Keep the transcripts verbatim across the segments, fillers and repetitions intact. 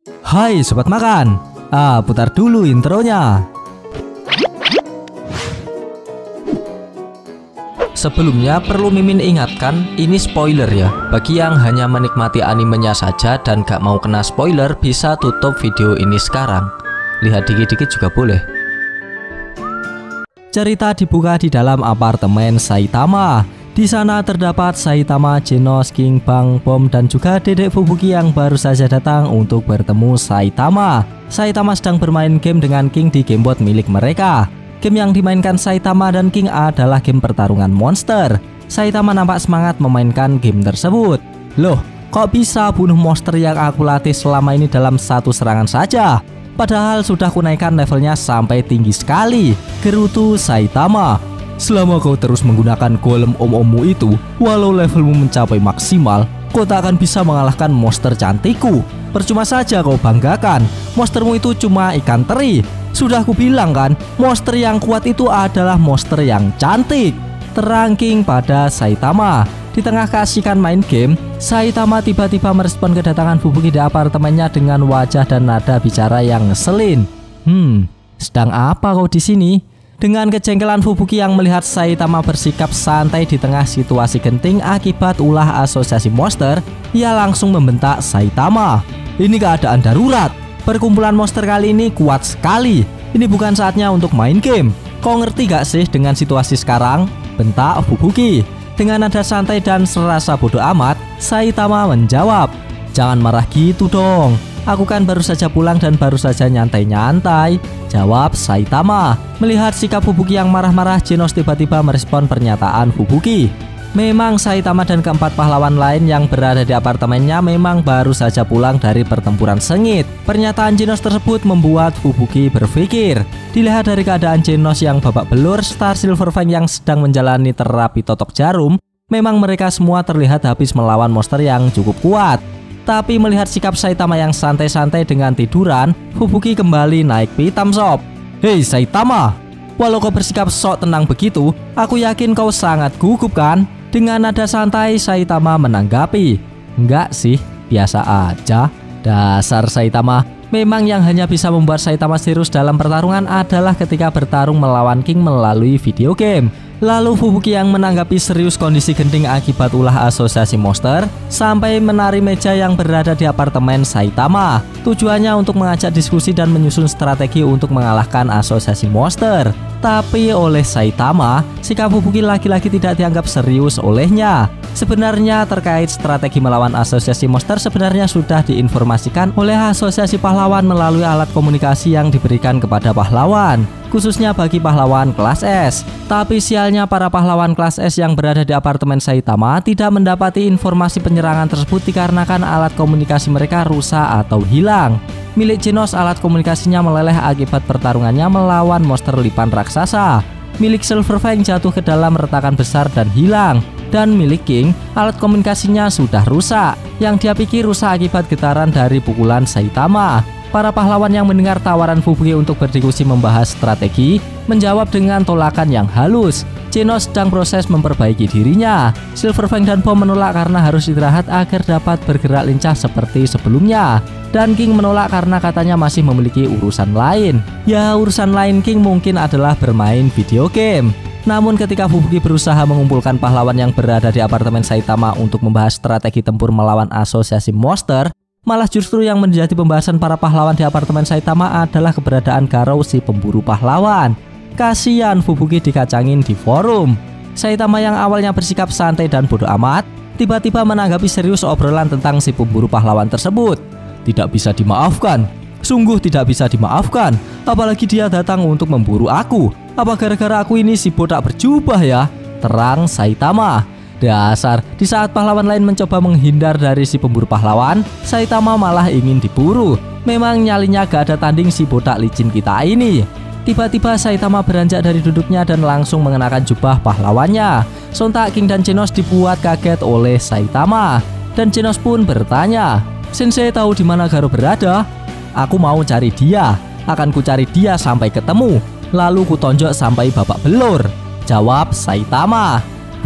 Hai sobat makan, ah putar dulu intronya. Sebelumnya perlu Mimin ingatkan, ini spoiler ya. Bagi yang hanya menikmati animenya saja dan gak mau kena spoiler, bisa tutup video ini sekarang. Lihat dikit-dikit juga boleh. Cerita dibuka di dalam apartemen Saitama. Di sana terdapat Saitama, Genos, King, Bang, Bom, dan juga Dedek Fubuki yang baru saja datang untuk bertemu Saitama. Saitama sedang bermain game dengan King di gamebot milik mereka. Game yang dimainkan Saitama dan King adalah game pertarungan monster. Saitama nampak semangat memainkan game tersebut. Loh, kok bisa bunuh monster yang aku latih selama ini dalam satu serangan saja? Padahal sudah kunaikkan levelnya sampai tinggi sekali, gerutu Saitama. Selama kau terus menggunakan golem om-ommu itu, walau levelmu mencapai maksimal, kau tak akan bisa mengalahkan monster cantikku. Percuma saja kau banggakan, monstermu itu cuma ikan teri. Sudah aku bilang kan, monster yang kuat itu adalah monster yang cantik. Terang King pada Saitama. Di tengah keasikan main game, Saitama tiba-tiba merespon kedatangan Fubuki di apartemennya dengan wajah dan nada bicara yang ngeselin. Hmm, sedang apa kau di sini? Dengan kejengkelan Fubuki yang melihat Saitama bersikap santai di tengah situasi genting akibat ulah asosiasi monster, ia langsung membentak Saitama. Ini keadaan darurat. Perkumpulan monster kali ini kuat sekali. Ini bukan saatnya untuk main game. Kau ngerti gak sih dengan situasi sekarang? Bentak Fubuki. Dengan nada santai dan serasa bodoh amat, Saitama menjawab, "Jangan marah gitu dong. Aku kan baru saja pulang dan baru saja nyantai-nyantai," jawab Saitama. Melihat sikap Fubuki yang marah-marah, Genos tiba-tiba merespon pernyataan Fubuki. Memang Saitama dan keempat pahlawan lain yang berada di apartemennya memang baru saja pulang dari pertempuran sengit. Pernyataan Genos tersebut membuat Fubuki berpikir. Dilihat dari keadaan Genos yang babak belur, Star Silver Fang yang sedang menjalani terapi totok jarum, memang mereka semua terlihat habis melawan monster yang cukup kuat. Tapi melihat sikap Saitama yang santai-santai dengan tiduran, Fubuki kembali naik pitam sob. "Hei Saitama, walau kau bersikap sok tenang begitu, aku yakin kau sangat gugup kan?" Dengan nada santai, Saitama menanggapi, "Enggak sih, biasa aja." Dasar Saitama. Memang yang hanya bisa membuat Saitama serius dalam pertarungan adalah ketika bertarung melawan King melalui video game. Lalu Fubuki yang menanggapi serius kondisi genting akibat ulah asosiasi monster sampai menari meja yang berada di apartemen Saitama. Tujuannya untuk mengajak diskusi dan menyusun strategi untuk mengalahkan asosiasi monster. Tapi oleh Saitama, sikap Fubuki lagi-lagi tidak dianggap serius olehnya. Sebenarnya terkait strategi melawan asosiasi monster sebenarnya sudah diinformasikan oleh asosiasi pahlawan melalui alat komunikasi yang diberikan kepada pahlawan, khususnya bagi pahlawan kelas S. Tapi sialnya para pahlawan kelas S yang berada di apartemen Saitama tidak mendapati informasi penyerangan tersebut dikarenakan alat komunikasi mereka rusak atau hilang. Milik Genos alat komunikasinya meleleh akibat pertarungannya melawan monster lipan raksasa. Milik Silver Fang jatuh ke dalam retakan besar dan hilang. Dan milik King, alat komunikasinya sudah rusak, yang dia pikir rusak akibat getaran dari pukulan Saitama. Para pahlawan yang mendengar tawaran Fubuki untuk berdiskusi membahas strategi, menjawab dengan tolakan yang halus. Genos sedang proses memperbaiki dirinya. Silver Fang dan Bom menolak karena harus istirahat agar dapat bergerak lincah seperti sebelumnya. Dan King menolak karena katanya masih memiliki urusan lain. Ya, urusan lain King mungkin adalah bermain video game. Namun ketika Fubuki berusaha mengumpulkan pahlawan yang berada di apartemen Saitama untuk membahas strategi tempur melawan asosiasi monster, malah justru yang menjadi pembahasan para pahlawan di apartemen Saitama adalah keberadaan Garou si pemburu pahlawan. Kasian Fubuki dikacangin di forum. Saitama yang awalnya bersikap santai dan bodoh amat, tiba-tiba menanggapi serius obrolan tentang si pemburu pahlawan tersebut. Tidak bisa dimaafkan. Sungguh tidak bisa dimaafkan. Apalagi dia datang untuk memburu aku. Apa gara-gara aku ini si botak berjubah ya? Terang Saitama. Dasar, di saat pahlawan lain mencoba menghindar dari si pemburu pahlawan, Saitama malah ingin diburu. Memang nyalinya gak ada tanding si botak licin kita ini. Tiba-tiba Saitama beranjak dari duduknya dan langsung mengenakan jubah pahlawannya. Sontak King dan Genos dibuat kaget oleh Saitama. Dan Genos pun bertanya, "Sensei tahu di mana Garou berada? Aku mau cari dia. Akan ku cari dia sampai ketemu. Lalu ku tonjok sampai babak belur," jawab Saitama.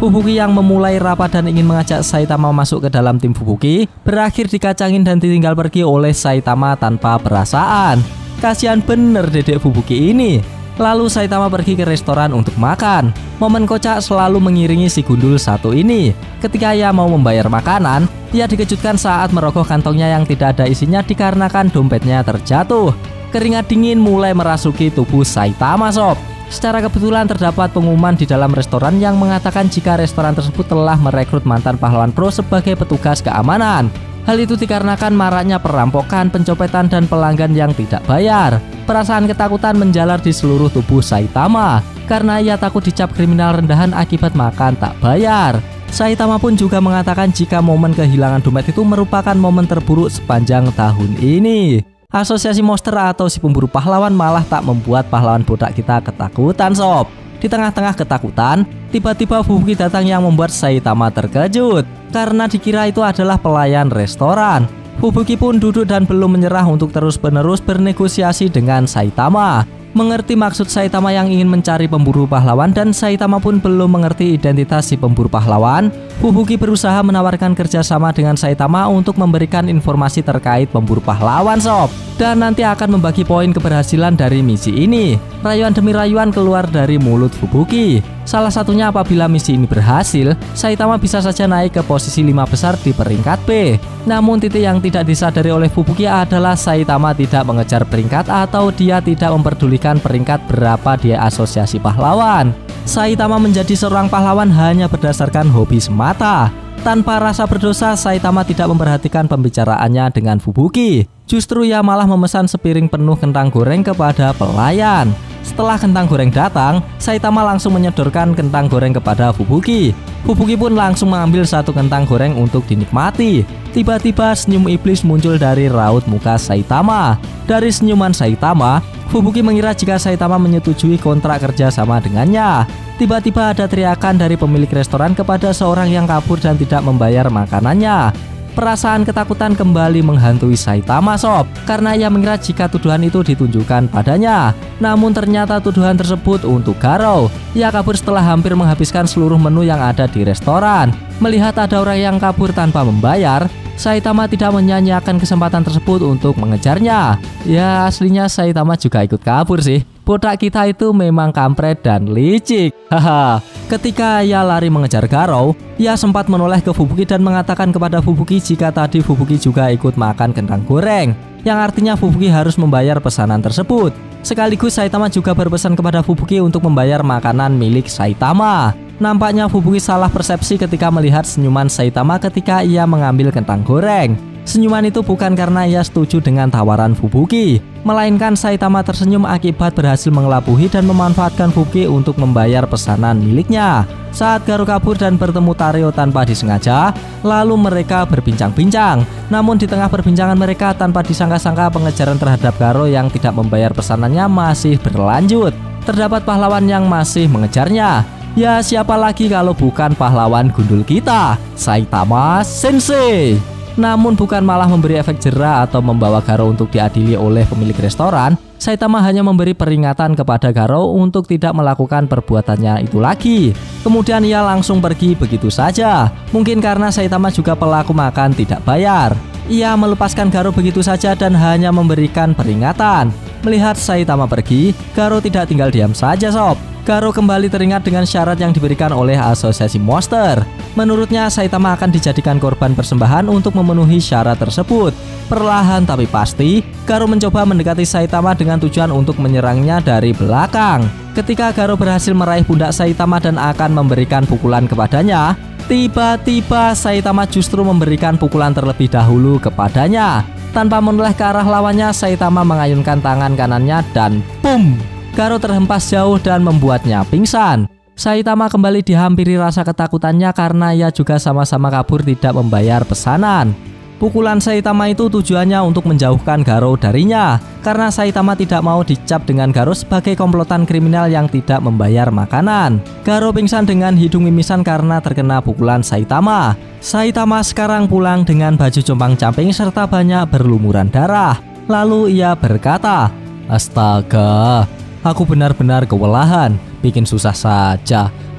Fubuki yang memulai rapat dan ingin mengajak Saitama masuk ke dalam tim Fubuki berakhir dikacangin dan ditinggal pergi oleh Saitama tanpa perasaan. Kasihan bener dedek Fubuki ini. Lalu Saitama pergi ke restoran untuk makan. Momen kocak selalu mengiringi si gundul satu ini. Ketika ia mau membayar makanan, ia dikejutkan saat merogoh kantongnya yang tidak ada isinya dikarenakan dompetnya terjatuh. Keringat dingin mulai merasuki tubuh Saitama sob. Secara kebetulan terdapat pengumuman di dalam restoran yang mengatakan jika restoran tersebut telah merekrut mantan pahlawan pro sebagai petugas keamanan. Hal itu dikarenakan maraknya perampokan, pencopetan, dan pelanggan yang tidak bayar. Perasaan ketakutan menjalar di seluruh tubuh Saitama karena ia takut dicap kriminal rendahan akibat makan tak bayar. Saitama pun juga mengatakan jika momen kehilangan dompet itu merupakan momen terburuk sepanjang tahun ini. Asosiasi monster atau si pemburu pahlawan malah tak membuat pahlawan bodak kita ketakutan sob. Di tengah-tengah ketakutan, tiba-tiba Fubuki datang yang membuat Saitama terkejut karena dikira itu adalah pelayan restoran. Fubuki pun duduk dan belum menyerah untuk terus-menerus bernegosiasi dengan Saitama. Mengerti maksud Saitama yang ingin mencari pemburu pahlawan dan Saitama pun belum mengerti identitas si pemburu pahlawan, Fubuki berusaha menawarkan kerjasama dengan Saitama untuk memberikan informasi terkait pemburu pahlawan sob. Dan nanti akan membagi poin keberhasilan dari misi ini. Rayuan demi rayuan keluar dari mulut Fubuki. Salah satunya apabila misi ini berhasil, Saitama bisa saja naik ke posisi lima besar di peringkat B. Namun titik yang tidak disadari oleh Fubuki adalah Saitama tidak mengejar peringkat atau dia tidak memperdulikan peringkat berapa di asosiasi pahlawan. Saitama menjadi seorang pahlawan hanya berdasarkan hobi semata. Tanpa rasa berdosa, Saitama tidak memperhatikan pembicaraannya dengan Fubuki. Justru ia malah memesan sepiring penuh kentang goreng kepada pelayan. Setelah kentang goreng datang, Saitama langsung menyodorkan kentang goreng kepada Fubuki. Fubuki pun langsung mengambil satu kentang goreng untuk dinikmati. Tiba-tiba senyum iblis muncul dari raut muka Saitama. Dari senyuman Saitama, Fubuki mengira jika Saitama menyetujui kontrak kerja sama dengannya. Tiba-tiba ada teriakan dari pemilik restoran kepada seorang yang kabur dan tidak membayar makanannya. Perasaan ketakutan kembali menghantui Saitama sob, karena ia mengira jika tuduhan itu ditunjukkan padanya. Namun ternyata tuduhan tersebut untuk Garou. Ia kabur setelah hampir menghabiskan seluruh menu yang ada di restoran. Melihat ada orang yang kabur tanpa membayar, Saitama tidak menyanyiakan kesempatan tersebut untuk mengejarnya. Ya aslinya Saitama juga ikut kabur sih. Bodak kita itu memang kampret dan licik. Haha. Ketika ia lari mengejar Garou, ia sempat menoleh ke Fubuki dan mengatakan kepada Fubuki jika tadi Fubuki juga ikut makan kentang goreng, yang artinya Fubuki harus membayar pesanan tersebut. Sekaligus Saitama juga berpesan kepada Fubuki untuk membayar makanan milik Saitama. Nampaknya Fubuki salah persepsi ketika melihat senyuman Saitama ketika ia mengambil kentang goreng. Senyuman itu bukan karena ia setuju dengan tawaran Fubuki, melainkan Saitama tersenyum akibat berhasil mengelabuhi dan memanfaatkan Fubuki untuk membayar pesanan miliknya. Saat Garou kabur dan bertemu Tario tanpa disengaja, lalu mereka berbincang-bincang. Namun di tengah perbincangan mereka, tanpa disangka-sangka pengejaran terhadap Garou yang tidak membayar pesanannya masih berlanjut. Terdapat pahlawan yang masih mengejarnya. Ya siapa lagi kalau bukan pahlawan gundul kita, Saitama Sensei. Namun bukan malah memberi efek jera atau membawa Garou untuk diadili oleh pemilik restoran. Saitama hanya memberi peringatan kepada Garou untuk tidak melakukan perbuatannya itu lagi. Kemudian ia langsung pergi begitu saja. Mungkin karena Saitama juga pelaku makan tidak bayar. Ia melepaskan Garou begitu saja dan hanya memberikan peringatan. Melihat Saitama pergi, Garou tidak tinggal diam saja sob. Garou kembali teringat dengan syarat yang diberikan oleh asosiasi monster. Menurutnya Saitama akan dijadikan korban persembahan untuk memenuhi syarat tersebut. Perlahan tapi pasti, Garou mencoba mendekati Saitama dengan tujuan untuk menyerangnya dari belakang. Ketika Garou berhasil meraih pundak Saitama dan akan memberikan pukulan kepadanya, tiba-tiba Saitama justru memberikan pukulan terlebih dahulu kepadanya. Tanpa menoleh ke arah lawannya, Saitama mengayunkan tangan kanannya dan boom! Garou terhempas jauh dan membuatnya pingsan. Saitama kembali dihampiri rasa ketakutannya karena ia juga sama-sama kabur tidak membayar pesanan. Pukulan Saitama itu tujuannya untuk menjauhkan Garou darinya, karena Saitama tidak mau dicap dengan Garou sebagai komplotan kriminal yang tidak membayar makanan. Garou pingsan dengan hidung mimisan karena terkena pukulan Saitama. Saitama sekarang pulang dengan baju compang-camping serta banyak berlumuran darah. Lalu ia berkata, "Astaga, aku benar-benar kewalahan, bikin susah saja.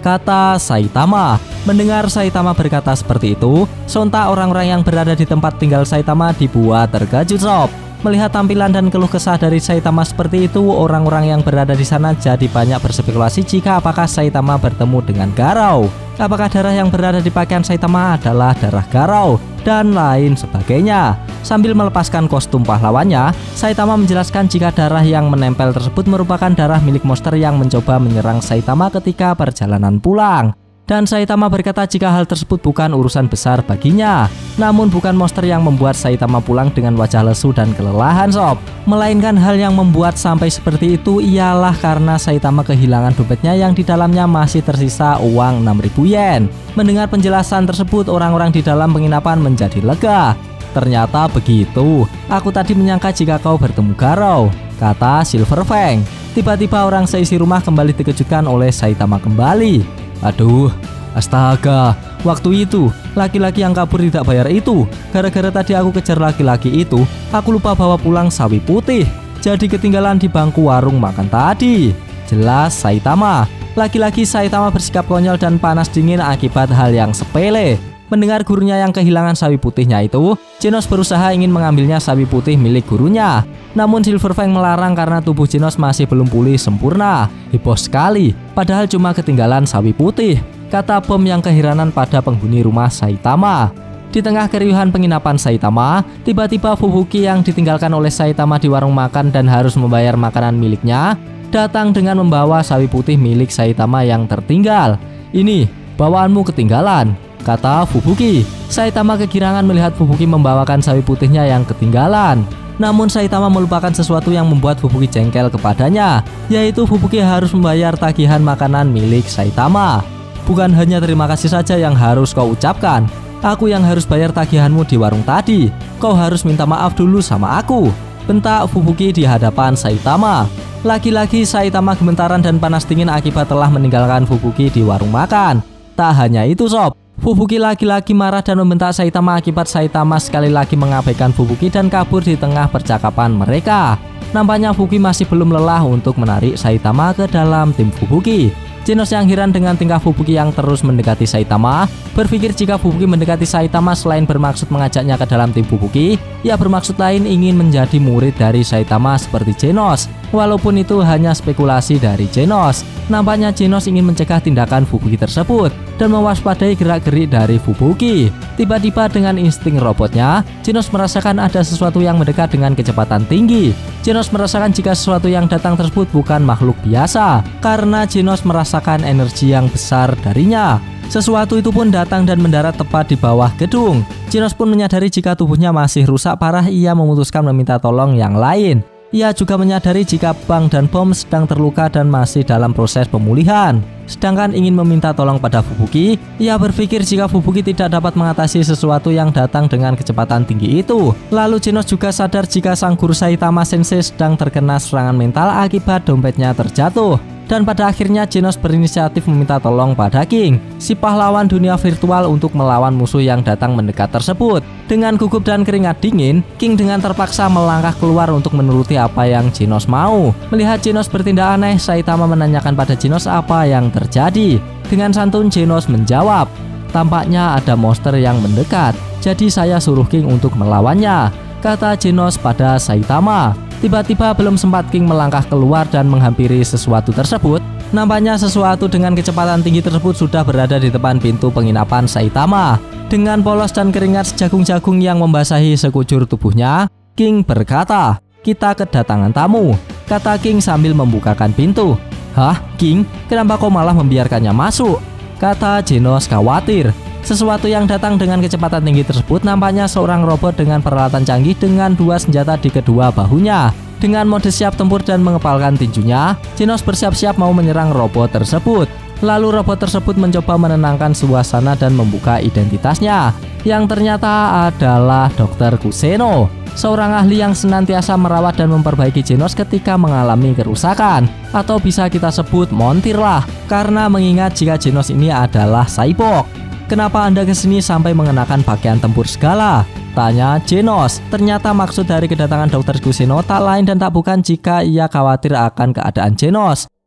kata Saitama. Mendengar Saitama berkata seperti itu, sontak orang-orang yang berada di tempat tinggal Saitama dibuat terkejut sob. Melihat tampilan dan keluh kesah dari Saitama seperti itu, orang-orang yang berada di sana jadi banyak berspekulasi jika apakah Saitama bertemu dengan Garou. Apakah darah yang berada di pakaian Saitama adalah darah Garou, dan lain sebagainya. Sambil melepaskan kostum pahlawannya, Saitama menjelaskan jika darah yang menempel tersebut merupakan darah milik monster yang mencoba menyerang Saitama ketika perjalanan pulang. Dan Saitama berkata jika hal tersebut bukan urusan besar baginya. Namun bukan monster yang membuat Saitama pulang dengan wajah lesu dan kelelahan sob. Melainkan hal yang membuat sampai seperti itu ialah karena Saitama kehilangan dompetnya yang di dalamnya masih tersisa uang enam ribu yen. Mendengar penjelasan tersebut, orang-orang di dalam penginapan menjadi lega. Ternyata begitu, aku tadi menyangka jika kau bertemu Garou, kata Silver Fang. Tiba-tiba orang seisi rumah kembali dikejutkan oleh Saitama kembali. Aduh, astaga, waktu itu laki-laki yang kabur tidak bayar itu. Gara-gara tadi aku kejar laki-laki itu, aku lupa bawa pulang sawi putih. Jadi ketinggalan di bangku warung makan tadi. Jelas Saitama. Laki-laki Saitama bersikap konyol dan panas dingin akibat hal yang sepele. Mendengar gurunya yang kehilangan sawi putihnya itu, Genos berusaha ingin mengambilnya sawi putih milik gurunya. Namun Silver Fang melarang karena tubuh Genos masih belum pulih sempurna. Heboh sekali, padahal cuma ketinggalan sawi putih, kata Bom yang keheranan pada penghuni rumah Saitama. Di tengah keriuhan penginapan Saitama, tiba-tiba Fubuki yang ditinggalkan oleh Saitama di warung makan dan harus membayar makanan miliknya, datang dengan membawa sawi putih milik Saitama yang tertinggal. Ini, bawaanmu ketinggalan, kata Fubuki. Saitama kegirangan melihat Fubuki membawakan sawi putihnya yang ketinggalan. Namun Saitama melupakan sesuatu yang membuat Fubuki jengkel kepadanya, yaitu Fubuki harus membayar tagihan makanan milik Saitama. Bukan hanya terima kasih saja yang harus kau ucapkan, aku yang harus bayar tagihanmu di warung tadi. Kau harus minta maaf dulu sama aku, bentak Fubuki di hadapan Saitama. Laki-laki Saitama gemetaran dan panas dingin akibat telah meninggalkan Fubuki di warung makan. Tak hanya itu sob, Fubuki laki-laki marah dan membentak Saitama akibat Saitama sekali lagi mengabaikan Fubuki dan kabur di tengah percakapan mereka. Nampaknya Fubuki masih belum lelah untuk menarik Saitama ke dalam tim Fubuki. Genos yang heran dengan tingkah Fubuki yang terus mendekati Saitama, berpikir jika Fubuki mendekati Saitama selain bermaksud mengajaknya ke dalam tim Fubuki, ia bermaksud lain ingin menjadi murid dari Saitama seperti Genos. Walaupun itu hanya spekulasi dari Genos, nampaknya Genos ingin mencegah tindakan Fubuki tersebut dan mewaspadai gerak-gerik dari Fubuki. Tiba-tiba dengan insting robotnya, Genos merasakan ada sesuatu yang mendekat dengan kecepatan tinggi. Genos merasakan jika sesuatu yang datang tersebut bukan makhluk biasa, karena Genos merasakan energi yang besar darinya. Sesuatu itu pun datang dan mendarat tepat di bawah gedung. Genos pun menyadari jika tubuhnya masih rusak parah, ia memutuskan meminta tolong yang lain. Ia juga menyadari jika Bang dan Bom sedang terluka dan masih dalam proses pemulihan. Sedangkan ingin meminta tolong pada Fubuki, ia berpikir jika Fubuki tidak dapat mengatasi sesuatu yang datang dengan kecepatan tinggi itu. Lalu Genos juga sadar jika sang guru Saitama Sensei sedang terkena serangan mental akibat dompetnya terjatuh. Dan pada akhirnya Genos berinisiatif meminta tolong pada King, si pahlawan dunia virtual, untuk melawan musuh yang datang mendekat tersebut. Dengan gugup dan keringat dingin, King dengan terpaksa melangkah keluar untuk menuruti apa yang Genos mau. Melihat Genos bertindak aneh, Saitama menanyakan pada Genos apa yang terjadi. Dengan santun Genos menjawab, tampaknya ada monster yang mendekat, jadi saya suruh King untuk melawannya, kata Genos pada Saitama. Tiba-tiba belum sempat King melangkah keluar dan menghampiri sesuatu tersebut, nampaknya sesuatu dengan kecepatan tinggi tersebut sudah berada di depan pintu penginapan Saitama. Dengan polos dan keringat sejagung-jagung yang membasahi sekujur tubuhnya, King berkata, "Kita kedatangan tamu," kata King sambil membukakan pintu. "Hah, King, kenapa kau malah membiarkannya masuk?" kata Genos khawatir. Sesuatu yang datang dengan kecepatan tinggi tersebut nampaknya seorang robot dengan peralatan canggih dengan dua senjata di kedua bahunya. Dengan mode siap tempur dan mengepalkan tinjunya, Genos bersiap-siap mau menyerang robot tersebut. Lalu robot tersebut mencoba menenangkan suasana dan membuka identitasnya, yang ternyata adalah dokter Kuseno, seorang ahli yang senantiasa merawat dan memperbaiki Genos ketika mengalami kerusakan, atau bisa kita sebut montir lah, karena mengingat jika Genos ini adalah cyborg. "Kenapa Anda kesini sampai mengenakan pakaian tempur segala?" tanya Genos. Ternyata maksud dari kedatangan dokter Kuseno tak lain dan tak bukan jika ia khawatir akan keadaan Genos.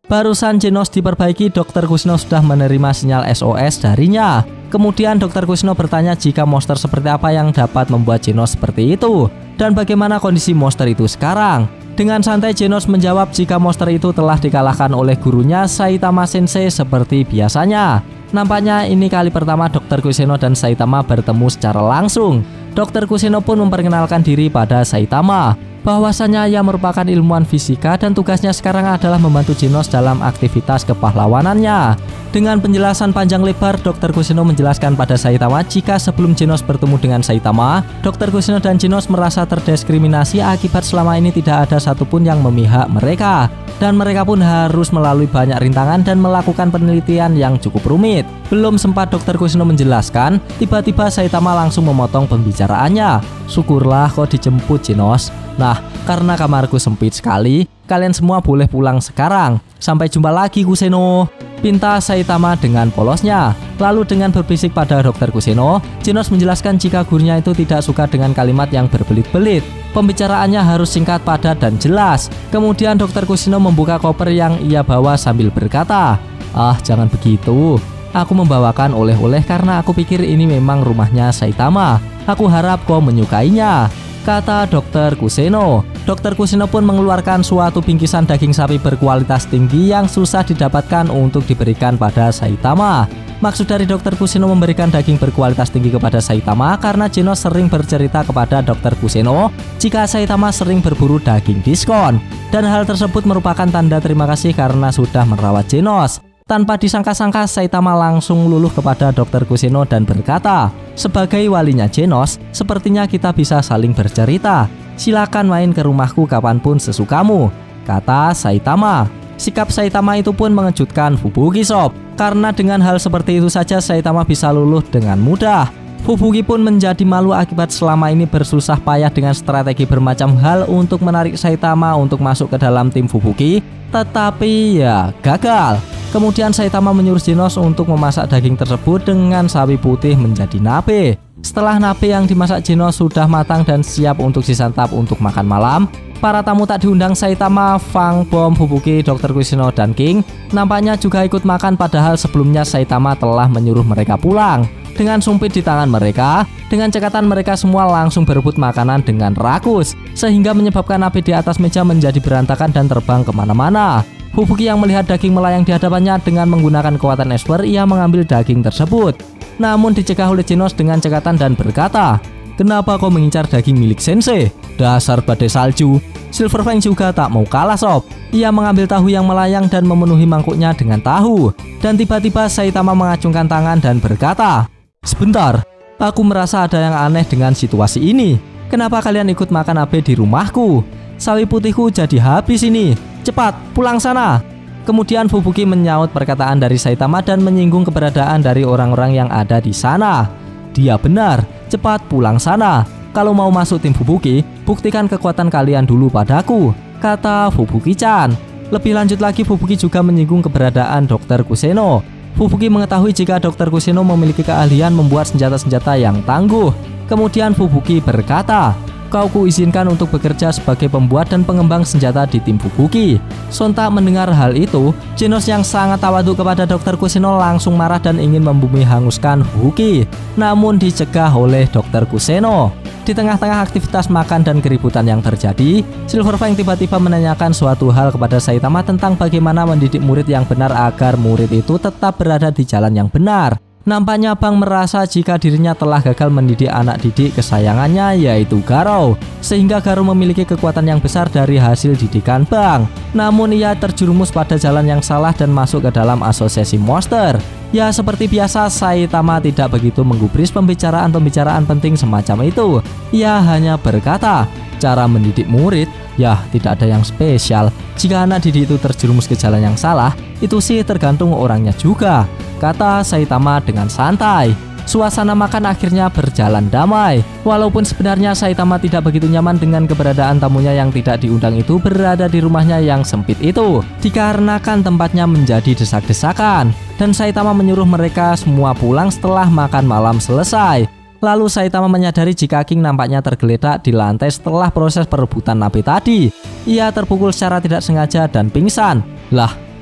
Barusan Genos diperbaiki, dokter Kusino sudah menerima sinyal S O S darinya. Kemudian dokter Kusino bertanya jika monster seperti apa yang dapat membuat Genos seperti itu, dan bagaimana kondisi monster itu sekarang. Dengan santai Genos menjawab jika monster itu telah dikalahkan oleh gurunya Saitama Sensei seperti biasanya. Nampaknya ini kali pertama dokter Kusino dan Saitama bertemu secara langsung. dokter Kusino pun memperkenalkan diri pada Saitama, bahwasanya ia merupakan ilmuwan fisika dan tugasnya sekarang adalah membantu Genos dalam aktivitas kepahlawanannya. Dengan penjelasan panjang lebar, dokter Kusino menjelaskan pada Saitama jika sebelum Genos bertemu dengan Saitama, dokter Kusino dan Genos merasa terdiskriminasi akibat selama ini tidak ada satupun yang memihak mereka. Dan mereka pun harus melalui banyak rintangan dan melakukan penelitian yang cukup rumit. Belum sempat dokter Kusino menjelaskan, tiba-tiba Saitama langsung memotong pembicaraannya. Syukurlah kau dijemput, Genos. Nah, karena kamarku sempit sekali, kalian semua boleh pulang sekarang. Sampai jumpa lagi, Kuseno, pinta Saitama dengan polosnya. Lalu dengan berbisik pada dokter Kuseno, Genos menjelaskan jika gurunya itu tidak suka dengan kalimat yang berbelit-belit. Pembicaraannya harus singkat, padat, dan jelas. Kemudian dokter Kusino membuka koper yang ia bawa sambil berkata, "Ah, jangan begitu. Aku membawakan oleh-oleh karena aku pikir ini memang rumahnya Saitama. Aku harap kau menyukainya," kata dokter Kuseno. dokter Kuseno pun mengeluarkan suatu bingkisan daging sapi berkualitas tinggi yang susah didapatkan untuk diberikan pada Saitama. Maksud dari dokter Kuseno memberikan daging berkualitas tinggi kepada Saitama karena Genos sering bercerita kepada dokter Kuseno jika Saitama sering berburu daging diskon. Dan hal tersebut merupakan tanda terima kasih karena sudah merawat Genos. Tanpa disangka-sangka, Saitama langsung luluh kepada dokter Kuseno dan berkata, "Sebagai walinya Genos, sepertinya kita bisa saling bercerita. Silakan main ke rumahku kapanpun sesukamu," kata Saitama. Sikap Saitama itu pun mengejutkan Fubuki Shop, karena dengan hal seperti itu saja Saitama bisa luluh dengan mudah. Fubuki pun menjadi malu akibat selama ini bersusah payah dengan strategi bermacam hal untuk menarik Saitama untuk masuk ke dalam tim Fubuki, tetapi ya gagal. Kemudian Saitama menyuruh Genos untuk memasak daging tersebut dengan sapi putih menjadi nabe. Setelah nabe yang dimasak Genos sudah matang dan siap untuk disantap untuk makan malam, para tamu tak diundang Saitama, Fang, Bom, Fubuki, dokter Kusino, dan King nampaknya juga ikut makan, padahal sebelumnya Saitama telah menyuruh mereka pulang. Dengan sumpit di tangan mereka, dengan cekatan mereka semua langsung berebut makanan dengan rakus, sehingga menyebabkan nabe di atas meja menjadi berantakan dan terbang kemana-mana. Fubuki yang melihat daging melayang di hadapannya dengan menggunakan kekuatan esper, ia mengambil daging tersebut. Namun dicegah oleh Genos dengan cekatan dan berkata, "Kenapa kau mengincar daging milik Sensei? Dasar badai salju." Silver Fang juga tak mau kalah, sob. Ia mengambil tahu yang melayang dan memenuhi mangkuknya dengan tahu. Dan tiba-tiba Saitama mengacungkan tangan dan berkata, "Sebentar, aku merasa ada yang aneh dengan situasi ini. Kenapa kalian ikut makan nabe di rumahku? Sawi putihku jadi habis ini. Cepat, pulang sana." Kemudian Fubuki menyaut perkataan dari Saitama dan menyinggung keberadaan dari orang-orang yang ada di sana. "Dia benar, cepat pulang sana. Kalau mau masuk tim Fubuki, buktikan kekuatan kalian dulu padaku," kata Fubuki-chan. Lebih lanjut lagi, Fubuki juga menyinggung keberadaan dokter Kuseno. Fubuki mengetahui jika dokter Kuseno memiliki keahlian membuat senjata-senjata yang tangguh. Kemudian Fubuki berkata, "Kau kuizinkan untuk bekerja sebagai pembuat dan pengembang senjata di tim Fubuki." Sontak mendengar hal itu, Genos yang sangat tawaduk kepada dokter Kuseno langsung marah dan ingin membumi hanguskan Fubuki. Namun dicegah oleh dokter Kuseno. Di tengah-tengah aktivitas makan dan keributan yang terjadi, Silver Fang tiba-tiba menanyakan suatu hal kepada Saitama tentang bagaimana mendidik murid yang benar agar murid itu tetap berada di jalan yang benar. Nampaknya Bang merasa jika dirinya telah gagal mendidik anak didik kesayangannya, yaitu Garou, sehingga Garou memiliki kekuatan yang besar dari hasil didikan Bang. Namun ia terjerumus pada jalan yang salah dan masuk ke dalam asosiasi monster. Ya seperti biasa, Saitama tidak begitu menggubris pembicaraan-pembicaraan penting semacam itu. Ia hanya berkata, cara mendidik murid, ya tidak ada yang spesial. Jika anak didik itu terjerumus ke jalan yang salah, itu sih tergantung orangnya juga, kata Saitama dengan santai. Suasana makan akhirnya berjalan damai. Walaupun sebenarnya Saitama tidak begitu nyaman dengan keberadaan tamunya yang tidak diundang itu berada di rumahnya yang sempit itu, dikarenakan tempatnya menjadi desak-desakan. Dan Saitama menyuruh mereka semua pulang setelah makan malam selesai. Lalu Saitama menyadari jika King nampaknya tergeletak di lantai setelah proses perebutan nabe tadi. Ia terpukul secara tidak sengaja dan pingsan. Lah,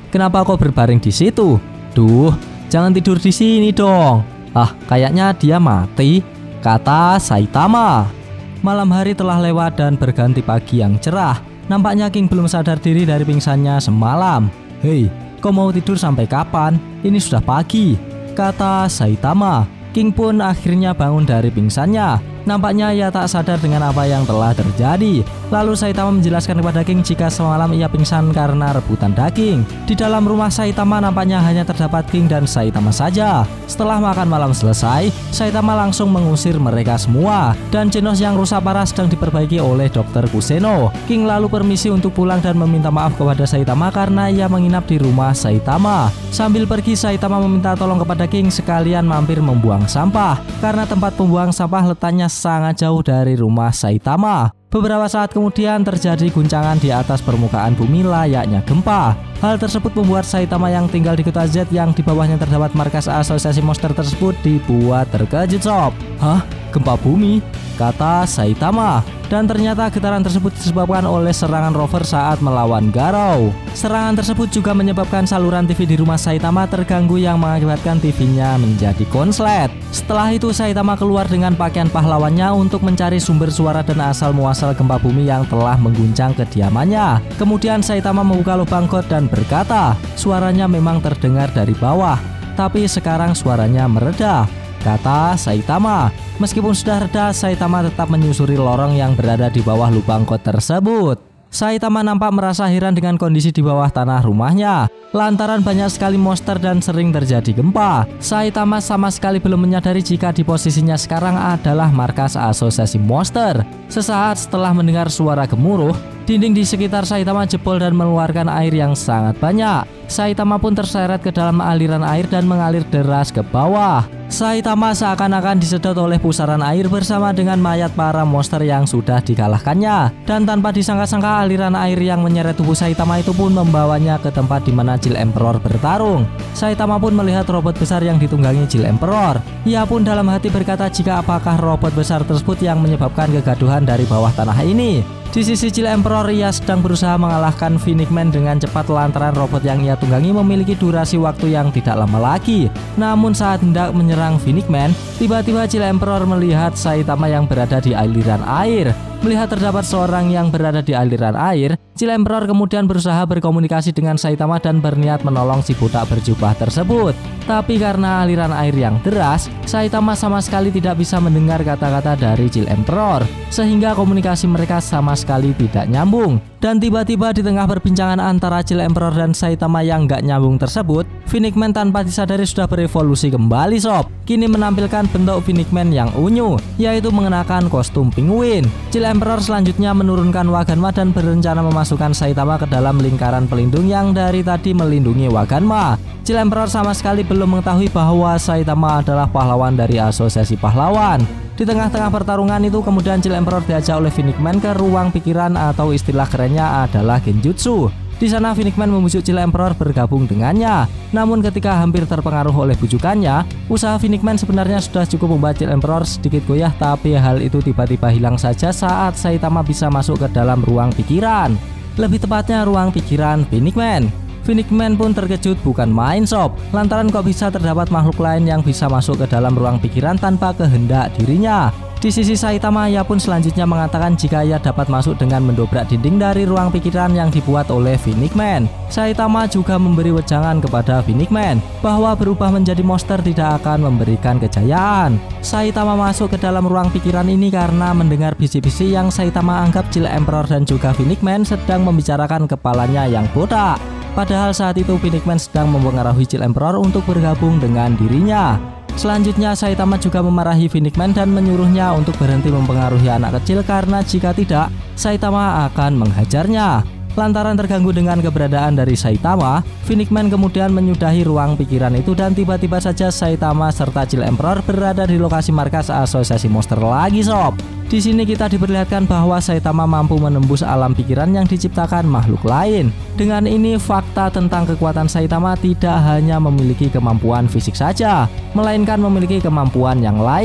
kenapa kau berbaring di situ? Duh, jangan tidur di sini dong. Ah, kayaknya dia mati, kata Saitama. Malam hari telah lewat dan berganti pagi yang cerah. Nampaknya King belum sadar diri dari pingsannya semalam. Hei, kau mau tidur sampai kapan? Ini sudah pagi, kata Saitama. King pun akhirnya bangun dari pingsannya. Nampaknya ia tak sadar dengan apa yang telah terjadi. Lalu Saitama menjelaskan kepada King jika semalam ia pingsan karena rebutan daging. Di dalam rumah Saitama nampaknya hanya terdapat King dan Saitama saja. Setelah makan malam selesai, Saitama langsung mengusir mereka semua. Dan Genos yang rusak parah sedang diperbaiki oleh dokter Kuseno. King lalu permisi untuk pulang dan meminta maaf kepada Saitama karena ia menginap di rumah Saitama. Sambil pergi, Saitama meminta tolong kepada King sekalian mampir membuang sampah karena tempat pembuang sampah letaknya sangat jauh dari rumah Saitama. Beberapa saat kemudian terjadi guncangan di atas permukaan bumi layaknya gempa. Hal tersebut membuat Saitama yang tinggal di kota Z yang di bawahnya terdapat markas asosiasi monster tersebut dibuat terkejut sob. Hah? Gempa bumi? Kata Saitama. Dan ternyata getaran tersebut disebabkan oleh serangan rover saat melawan Garou. Serangan tersebut juga menyebabkan saluran T V di rumah Saitama terganggu yang mengakibatkan T V-nya menjadi konslet. Setelah itu Saitama keluar dengan pakaian pahlawannya untuk mencari sumber suara dan asal-muasal gempa bumi yang telah mengguncang kediamannya. Kemudian Saitama membuka lubang got dan berkata, suaranya memang terdengar dari bawah, tapi sekarang suaranya mereda, kata Saitama. Meskipun sudah reda, Saitama tetap menyusuri lorong yang berada di bawah lubang got tersebut. Saitama nampak merasa heran dengan kondisi di bawah tanah rumahnya, lantaran banyak sekali monster dan sering terjadi gempa. Saitama sama sekali belum menyadari jika di posisinya sekarang adalah markas asosiasi monster. Sesaat setelah mendengar suara gemuruh, dinding di sekitar Saitama jebol dan mengeluarkan air yang sangat banyak. Saitama pun terseret ke dalam aliran air dan mengalir deras ke bawah. Saitama seakan-akan disedot oleh pusaran air bersama dengan mayat para monster yang sudah dikalahkannya. Dan tanpa disangka-sangka aliran air yang menyeret tubuh Saitama itu pun membawanya ke tempat di mana Jill Emperor bertarung. Saitama pun melihat robot besar yang ditunggangi Jill Emperor. Ia pun dalam hati berkata jika apakah robot besar tersebut yang menyebabkan kegaduhan dari bawah tanah ini. Di sisi Jill Emperor, ia sedang berusaha mengalahkan Phoenix Man dengan cepat lantaran robot yang ia tunggangi memiliki durasi waktu yang tidak lama lagi. Namun saat hendak menyerang Phoenix Man, tiba-tiba Jill Emperor melihat Saitama yang berada di aliran air. Melihat terdapat seorang yang berada di aliran air, Jill Emperor kemudian berusaha berkomunikasi dengan Saitama dan berniat menolong si budak berjubah tersebut. Tapi karena aliran air yang deras, Saitama sama sekali tidak bisa mendengar kata-kata dari Jill Emperor, sehingga komunikasi mereka sama sekali tidak nyambung. Dan tiba-tiba di tengah perbincangan antara Jill Emperor dan Saitama yang gak nyambung tersebut, Phoenix Man tanpa disadari sudah berevolusi kembali sob. Kini menampilkan bentuk Phoenix Man yang unyu, yaitu mengenakan kostum penguin. Jill Emperor selanjutnya menurunkan Waganma dan berencana memasukkan Saitama ke dalam lingkaran pelindung yang dari tadi melindungi Waganma. Jill Emperor sama sekali belum mengetahui bahwa Saitama adalah pahlawan dari asosiasi pahlawan. Di tengah-tengah pertarungan itu kemudian Jill Emperor diajak oleh Phoenix Man ke ruang pikiran atau istilah kerennya adalah Genjutsu. Di sana Phoenix Man membujuk Jill Emperor bergabung dengannya. Namun ketika hampir terpengaruh oleh bujukannya, usaha Phoenix Man sebenarnya sudah cukup membuat Jill Emperor sedikit goyah, tapi hal itu tiba-tiba hilang saja saat Saitama bisa masuk ke dalam ruang pikiran. Lebih tepatnya ruang pikiran Phoenix Man. Phoenix Man pun terkejut bukan main sob, lantaran kok bisa terdapat makhluk lain yang bisa masuk ke dalam ruang pikiran tanpa kehendak dirinya. Di sisi Saitama, ia pun selanjutnya mengatakan jika ia dapat masuk dengan mendobrak dinding dari ruang pikiran yang dibuat oleh Phoenix Man. Saitama juga memberi wejangan kepada Phoenix Man bahwa berubah menjadi monster tidak akan memberikan kejayaan. Saitama masuk ke dalam ruang pikiran ini karena mendengar bisi-bisi yang Saitama anggap Jill Emperor dan juga Phoenix Man sedang membicarakan kepalanya yang botak. Padahal saat itu Phoenix Man sedang mempengaruhi Jill Emperor untuk bergabung dengan dirinya. Selanjutnya Saitama juga memarahi Phoenix Man dan menyuruhnya untuk berhenti mempengaruhi anak kecil karena jika tidak, Saitama akan menghajarnya. Lantaran terganggu dengan keberadaan dari Saitama, Phoenix Man kemudian menyudahi ruang pikiran itu dan tiba-tiba saja Saitama serta Jill Emperor berada di lokasi markas asosiasi monster lagi sob. Di sini kita diperlihatkan bahwa Saitama mampu menembus alam pikiran yang diciptakan makhluk lain. Dengan ini fakta tentang kekuatan Saitama tidak hanya memiliki kemampuan fisik saja, melainkan memiliki kemampuan yang lain,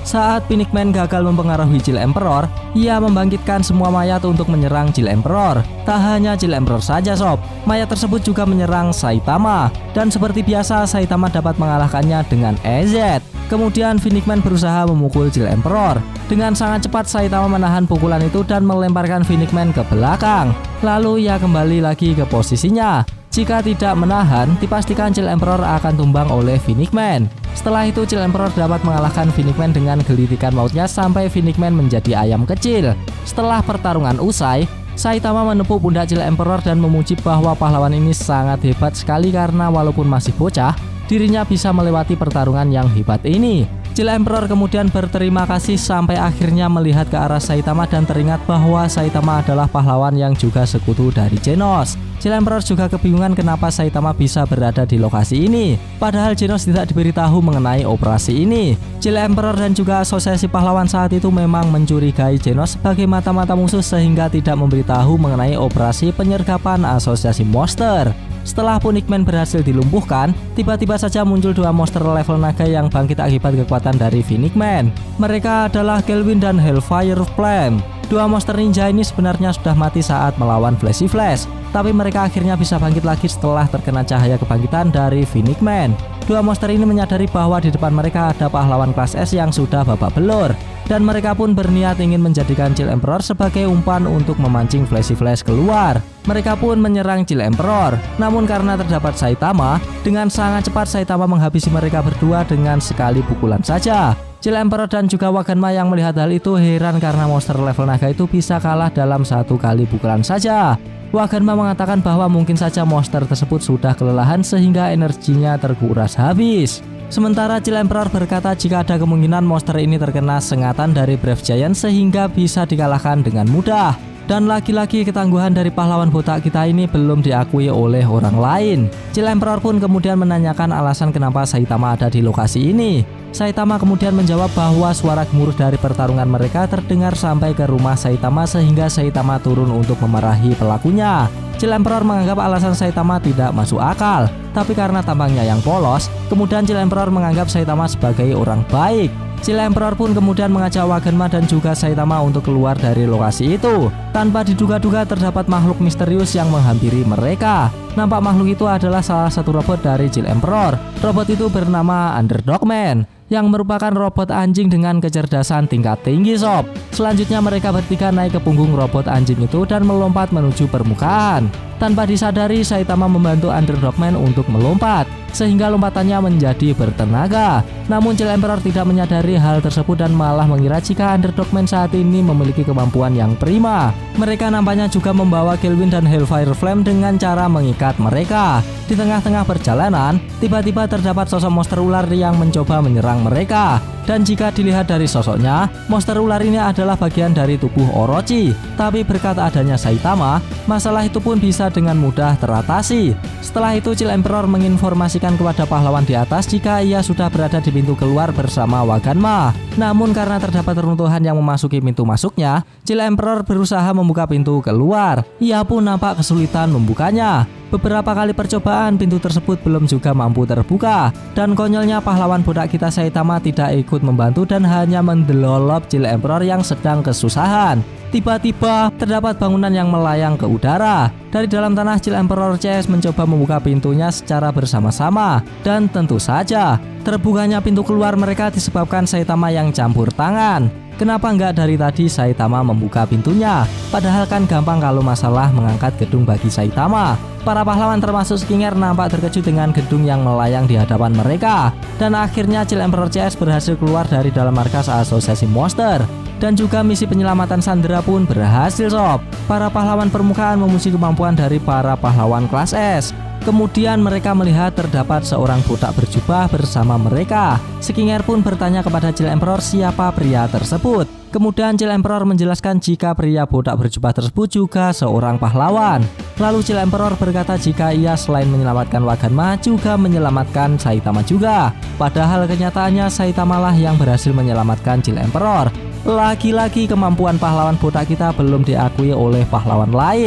Saat Phoenix Man gagal mempengaruhi Chill Emperor, ia membangkitkan semua mayat untuk menyerang Chill Emperor. Tak hanya Chill Emperor saja sob, mayat tersebut juga menyerang Saitama. Dan seperti biasa, Saitama dapat mengalahkannya dengan E Z. Kemudian Phoenix Man berusaha memukul Chill Emperor. Dengan sangat cepat Saitama menahan pukulan itu dan melemparkan Phoenix Man ke belakang. Lalu ia kembali lagi ke posisinya. Jika tidak menahan, dipastikan Chill Emperor akan tumbang oleh Phoenix Man. Setelah itu Chill Emperor dapat mengalahkan Phoenix Man dengan gelitikan mautnya sampai Phoenix Man menjadi ayam kecil. Setelah pertarungan usai, Saitama menepuk pundak Chill Emperor dan memuji bahwa pahlawan ini sangat hebat sekali karena walaupun masih bocah, dirinya bisa melewati pertarungan yang hebat ini. Chill Emperor kemudian berterima kasih sampai akhirnya melihat ke arah Saitama dan teringat bahwa Saitama adalah pahlawan yang juga sekutu dari Genos. Chill Emperor juga kebingungan kenapa Saitama bisa berada di lokasi ini, padahal Genos tidak diberitahu mengenai operasi ini. Chill Emperor dan juga asosiasi pahlawan saat itu memang mencurigai Genos sebagai mata-mata musuh sehingga tidak memberitahu mengenai operasi penyergapan asosiasi monster. Setelah Phoenix Man berhasil dilumpuhkan, tiba-tiba saja muncul dua monster level naga yang bangkit akibat kekuatan dari Phoenix Man. Mereka adalah Kelvin dan Hellfire Flame. Dua monster ninja ini sebenarnya sudah mati saat melawan Flashy Flash, tapi mereka akhirnya bisa bangkit lagi setelah terkena cahaya kebangkitan dari Phoenix Man. Dua monster ini menyadari bahwa di depan mereka ada pahlawan kelas S yang sudah babak belur, dan mereka pun berniat ingin menjadikan Chill Emperor sebagai umpan untuk memancing Flashy Flash keluar. Mereka pun menyerang Chill Emperor, namun karena terdapat Saitama, dengan sangat cepat Saitama menghabisi mereka berdua dengan sekali pukulan saja. Chill Emperor dan juga Waganma yang melihat hal itu heran karena monster level naga itu bisa kalah dalam satu kali pukulan saja. Waganma mengatakan bahwa mungkin saja monster tersebut sudah kelelahan sehingga energinya terkuras habis. Sementara Chill Emperor berkata jika ada kemungkinan monster ini terkena sengatan dari Brave Giant sehingga bisa dikalahkan dengan mudah. Dan lagi-lagi ketangguhan dari pahlawan botak kita ini belum diakui oleh orang lain. Chill Emperor pun kemudian menanyakan alasan kenapa Saitama ada di lokasi ini. Saitama kemudian menjawab bahwa suara gemuruh dari pertarungan mereka terdengar sampai ke rumah Saitama sehingga Saitama turun untuk memarahi pelakunya. Chill Emperor menganggap alasan Saitama tidak masuk akal, tapi karena tampangnya yang polos, kemudian Chill Emperor menganggap Saitama sebagai orang baik. Chill Emperor pun kemudian mengajak Waganma dan juga Saitama untuk keluar dari lokasi itu. Tanpa diduga-duga terdapat makhluk misterius yang menghampiri mereka. Nampak makhluk itu adalah salah satu robot dari Chill Emperor. Robot itu bernama Underdog Man, yang merupakan robot anjing dengan kecerdasan tingkat tinggi sob. Selanjutnya mereka bertiga naik ke punggung robot anjing itu dan melompat menuju permukaan. Tanpa disadari Saitama membantu Underdog Man untuk melompat, sehingga lompatannya menjadi bertenaga. Namun Chill Emperor tidak menyadari hal tersebut dan malah mengira jika Underdog Man saat ini memiliki kemampuan yang prima. Mereka nampaknya juga membawa Kelvin dan Hellfire Flame dengan cara mengikat mereka. Di tengah-tengah perjalanan, tiba-tiba terdapat sosok monster ular yang mencoba menyerang mereka. Dan jika dilihat dari sosoknya, monster ular ini adalah bagian dari tubuh Orochi. Tapi berkat adanya Saitama, masalah itu pun bisa dengan mudah teratasi. Setelah itu Chill Emperor menginformasikan kepada pahlawan di atas jika ia sudah berada di pintu keluar bersama Waganma. Namun karena terdapat reruntuhan yang memasuki pintu masuknya, Chill Emperor berusaha membuka pintu keluar. Ia pun nampak kesulitan membukanya. Beberapa kali percobaan pintu tersebut belum juga mampu terbuka. Dan konyolnya pahlawan bodak kita Saitama tidak ikut membantu dan hanya mendelolop Chill Emperor yang sedang kesusahan. Tiba-tiba terdapat bangunan yang melayang ke udara. Dari dalam tanah Chill Emperor C S mencoba membuka pintunya secara bersama-sama. Dan tentu saja terbukanya pintu keluar mereka disebabkan Saitama yang campur tangan. Kenapa nggak dari tadi Saitama membuka pintunya? Padahal kan gampang kalau masalah mengangkat gedung bagi Saitama. Para pahlawan termasuk Skinger nampak terkejut dengan gedung yang melayang di hadapan mereka. Dan akhirnya Chill Emperor C S berhasil keluar dari dalam markas asosiasi monster. Dan juga misi penyelamatan Sandra pun berhasil sob. Para pahlawan permukaan memuji kemampuan dari para pahlawan kelas S. Kemudian mereka melihat terdapat seorang botak berjubah bersama mereka. Skinger pun bertanya kepada Chill Emperor siapa pria tersebut. Kemudian Chill Emperor menjelaskan jika pria botak berjubah tersebut juga seorang pahlawan. Lalu Chill Emperor berkata jika ia selain menyelamatkan Waganma juga menyelamatkan Saitama juga. Padahal kenyataannya Saitama lah yang berhasil menyelamatkan Chill Emperor. Lagi-lagi kemampuan pahlawan botak kita belum diakui oleh pahlawan lain.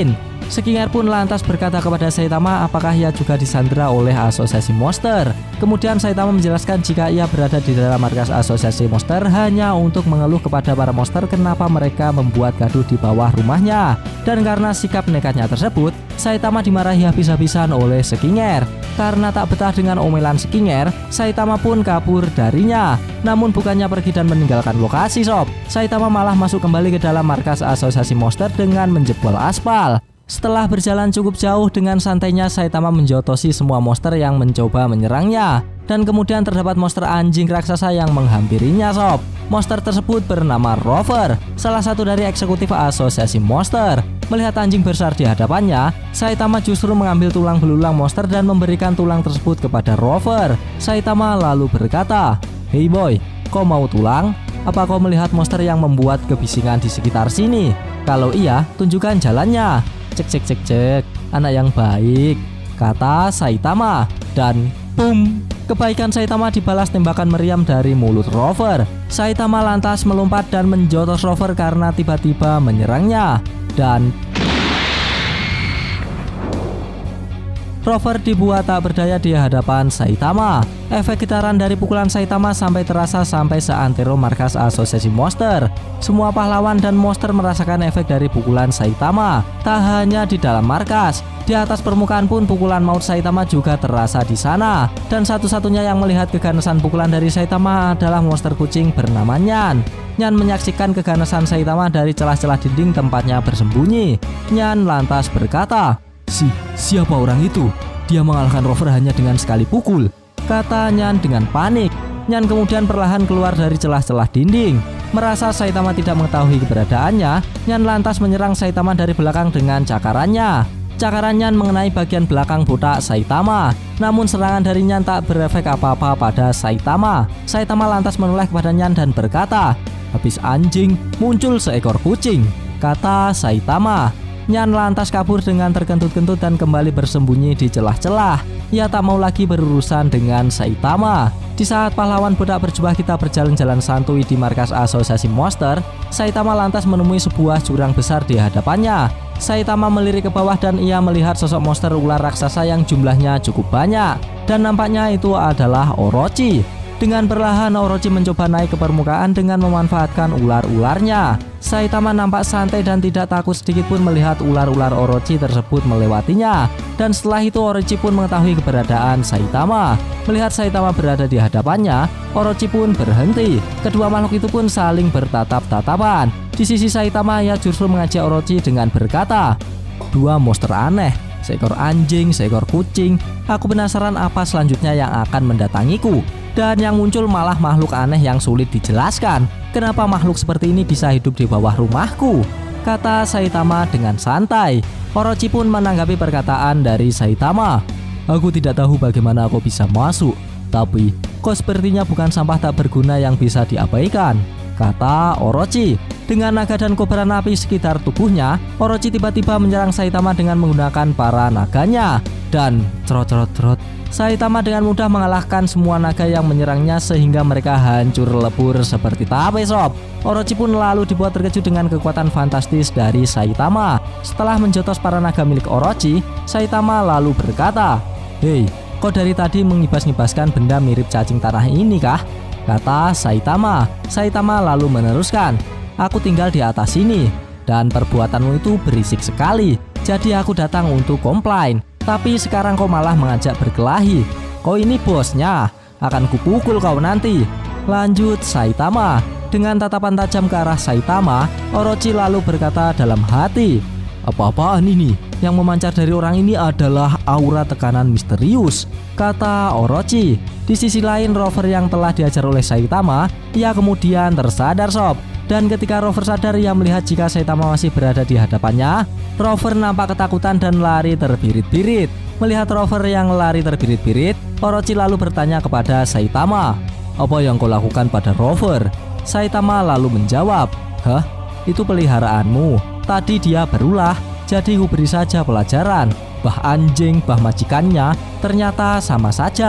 Skinner pun lantas berkata kepada Saitama apakah ia juga disandera oleh asosiasi monster. Kemudian Saitama menjelaskan jika ia berada di dalam markas asosiasi monster hanya untuk mengeluh kepada para monster kenapa mereka membuat gaduh di bawah rumahnya. Dan karena sikap nekatnya tersebut, Saitama dimarahi habis-habisan oleh Skinner. Karena tak betah dengan omelan Skinner, Saitama pun kabur darinya. Namun bukannya pergi dan meninggalkan lokasi sob, Saitama malah masuk kembali ke dalam markas asosiasi monster dengan menjebol aspal. Setelah berjalan cukup jauh, dengan santainya Saitama menjotosi semua monster yang mencoba menyerangnya. Dan kemudian terdapat monster anjing raksasa yang menghampirinya sob. Monster tersebut bernama Rover, salah satu dari eksekutif asosiasi monster. Melihat anjing besar di hadapannya, Saitama justru mengambil tulang belulang monster dan memberikan tulang tersebut kepada Rover. Saitama lalu berkata, "Hey boy, kau mau tulang? Apa kau melihat monster yang membuat kebisingan di sekitar sini? Kalau iya, tunjukkan jalannya." Cek cek cek cek, anak yang baik, kata Saitama. Dan boom, kebaikan Saitama dibalas tembakan meriam dari mulut Rover. Saitama lantas melompat dan menjotos Rover karena tiba-tiba menyerangnya. Dan Rover dibuat tak berdaya di hadapan Saitama. Efek getaran dari pukulan Saitama sampai terasa sampai seantero markas asosiasi monster. Semua pahlawan dan monster merasakan efek dari pukulan Saitama. Tak hanya di dalam markas, di atas permukaan pun pukulan maut Saitama juga terasa di sana. Dan satu-satunya yang melihat keganasan pukulan dari Saitama adalah monster kucing bernama Nyan. Nyan menyaksikan keganasan Saitama dari celah-celah dinding tempatnya bersembunyi. Nyan lantas berkata, Si, siapa orang itu? Dia mengalahkan Rover hanya dengan sekali pukul, kata Nyan dengan panik. Nyan kemudian perlahan keluar dari celah-celah dinding. Merasa Saitama tidak mengetahui keberadaannya, Nyan lantas menyerang Saitama dari belakang dengan cakarannya. Cakaran Nyan mengenai bagian belakang botak Saitama. Namun serangan dari Nyan tak berefek apa-apa pada Saitama. Saitama lantas menoleh kepada Nyan dan berkata, "Habis anjing, muncul seekor kucing," kata Saitama. Nyan lantas kabur dengan terkentut-kentut dan kembali bersembunyi di celah-celah. Ia tak mau lagi berurusan dengan Saitama. Di saat pahlawan botak berjubah kita berjalan-jalan santuy di markas asosiasi monster, Saitama lantas menemui sebuah jurang besar di hadapannya. Saitama melirik ke bawah dan ia melihat sosok monster ular raksasa yang jumlahnya cukup banyak. Dan nampaknya itu adalah Orochi. Dengan perlahan Orochi mencoba naik ke permukaan dengan memanfaatkan ular-ularnya. Saitama nampak santai dan tidak takut sedikit pun melihat ular-ular Orochi tersebut melewatinya. Dan setelah itu Orochi pun mengetahui keberadaan Saitama. Melihat Saitama berada di hadapannya, Orochi pun berhenti. Kedua makhluk itu pun saling bertatap-tatapan. Di sisi Saitama, ia justru mengajak Orochi dengan berkata, "Dua monster aneh, seekor anjing, seekor kucing. Aku penasaran apa selanjutnya yang akan mendatangiku. Dan yang muncul malah makhluk aneh yang sulit dijelaskan. Kenapa makhluk seperti ini bisa hidup di bawah rumahku?" kata Saitama dengan santai. Orochi pun menanggapi perkataan dari Saitama. "Aku tidak tahu bagaimana kau bisa masuk, tapi kau sepertinya bukan sampah tak berguna yang bisa diabaikan," kata Orochi. Dengan naga dan kobaran api sekitar tubuhnya, Orochi tiba-tiba menyerang Saitama dengan menggunakan para naganya. Dan cerot-cerot-cerot, Saitama dengan mudah mengalahkan semua naga yang menyerangnya sehingga mereka hancur lebur seperti tape sob. Orochi pun lalu dibuat terkejut dengan kekuatan fantastis dari Saitama. Setelah menjotos para naga milik Orochi, Saitama lalu berkata, "Hei, kau dari tadi mengibas-ngibaskan benda mirip cacing tanah ini kah?" kata Saitama. Saitama lalu meneruskan, "Aku tinggal di atas sini, dan perbuatanmu itu berisik sekali. Jadi aku datang untuk komplain. Tapi sekarang kau malah mengajak berkelahi. Kau ini bosnya, akan kupukul kau nanti," lanjut Saitama. Dengan tatapan tajam ke arah Saitama, Orochi lalu berkata dalam hati, "Apa-apaan ini? Yang memancar dari orang ini adalah aura tekanan misterius," kata Orochi. Di sisi lain, Rover yang telah diajar oleh Saitama, ia kemudian tersadar sob. Dan ketika Rover sadar, ia melihat jika Saitama masih berada di hadapannya. Rover nampak ketakutan dan lari terbirit-birit. Melihat Rover yang lari terbirit-birit, Orochi lalu bertanya kepada Saitama, "Apa yang kau lakukan pada Rover?" Saitama lalu menjawab, "Hah? Itu peliharaanmu. Tadi dia berulah, jadi ku beri saja pelajaran. Bah anjing, bah majikannya, ternyata sama saja."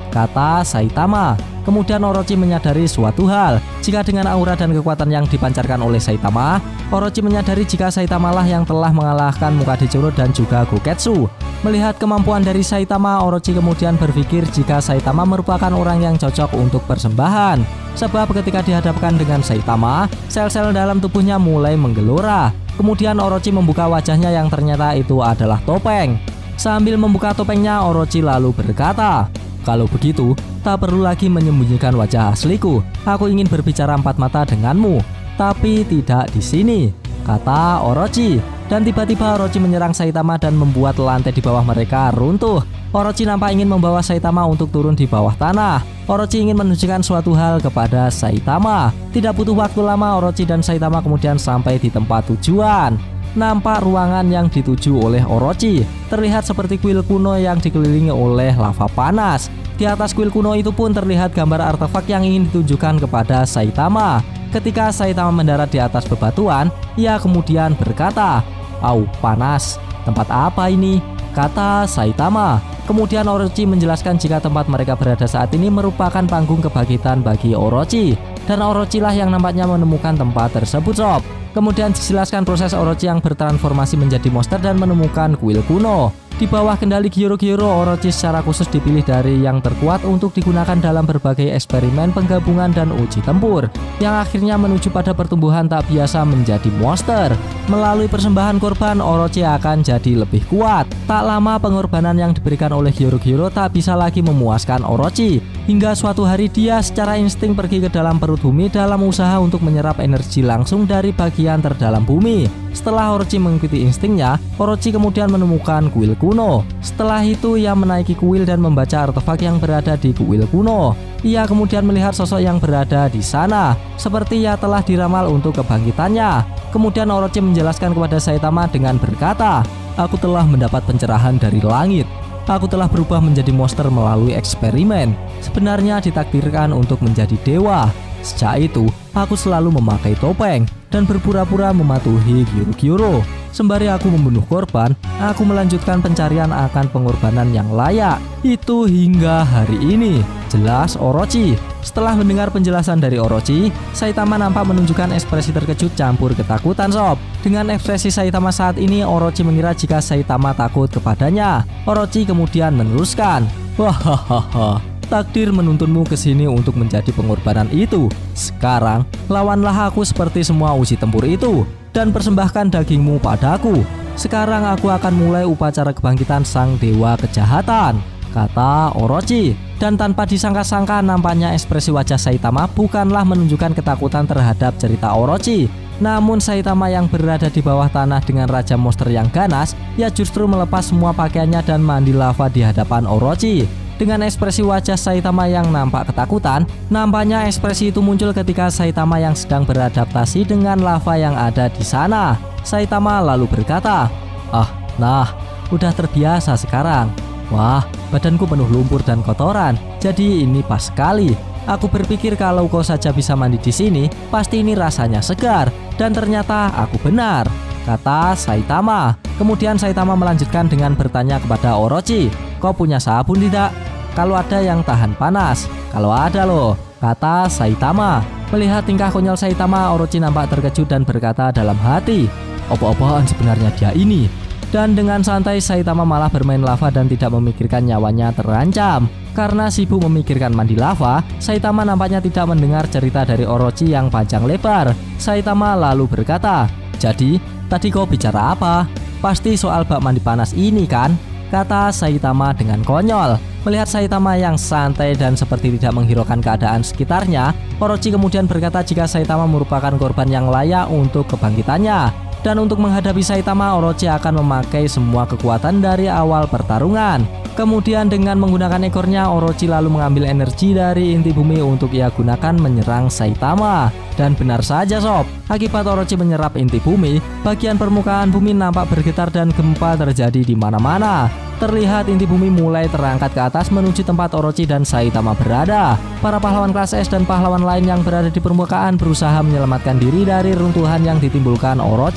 kata Saitama. Kemudian Orochi menyadari suatu hal, jika dengan aura dan kekuatan yang dipancarkan oleh Saitama, Orochi menyadari jika Saitama lah yang telah mengalahkan Mukadechiro dan juga Goketsu. Melihat kemampuan dari Saitama, Orochi kemudian berpikir jika Saitama merupakan orang yang cocok untuk persembahan. Sebab ketika dihadapkan dengan Saitama, sel-sel dalam tubuhnya mulai menggelora. Kemudian Orochi membuka wajahnya yang ternyata itu adalah topeng. Sambil membuka topengnya, Orochi lalu berkata, "Kalau begitu, tak perlu lagi menyembunyikan wajah asliku. Aku ingin berbicara empat mata denganmu, tapi tidak di sini," kata Orochi. Dan tiba-tiba Orochi menyerang Saitama dan membuat lantai di bawah mereka runtuh. Orochi nampak ingin membawa Saitama untuk turun di bawah tanah. Orochi ingin menunjukkan suatu hal kepada Saitama. Tidak butuh waktu lama, Orochi dan Saitama kemudian sampai di tempat tujuan. Nampak ruangan yang dituju oleh Orochi terlihat seperti kuil kuno yang dikelilingi oleh lava panas. Di atas kuil kuno itu pun terlihat gambar artefak yang ingin ditunjukkan kepada Saitama. Ketika Saitama mendarat di atas bebatuan, ia kemudian berkata, "Au, panas. Tempat apa ini?" kata Saitama. Kemudian Orochi menjelaskan jika tempat mereka berada saat ini merupakan panggung kebangkitan bagi Orochi. Dan Orochi lah yang nampaknya menemukan tempat tersebut, sob. Kemudian dijelaskan proses Orochi yang bertransformasi menjadi monster dan menemukan kuil kuno. Di bawah kendali Gyoro-Gyoro, Orochi secara khusus dipilih dari yang terkuat untuk digunakan dalam berbagai eksperimen penggabungan dan uji tempur, yang akhirnya menuju pada pertumbuhan tak biasa menjadi monster. Melalui persembahan korban, Orochi akan jadi lebih kuat. Tak lama pengorbanan yang diberikan oleh Gyoro-Gyoro tak bisa lagi memuaskan Orochi. Hingga suatu hari dia secara insting pergi ke dalam perut bumi dalam usaha untuk menyerap energi langsung dari bagian terdalam bumi. Setelah Orochi mengikuti instingnya, Orochi kemudian menemukan kuil kuno. Setelah itu ia menaiki kuil dan membaca artefak yang berada di kuil kuno. Ia kemudian melihat sosok yang berada di sana, seperti ia telah diramal untuk kebangkitannya. Kemudian Orochi menjelaskan kepada Saitama dengan berkata, "Aku telah mendapat pencerahan dari langit. Aku telah berubah menjadi monster melalui eksperimen. Sebenarnya ditakdirkan untuk menjadi dewa. Sejak itu, aku selalu memakai topeng dan berpura-pura mematuhi Gyoro-Gyoro. Sembari aku membunuh korban, aku melanjutkan pencarian akan pengorbanan yang layak. Itu hingga hari ini," jelas Orochi. Setelah mendengar penjelasan dari Orochi, Saitama nampak menunjukkan ekspresi terkejut campur ketakutan, sob. Dengan ekspresi Saitama saat ini, Orochi mengira jika Saitama takut kepadanya. Orochi kemudian meneruskan, "Hahaha. Takdir menuntunmu ke sini untuk menjadi pengorbanan itu. Sekarang, lawanlah aku seperti semua uji tempur itu dan persembahkan dagingmu padaku. Sekarang aku akan mulai upacara kebangkitan sang dewa kejahatan," kata Orochi. Dan tanpa disangka-sangka, nampaknya ekspresi wajah Saitama bukanlah menunjukkan ketakutan terhadap cerita Orochi. Namun Saitama yang berada di bawah tanah dengan raja monster yang ganas, ia justru melepas semua pakaiannya dan mandi lava di hadapan Orochi. Dengan ekspresi wajah Saitama yang nampak ketakutan, nampaknya ekspresi itu muncul ketika Saitama yang sedang beradaptasi dengan lava yang ada di sana. Saitama lalu berkata, "Ah, nah, udah terbiasa sekarang. Wah, badanku penuh lumpur dan kotoran, jadi ini pas sekali. Aku berpikir kalau kau saja bisa mandi di sini, pasti ini rasanya segar. Dan ternyata aku benar," kata Saitama. Kemudian Saitama melanjutkan dengan bertanya kepada Orochi, "Kau punya sabun tidak? Kalau ada yang tahan panas." "Kalau ada loh," kata Saitama. Melihat tingkah konyol Saitama, Orochi nampak terkejut dan berkata dalam hati, "Apa-apaan sebenarnya dia ini?" Dan dengan santai Saitama malah bermain lava dan tidak memikirkan nyawanya terancam. Karena sibuk memikirkan mandi lava, Saitama nampaknya tidak mendengar cerita dari Orochi yang panjang lebar. Saitama lalu berkata, "Jadi, tadi kau bicara apa? Pasti soal bak mandi panas ini kan?" kata Saitama dengan konyol. Melihat Saitama yang santai dan seperti tidak menghiraukan keadaan sekitarnya, Orochi kemudian berkata jika Saitama merupakan korban yang layak untuk kebangkitannya. Dan untuk menghadapi Saitama, Orochi akan memakai semua kekuatan dari awal pertarungan. Kemudian dengan menggunakan ekornya, Orochi lalu mengambil energi dari inti bumi untuk ia gunakan menyerang Saitama. Dan benar saja, sob, akibat Orochi menyerap inti bumi, bagian permukaan bumi nampak bergetar dan gempa terjadi di mana-mana. Terlihat inti bumi mulai terangkat ke atas menuju tempat Orochi dan Saitama berada. Para pahlawan kelas S dan pahlawan lain yang berada di permukaan berusaha menyelamatkan diri dari runtuhan yang ditimbulkan Orochi.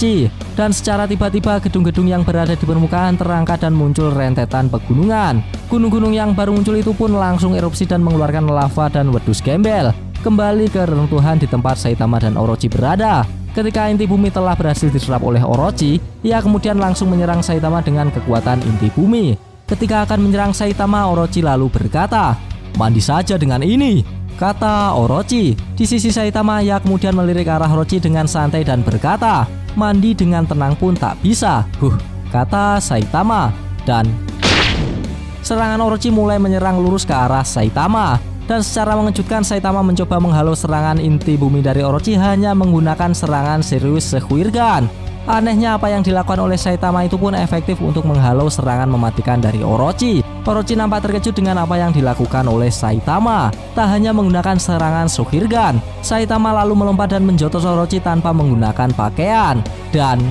Orochi. Dan secara tiba-tiba gedung-gedung yang berada di permukaan terangkat dan muncul rentetan pegunungan. Gunung-gunung yang baru muncul itu pun langsung erupsi dan mengeluarkan lava dan wedus gembel. Kembali ke reruntuhan di tempat Saitama dan Orochi berada. Ketika inti bumi telah berhasil diserap oleh Orochi, ia kemudian langsung menyerang Saitama dengan kekuatan inti bumi. Ketika akan menyerang Saitama, Orochi lalu berkata, "Mandi saja dengan ini," kata Orochi. Di sisi Saitama, ia kemudian melirik ke arah Orochi dengan santai dan berkata, "Mandi dengan tenang pun tak bisa," huh, kata Saitama. Dan serangan Orochi mulai menyerang lurus ke arah Saitama. Dan secara mengejutkan, Saitama mencoba menghalau serangan inti bumi dari Orochi hanya menggunakan serangan serius Sekuirgan. Anehnya, apa yang dilakukan oleh Saitama itu pun efektif untuk menghalau serangan mematikan dari Orochi. Orochi nampak terkejut dengan apa yang dilakukan oleh Saitama. Tak hanya menggunakan serangan Sekuirgan, Saitama lalu melompat dan menjotos Orochi tanpa menggunakan pakaian. Dan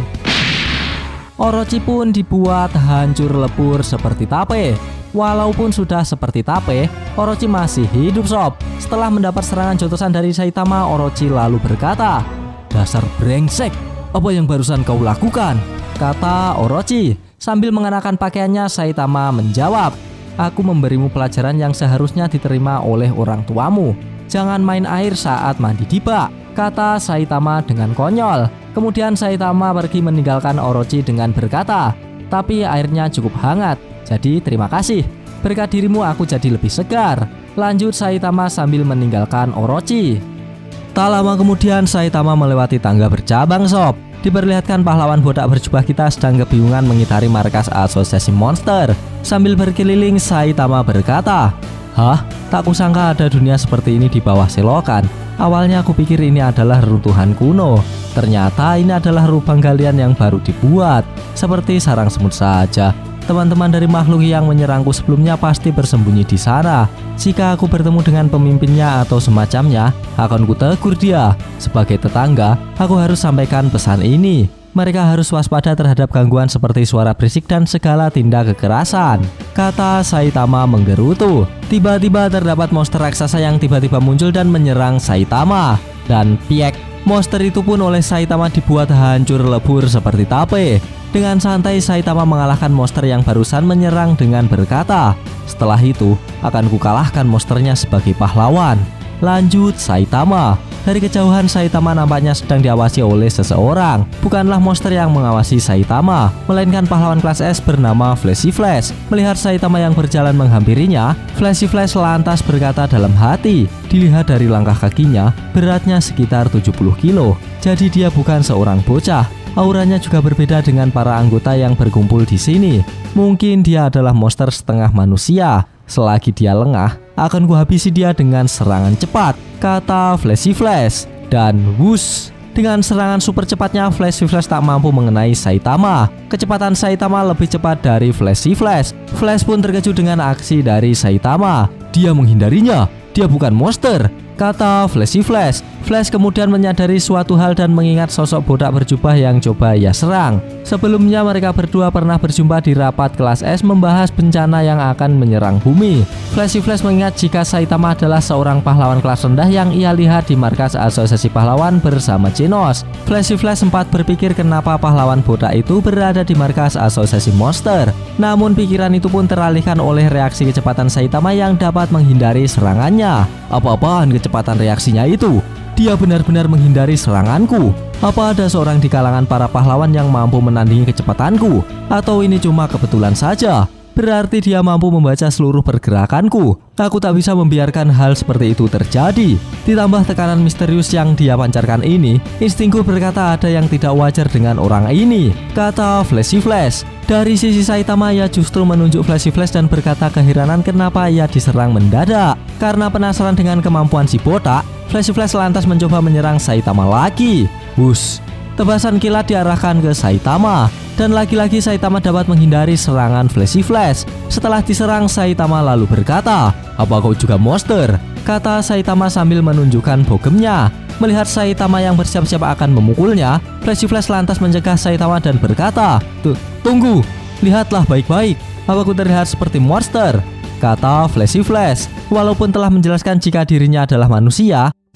Orochi pun dibuat hancur lebur seperti tape. Walaupun sudah seperti tape, Orochi masih hidup sob. Setelah mendapat serangan jotosan dari Saitama, Orochi lalu berkata, "Dasar brengsek, apa yang barusan kau lakukan?" kata Orochi. Sambil mengenakan pakaiannya, Saitama menjawab, "Aku memberimu pelajaran yang seharusnya diterima oleh orang tuamu. Jangan main air saat mandi di bak," kata Saitama dengan konyol. Kemudian Saitama pergi meninggalkan Orochi dengan berkata, "Tapi airnya cukup hangat, jadi terima kasih. Berkat dirimu aku jadi lebih segar," lanjut Saitama sambil meninggalkan Orochi. Tak lama kemudian Saitama melewati tangga bercabang sob. Diperlihatkan pahlawan botak berjubah kita sedang kebingungan mengitari markas asosiasi monster. Sambil berkeliling, Saitama berkata, "Hah? Tak kusangka ada dunia seperti ini di bawah selokan. Awalnya aku pikir ini adalah reruntuhan kuno. Ternyata ini adalah lubang galian yang baru dibuat. Seperti sarang semut saja. Teman-teman dari makhluk yang menyerangku sebelumnya pasti bersembunyi di sana. Jika aku bertemu dengan pemimpinnya atau semacamnya, akan kutegur dia. Sebagai tetangga, aku harus sampaikan pesan ini. Mereka harus waspada terhadap gangguan seperti suara berisik dan segala tindak kekerasan," kata Saitama menggerutu. Tiba-tiba terdapat monster raksasa yang tiba-tiba muncul dan menyerang Saitama. Dan piek, monster itu pun oleh Saitama dibuat hancur lebur seperti tape. Dengan santai Saitama mengalahkan monster yang barusan menyerang dengan berkata, "Setelah itu akan kukalahkan monsternya sebagai pahlawan," lanjut Saitama. Dari kejauhan Saitama nampaknya sedang diawasi oleh seseorang. Bukanlah monster yang mengawasi Saitama, melainkan pahlawan kelas S bernama Flashy Flash. Melihat Saitama yang berjalan menghampirinya, Flashy Flash lantas berkata dalam hati, "Dilihat dari langkah kakinya, beratnya sekitar tujuh puluh kilo. Jadi dia bukan seorang bocah. Auranya juga berbeda dengan para anggota yang berkumpul di sini. Mungkin dia adalah monster setengah manusia. Selagi dia lengah, akan kuhabisi dia dengan serangan cepat," kata Flashy Flash. Dan wush, dengan serangan super cepatnya, Flashy Flash tak mampu mengenai Saitama. Kecepatan Saitama lebih cepat dari Flashy Flash. Flash pun terkejut dengan aksi dari Saitama. "Dia menghindarinya. Dia bukan monster," kata Flashy Flash. Flash kemudian menyadari suatu hal dan mengingat sosok botak berjubah yang coba ia serang. Sebelumnya mereka berdua pernah berjumpa di rapat kelas S membahas bencana yang akan menyerang bumi. Flashy Flash mengingat jika Saitama adalah seorang pahlawan kelas rendah yang ia lihat di markas asosiasi pahlawan bersama Genos. Flashy Flash sempat berpikir kenapa pahlawan botak itu berada di markas asosiasi monster. Namun pikiran itu pun teralihkan oleh reaksi kecepatan Saitama yang dapat menghindari serangannya. Apa-apaan kecepatan reaksinya itu? Dia benar-benar menghindari seranganku. Apa ada seorang di kalangan para pahlawan yang mampu menandingi kecepatanku? Atau ini cuma kebetulan saja? Berarti dia mampu membaca seluruh pergerakanku. Aku tak bisa membiarkan hal seperti itu terjadi. Ditambah tekanan misterius yang dia pancarkan ini, instingku berkata ada yang tidak wajar dengan orang ini, kata Flashy Flash. Dari sisi Saitama, ia justru menunjuk Flashy Flash dan berkata keheranan kenapa ia diserang mendadak. Karena penasaran dengan kemampuan si botak, Flashy Flash lantas mencoba menyerang Saitama lagi. Wush, tebasan kilat diarahkan ke Saitama. Dan lagi-lagi Saitama dapat menghindari serangan Flashy Flash. Setelah diserang, Saitama lalu berkata, "Apa kau juga monster?" kata Saitama sambil menunjukkan bogemnya. Melihat Saitama yang bersiap-siap akan memukulnya, Flashy Flash lantas mencegah Saitama dan berkata, "Tuh, tunggu, lihatlah baik-baik. Apakah terlihat seperti monster?" kata Flashy Flash. Walaupun telah menjelaskan jika dirinya adalah manusia,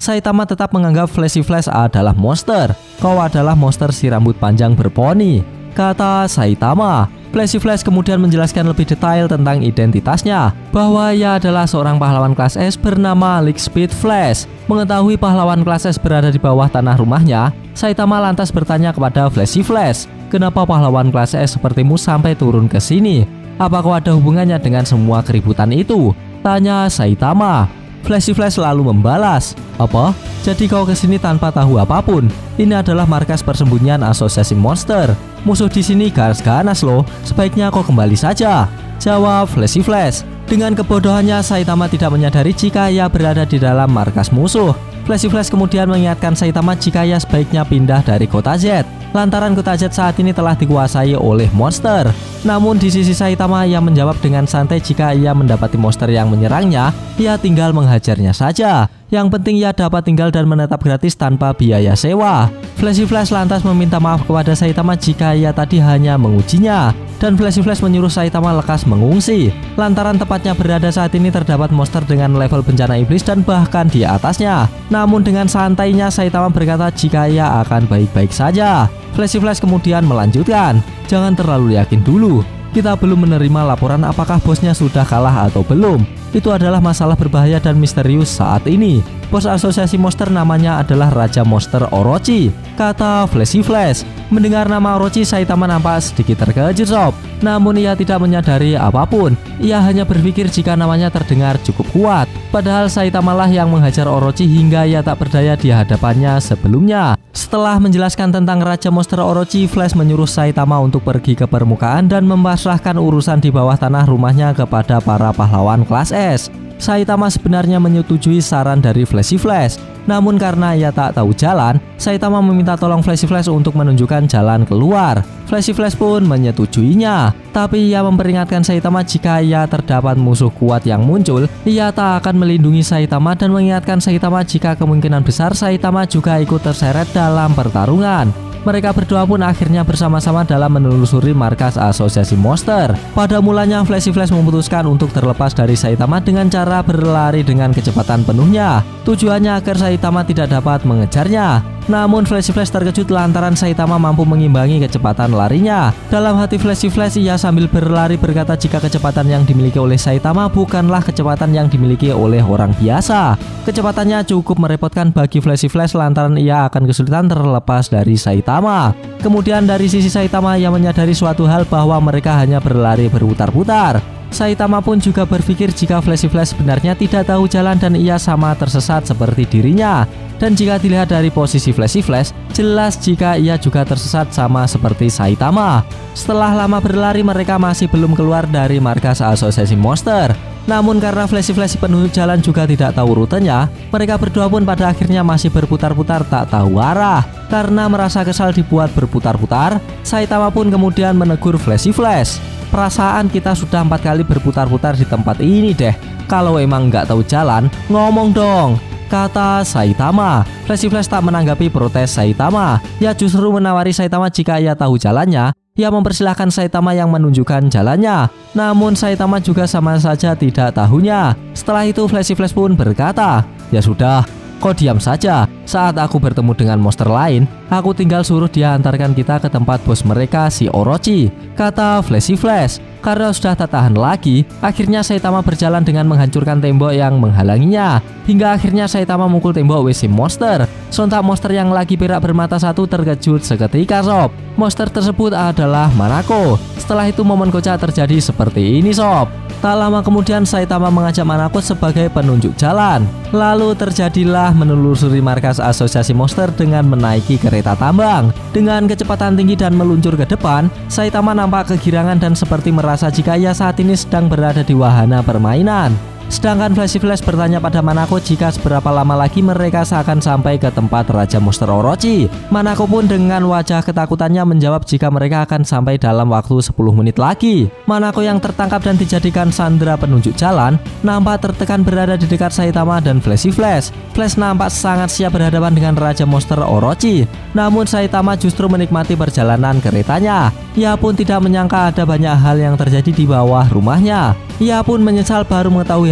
Saitama tetap menganggap Flashy Flash adalah monster. Kau adalah monster si rambut panjang berponi, kata Saitama. Flashy Flash kemudian menjelaskan lebih detail tentang identitasnya, bahwa ia adalah seorang pahlawan kelas S bernama Light Speed Flash. Mengetahui pahlawan kelas S berada di bawah tanah rumahnya, Saitama lantas bertanya kepada Flashy Flash, kenapa pahlawan kelas S sepertimu sampai turun ke sini? Apakah ada hubungannya dengan semua keributan itu? Tanya Saitama. Flashy Flash lalu membalas, apa? Jadi kau kesini tanpa tahu apapun? Ini adalah markas persembunyian asosiasi monster. Musuh di sini ganas-ganas loh. Sebaiknya kau kembali saja, jawab Flashy Flash. Dengan kebodohannya, Saitama tidak menyadari jika ia berada di dalam markas musuh. Flashy Flash kemudian mengingatkan Saitama jika ia sebaiknya pindah dari kota Z, lantaran kota Z saat ini telah dikuasai oleh monster. Namun di sisi Saitama, ia menjawab dengan santai jika ia mendapati monster yang menyerangnya, ia tinggal menghajarnya saja. Yang penting ia dapat tinggal dan menetap gratis tanpa biaya sewa. Flashy Flash lantas meminta maaf kepada Saitama jika ia tadi hanya mengujinya. Dan Flashy Flash menyuruh Saitama lekas mengungsi, lantaran tepatnya berada saat ini terdapat monster dengan level bencana iblis dan bahkan di atasnya. Namun dengan santainya Saitama berkata jika ia akan baik-baik saja. Flashy Flash kemudian melanjutkan, jangan terlalu yakin dulu. Kita belum menerima laporan apakah bosnya sudah kalah atau belum. Itu adalah masalah berbahaya dan misterius saat ini. Bos asosiasi monster namanya adalah Raja Monster Orochi, kata Flashy Flash. Mendengar nama Orochi, Saitama nampak sedikit terkejut sob. Namun ia tidak menyadari apapun. Ia hanya berpikir jika namanya terdengar cukup kuat. Padahal Saitama lah yang menghajar Orochi hingga ia tak berdaya di hadapannya sebelumnya. Setelah menjelaskan tentang Raja Monster Orochi, Flash menyuruh Saitama untuk pergi ke permukaan dan memasrahkan urusan di bawah tanah rumahnya kepada para pahlawan kelas S. Saitama sebenarnya menyetujui saran dari Flashy Flash. Namun karena ia tak tahu jalan, Saitama meminta tolong Flashy Flash untuk menunjukkan jalan keluar. Flashy Flash pun menyetujuinya. Tapi ia memperingatkan Saitama jika ia terdapat musuh kuat yang muncul, ia tak akan melindungi Saitama dan mengingatkan Saitama jika kemungkinan besar Saitama juga ikut terseret dalam pertarungan. Mereka berdua pun akhirnya bersama-sama dalam menelusuri markas asosiasi monster. Pada mulanya Flashy Flash memutuskan untuk terlepas dari Saitama dengan cara berlari dengan kecepatan penuhnya. Tujuannya agar Saitama tidak dapat mengejarnya. Namun Flashy Flash terkejut lantaran Saitama mampu mengimbangi kecepatan larinya. Dalam hati Flashy Flash, ia sambil berlari berkata jika kecepatan yang dimiliki oleh Saitama bukanlah kecepatan yang dimiliki oleh orang biasa. Kecepatannya cukup merepotkan bagi Flashy Flash lantaran ia akan kesulitan terlepas dari Saitama. Kemudian dari sisi Saitama, ia menyadari suatu hal bahwa mereka hanya berlari berputar-putar. Saitama pun juga berpikir jika Flashy Flash sebenarnya tidak tahu jalan dan ia sama tersesat seperti dirinya. Dan jika dilihat dari posisi Flashy Flash, jelas jika ia juga tersesat sama seperti Saitama. Setelah lama berlari, mereka masih belum keluar dari markas asosiasi monster. Namun karena Flashy Flash penuh jalan juga tidak tahu rutenya, mereka berdua pun pada akhirnya masih berputar-putar tak tahu arah. Karena merasa kesal dibuat berputar-putar, Saitama pun kemudian menegur Flashy Flash. Perasaan kita sudah empat kali berputar-putar di tempat ini deh. Kalau emang nggak tahu jalan, ngomong dong, kata Saitama. Flashy Flash tak menanggapi protes Saitama. Ia justru menawari Saitama jika ia tahu jalannya. Ia mempersilahkan Saitama yang menunjukkan jalannya. Namun Saitama juga sama saja tidak tahunya. Setelah itu Flashy Flash pun berkata, ya sudah, kau diam saja. Saat aku bertemu dengan monster lain, aku tinggal suruh dia antarkan kita ke tempat bos mereka si Orochi, kata Flashy Flash. Karena sudah tak tahan lagi, akhirnya Saitama berjalan dengan menghancurkan tembok yang menghalanginya. Hingga akhirnya Saitama mukul tembok W C monster. Sontak monster yang lagi perak bermata satu terkejut seketika sob. Monster tersebut adalah Manako. Setelah itu momen kocak terjadi seperti ini sob. Tak lama kemudian Saitama mengajak Manako sebagai penunjuk jalan. Lalu terjadilah menelusuri markas asosiasi monster dengan menaiki kereta tambang. Dengan kecepatan tinggi dan meluncur ke depan, Saitama nampak kegirangan dan seperti merasa jika ia saat ini sedang berada di wahana permainan. Sedangkan Flashy Flash bertanya pada Manako jika seberapa lama lagi mereka akan sampai ke tempat Raja Monster Orochi. Manako pun dengan wajah ketakutannya menjawab jika mereka akan sampai dalam waktu sepuluh menit lagi. Manako yang tertangkap dan dijadikan sandera penunjuk jalan nampak tertekan berada di dekat Saitama dan Flashy Flash. Flash nampak sangat siap berhadapan dengan Raja Monster Orochi. Namun Saitama justru menikmati perjalanan keretanya. Ia pun tidak menyangka ada banyak hal yang terjadi di bawah rumahnya. Ia pun menyesal baru mengetahui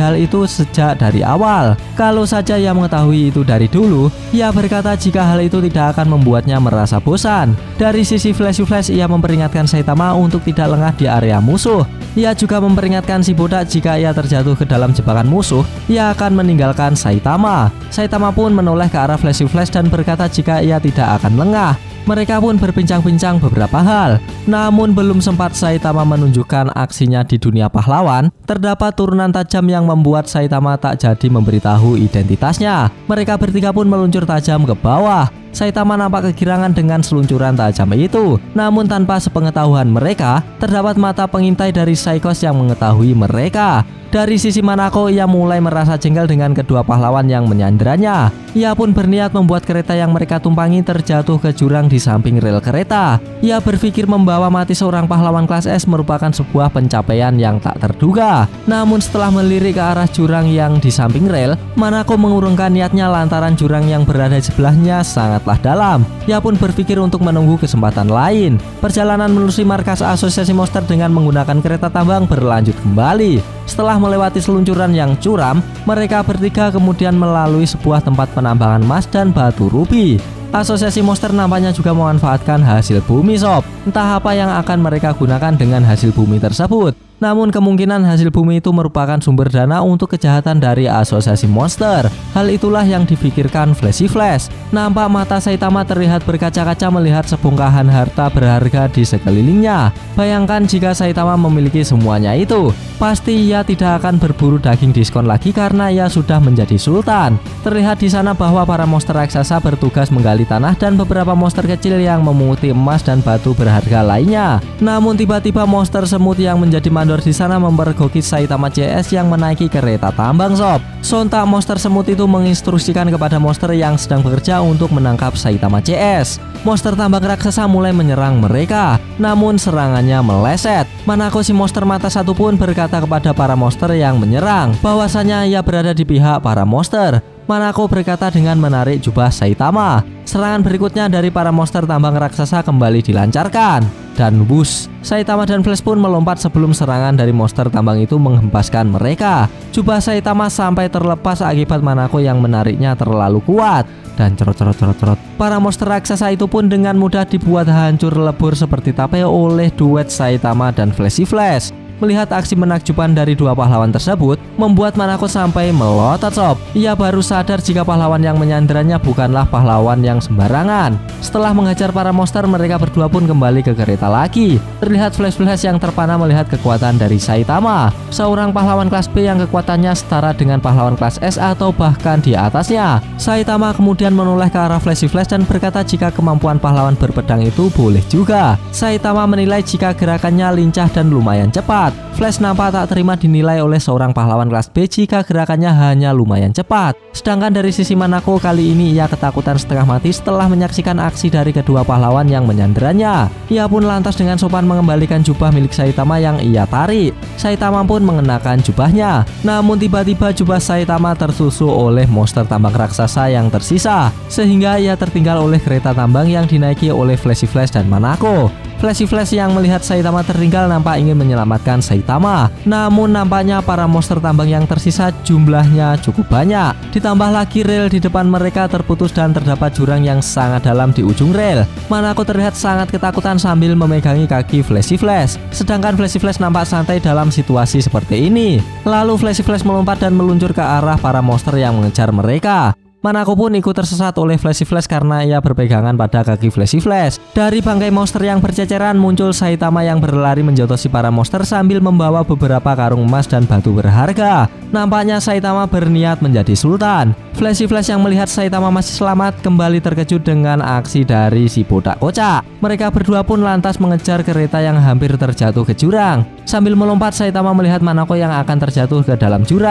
hal itu sejak dari awal. Kalau saja ia mengetahui itu dari dulu, ia berkata jika hal itu tidak akan membuatnya merasa bosan. Dari sisi Flashy Flash, ia memperingatkan Saitama untuk tidak lengah di area musuh. Ia juga memperingatkan si botak jika ia terjatuh ke dalam jebakan musuh, ia akan meninggalkan Saitama. Saitama pun menoleh ke arah Flashy Flash dan berkata jika ia tidak akan lengah. Mereka pun berbincang-bincang beberapa hal. Namun belum sempat Saitama menunjukkan aksinya di dunia pahlawan, terdapat turunan tajam yang membuat Saitama tak jadi memberitahu identitasnya. Mereka bertiga pun meluncur tajam ke bawah. Saitama nampak kegirangan dengan seluncuran tajam itu. Namun tanpa sepengetahuan mereka, terdapat mata pengintai dari Psychos yang mengetahui mereka. Dari sisi Manako, ia mulai merasa jengkel dengan kedua pahlawan yang menyanderanya. Ia pun berniat membuat kereta yang mereka tumpangi terjatuh ke jurang di samping rel kereta. Ia berpikir membawa mati seorang pahlawan kelas S merupakan sebuah pencapaian yang tak terduga. Namun setelah melirik ke arah jurang yang di samping rel, Manako mengurungkan niatnya lantaran jurang yang berada di sebelahnya sangatlah dalam. Ia pun berpikir untuk menunggu kesempatan lain. Perjalanan menelusuri markas asosiasi monster dengan menggunakan kereta tambang berlanjut kembali. Setelah melewati seluncuran yang curam, mereka bertiga kemudian melalui sebuah tempat penambangan emas dan batu rubi. Asosiasi monster nampaknya juga memanfaatkan hasil bumi sob. Entah apa yang akan mereka gunakan dengan hasil bumi tersebut. Namun kemungkinan hasil bumi itu merupakan sumber dana untuk kejahatan dari asosiasi monster. Hal itulah yang dipikirkan Flashy Flash. Nampak mata Saitama terlihat berkaca-kaca melihat sebongkahan harta berharga di sekelilingnya. Bayangkan jika Saitama memiliki semuanya itu, pasti ia tidak akan berburu daging diskon lagi karena ia sudah menjadi sultan. Terlihat di sana bahwa para monster raksasa bertugas menggali tanah dan beberapa monster kecil yang memunguti emas dan batu berharga lainnya. Namun tiba-tiba monster semut yang menjadi mandor di sana mempergoki Saitama C S yang menaiki kereta tambang sob. Sontak monster semut itu menginstruksikan kepada monster yang sedang bekerja untuk menangkap Saitama C S. Monster tambang raksasa mulai menyerang mereka, namun serangannya meleset. Manako si monster mata satu pun berkata kepada para monster yang menyerang bahwasanya ia berada di pihak para monster. Manako berkata dengan menarik jubah Saitama. Serangan berikutnya dari para monster tambang raksasa kembali dilancarkan. Dan bus, Saitama dan Flash pun melompat sebelum serangan dari monster tambang itu menghempaskan mereka. Jubah Saitama sampai terlepas akibat Manako yang menariknya terlalu kuat. Dan cerot-cerot-cerot-cerot, para monster raksasa itu pun dengan mudah dibuat hancur lebur seperti tape oleh duet Saitama dan Flashy Flash. Melihat aksi menakjubkan dari dua pahlawan tersebut, membuat Manako sampai melotot sob. Ia baru sadar jika pahlawan yang menyanderanya bukanlah pahlawan yang sembarangan. Setelah menghajar para monster, mereka berdua pun kembali ke kereta lagi. Terlihat Flash-Flash yang terpana melihat kekuatan dari Saitama, seorang pahlawan kelas B yang kekuatannya setara dengan pahlawan kelas S atau bahkan di atasnya. Saitama kemudian menoleh ke arah Flashy Flash dan berkata jika kemampuan pahlawan berpedang itu boleh juga. Saitama menilai jika gerakannya lincah dan lumayan cepat. Flash nampak tak terima dinilai oleh seorang pahlawan kelas B jika gerakannya hanya lumayan cepat. Sedangkan dari sisi Manako, kali ini ia ketakutan setengah mati setelah menyaksikan aksi dari kedua pahlawan yang menyanderanya. Ia pun lantas dengan sopan mengembalikan jubah milik Saitama yang ia tarik. Saitama pun mengenakan jubahnya. Namun tiba-tiba jubah Saitama tersusul oleh monster tambang raksasa yang tersisa, sehingga ia tertinggal oleh kereta tambang yang dinaiki oleh Flashy Flash dan Manako. Flashy Flash yang melihat Saitama tertinggal nampak ingin menyelamatkan Saitama. Namun nampaknya para monster tambang yang tersisa jumlahnya cukup banyak. Ditambah lagi rel di depan mereka terputus dan terdapat jurang yang sangat dalam di ujung rel. Manako terlihat sangat ketakutan sambil memegangi kaki Flashy Flash. Sedangkan Flashy Flash nampak santai dalam situasi seperti ini. Lalu Flashy Flash melompat dan meluncur ke arah para monster yang mengejar mereka. Manako pun ikut tersesat oleh Flashy Flash karena ia berpegangan pada kaki Flashy Flash. Dari bangkai monster yang berceceran muncul Saitama yang berlari menjotosi para monster sambil membawa beberapa karung emas dan batu berharga. Nampaknya Saitama berniat menjadi sultan. Flashy Flash yang melihat Saitama masih selamat kembali terkejut dengan aksi dari si botak kocak. Mereka berdua pun lantas mengejar kereta yang hampir terjatuh ke jurang. Sambil melompat, Saitama melihat Manako yang akan terjatuh ke dalam jurang.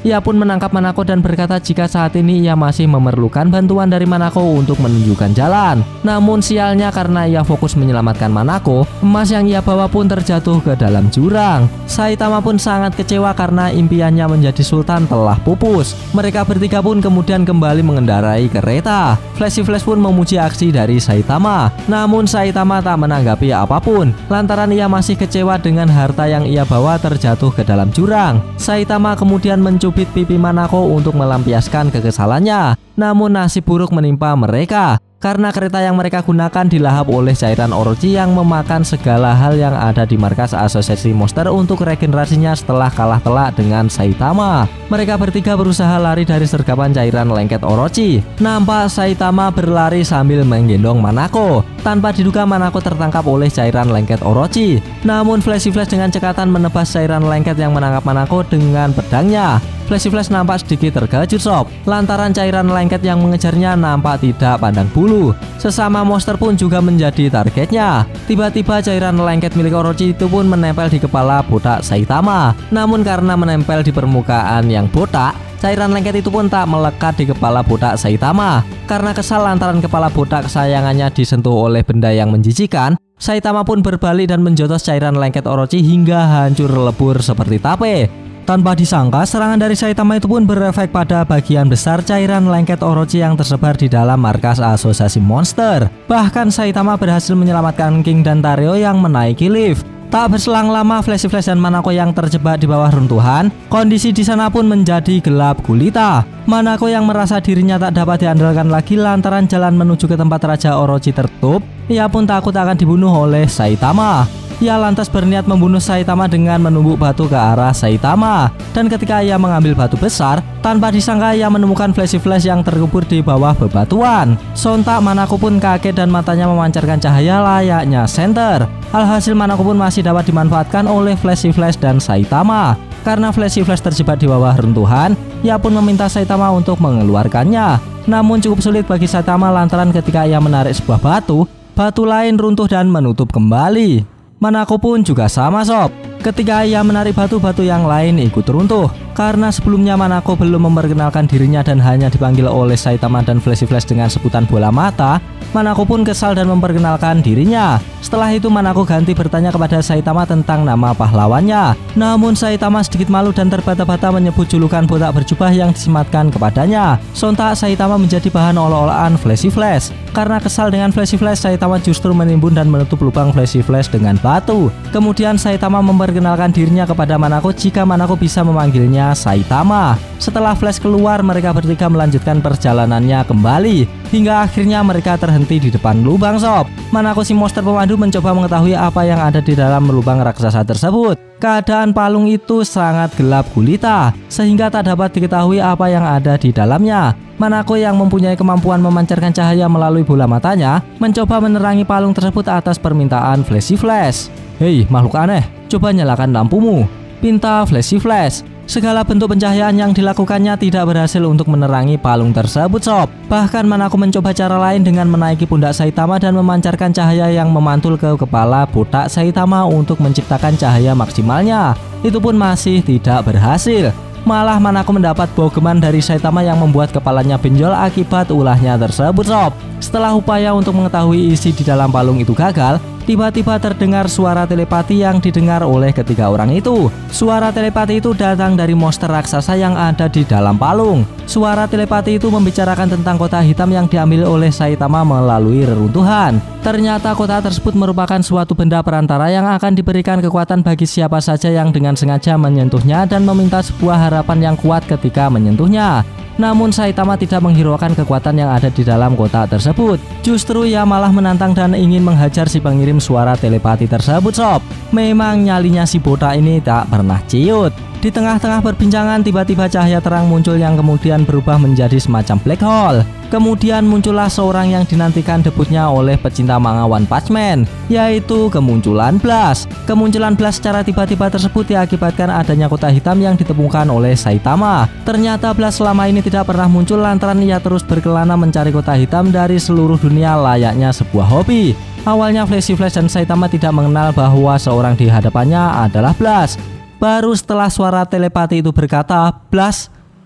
Ia pun menangkap Manako dan berkata jika saat ini ia masih memerlukan bantuan dari Manako untuk menunjukkan jalan. Namun sialnya karena ia fokus menyelamatkan Manako, emas yang ia bawa pun terjatuh ke dalam jurang. Saitama pun sangat kecewa karena impiannya menjadi sultan telah pupus. Mereka bertiga pun kemudian kembali mengendarai kereta. Flashy Flash pun memuji aksi dari Saitama. Namun Saitama tak menanggapi apapun, lantaran ia masih kecewa dengan harta yang ia bawa terjatuh ke dalam jurang. Saitama kemudian mencubit pipi Manako untuk melampiaskan kekesalannya. Namun nasib buruk menimpa mereka karena kereta yang mereka gunakan dilahap oleh cairan Orochi yang memakan segala hal yang ada di markas asosiasi monster untuk regenerasinya setelah kalah telak dengan Saitama. Mereka bertiga berusaha lari dari sergapan cairan lengket Orochi. Nampak Saitama berlari sambil menggendong Manako. Tanpa diduga Manako tertangkap oleh cairan lengket Orochi. Namun Flashy Flash dengan cekatan menebas cairan lengket yang menangkap Manako dengan pedangnya. Flashy Flash nampak sedikit terkejut sob, lantaran cairan lengket yang mengejarnya nampak tidak pandang bulu. Sesama monster pun juga menjadi targetnya. Tiba-tiba cairan lengket milik Orochi itu pun menempel di kepala botak Saitama. Namun karena menempel di permukaan yang botak, cairan lengket itu pun tak melekat di kepala botak Saitama. Karena kesal lantaran kepala botak kesayangannya disentuh oleh benda yang menjijikan, Saitama pun berbalik dan menjotos cairan lengket Orochi hingga hancur lebur seperti tape. Tanpa disangka, serangan dari Saitama itu pun berefek pada bagian besar cairan lengket Orochi yang tersebar di dalam markas asosiasi monster. Bahkan Saitama berhasil menyelamatkan King dan Tareo yang menaiki lift. Tak berselang lama, Flashy Flash dan Manako yang terjebak di bawah runtuhan. Kondisi di sana pun menjadi gelap gulita. Manako yang merasa dirinya tak dapat diandalkan lagi lantaran jalan menuju ke tempat Raja Orochi tertutup. Ia pun takut akan dibunuh oleh Saitama. Ia lantas berniat membunuh Saitama dengan menumbuk batu ke arah Saitama. Dan ketika ia mengambil batu besar, tanpa disangka ia menemukan Flashy Flash yang terkubur di bawah bebatuan. Sontak Manako pun kaget dan matanya memancarkan cahaya layaknya senter. Alhasil Manako pun masih dapat dimanfaatkan oleh Flashy Flash dan Saitama. Karena Flashy Flash terjebak di bawah runtuhan, ia pun meminta Saitama untuk mengeluarkannya. Namun cukup sulit bagi Saitama lantaran ketika ia menarik sebuah batu, batu lain runtuh dan menutup kembali. Manako pun juga sama sob. Ketika ia menarik batu-batu yang lain ikut runtuh. Karena sebelumnya Manako belum memperkenalkan dirinya dan hanya dipanggil oleh Saitama dan Flashy Flash dengan sebutan bola mata, Manako pun kesal dan memperkenalkan dirinya. Setelah itu Manako ganti bertanya kepada Saitama tentang nama pahlawannya. Namun Saitama sedikit malu dan terbata-bata menyebut julukan botak berjubah yang disematkan kepadanya. Sontak Saitama menjadi bahan olok-olokan Flashy Flash. Karena kesal dengan Flashy Flash, Saitama justru menimbun dan menutup lubang Flashy Flash dengan batu. Kemudian Saitama memperkenalkan dirinya kepada Manako jika Manako bisa memanggilnya Saitama. Setelah Flash keluar, mereka bertiga melanjutkan perjalanannya kembali hingga akhirnya mereka terhenti di depan lubang sob. Manako si monster pemandu mencoba mengetahui apa yang ada di dalam lubang raksasa tersebut. Keadaan palung itu sangat gelap gulita sehingga tak dapat diketahui apa yang ada di dalamnya. Manako yang mempunyai kemampuan memancarkan cahaya melalui bola matanya mencoba menerangi palung tersebut atas permintaan Flashy Flash. Hei makhluk aneh, coba nyalakan lampumu, pinta Flashy Flash. Segala bentuk pencahayaan yang dilakukannya tidak berhasil untuk menerangi palung tersebut sob. Bahkan Manako mencoba cara lain dengan menaiki pundak Saitama dan memancarkan cahaya yang memantul ke kepala botak Saitama untuk menciptakan cahaya maksimalnya. Itu pun masih tidak berhasil. Malah Manako mendapat bogeman dari Saitama yang membuat kepalanya benjol akibat ulahnya tersebut sob. Setelah upaya untuk mengetahui isi di dalam palung itu gagal, tiba-tiba terdengar suara telepati yang didengar oleh ketiga orang itu. Suara telepati itu datang dari monster raksasa yang ada di dalam palung. Suara telepati itu membicarakan tentang kota hitam yang diambil oleh Saitama melalui reruntuhan. Ternyata kota tersebut merupakan suatu benda perantara yang akan diberikan kekuatan bagi siapa saja yang dengan sengaja menyentuhnya dan meminta sebuah harapan yang kuat ketika menyentuhnya. Namun Saitama tidak menghiraukan kekuatan yang ada di dalam kota tersebut. Justru ia malah menantang dan ingin menghajar si pengirim suara telepati tersebut sob. Memang nyalinya si botak ini tak pernah ciut. Di tengah-tengah perbincangan tiba-tiba cahaya terang muncul yang kemudian berubah menjadi semacam black hole. Kemudian muncullah seorang yang dinantikan debutnya oleh pecinta manga One Punch Man, yaitu kemunculan Blast. Kemunculan Blast secara tiba-tiba tersebut diakibatkan adanya kota hitam yang ditemukan oleh Saitama. Ternyata Blast selama ini tidak pernah muncul lantaran ia terus berkelana mencari kota hitam dari seluruh dunia layaknya sebuah hobi. Awalnya Flashy Flash dan Saitama tidak mengenal bahwa seorang di hadapannya adalah Blast. Baru setelah suara telepati itu berkata, "Blast,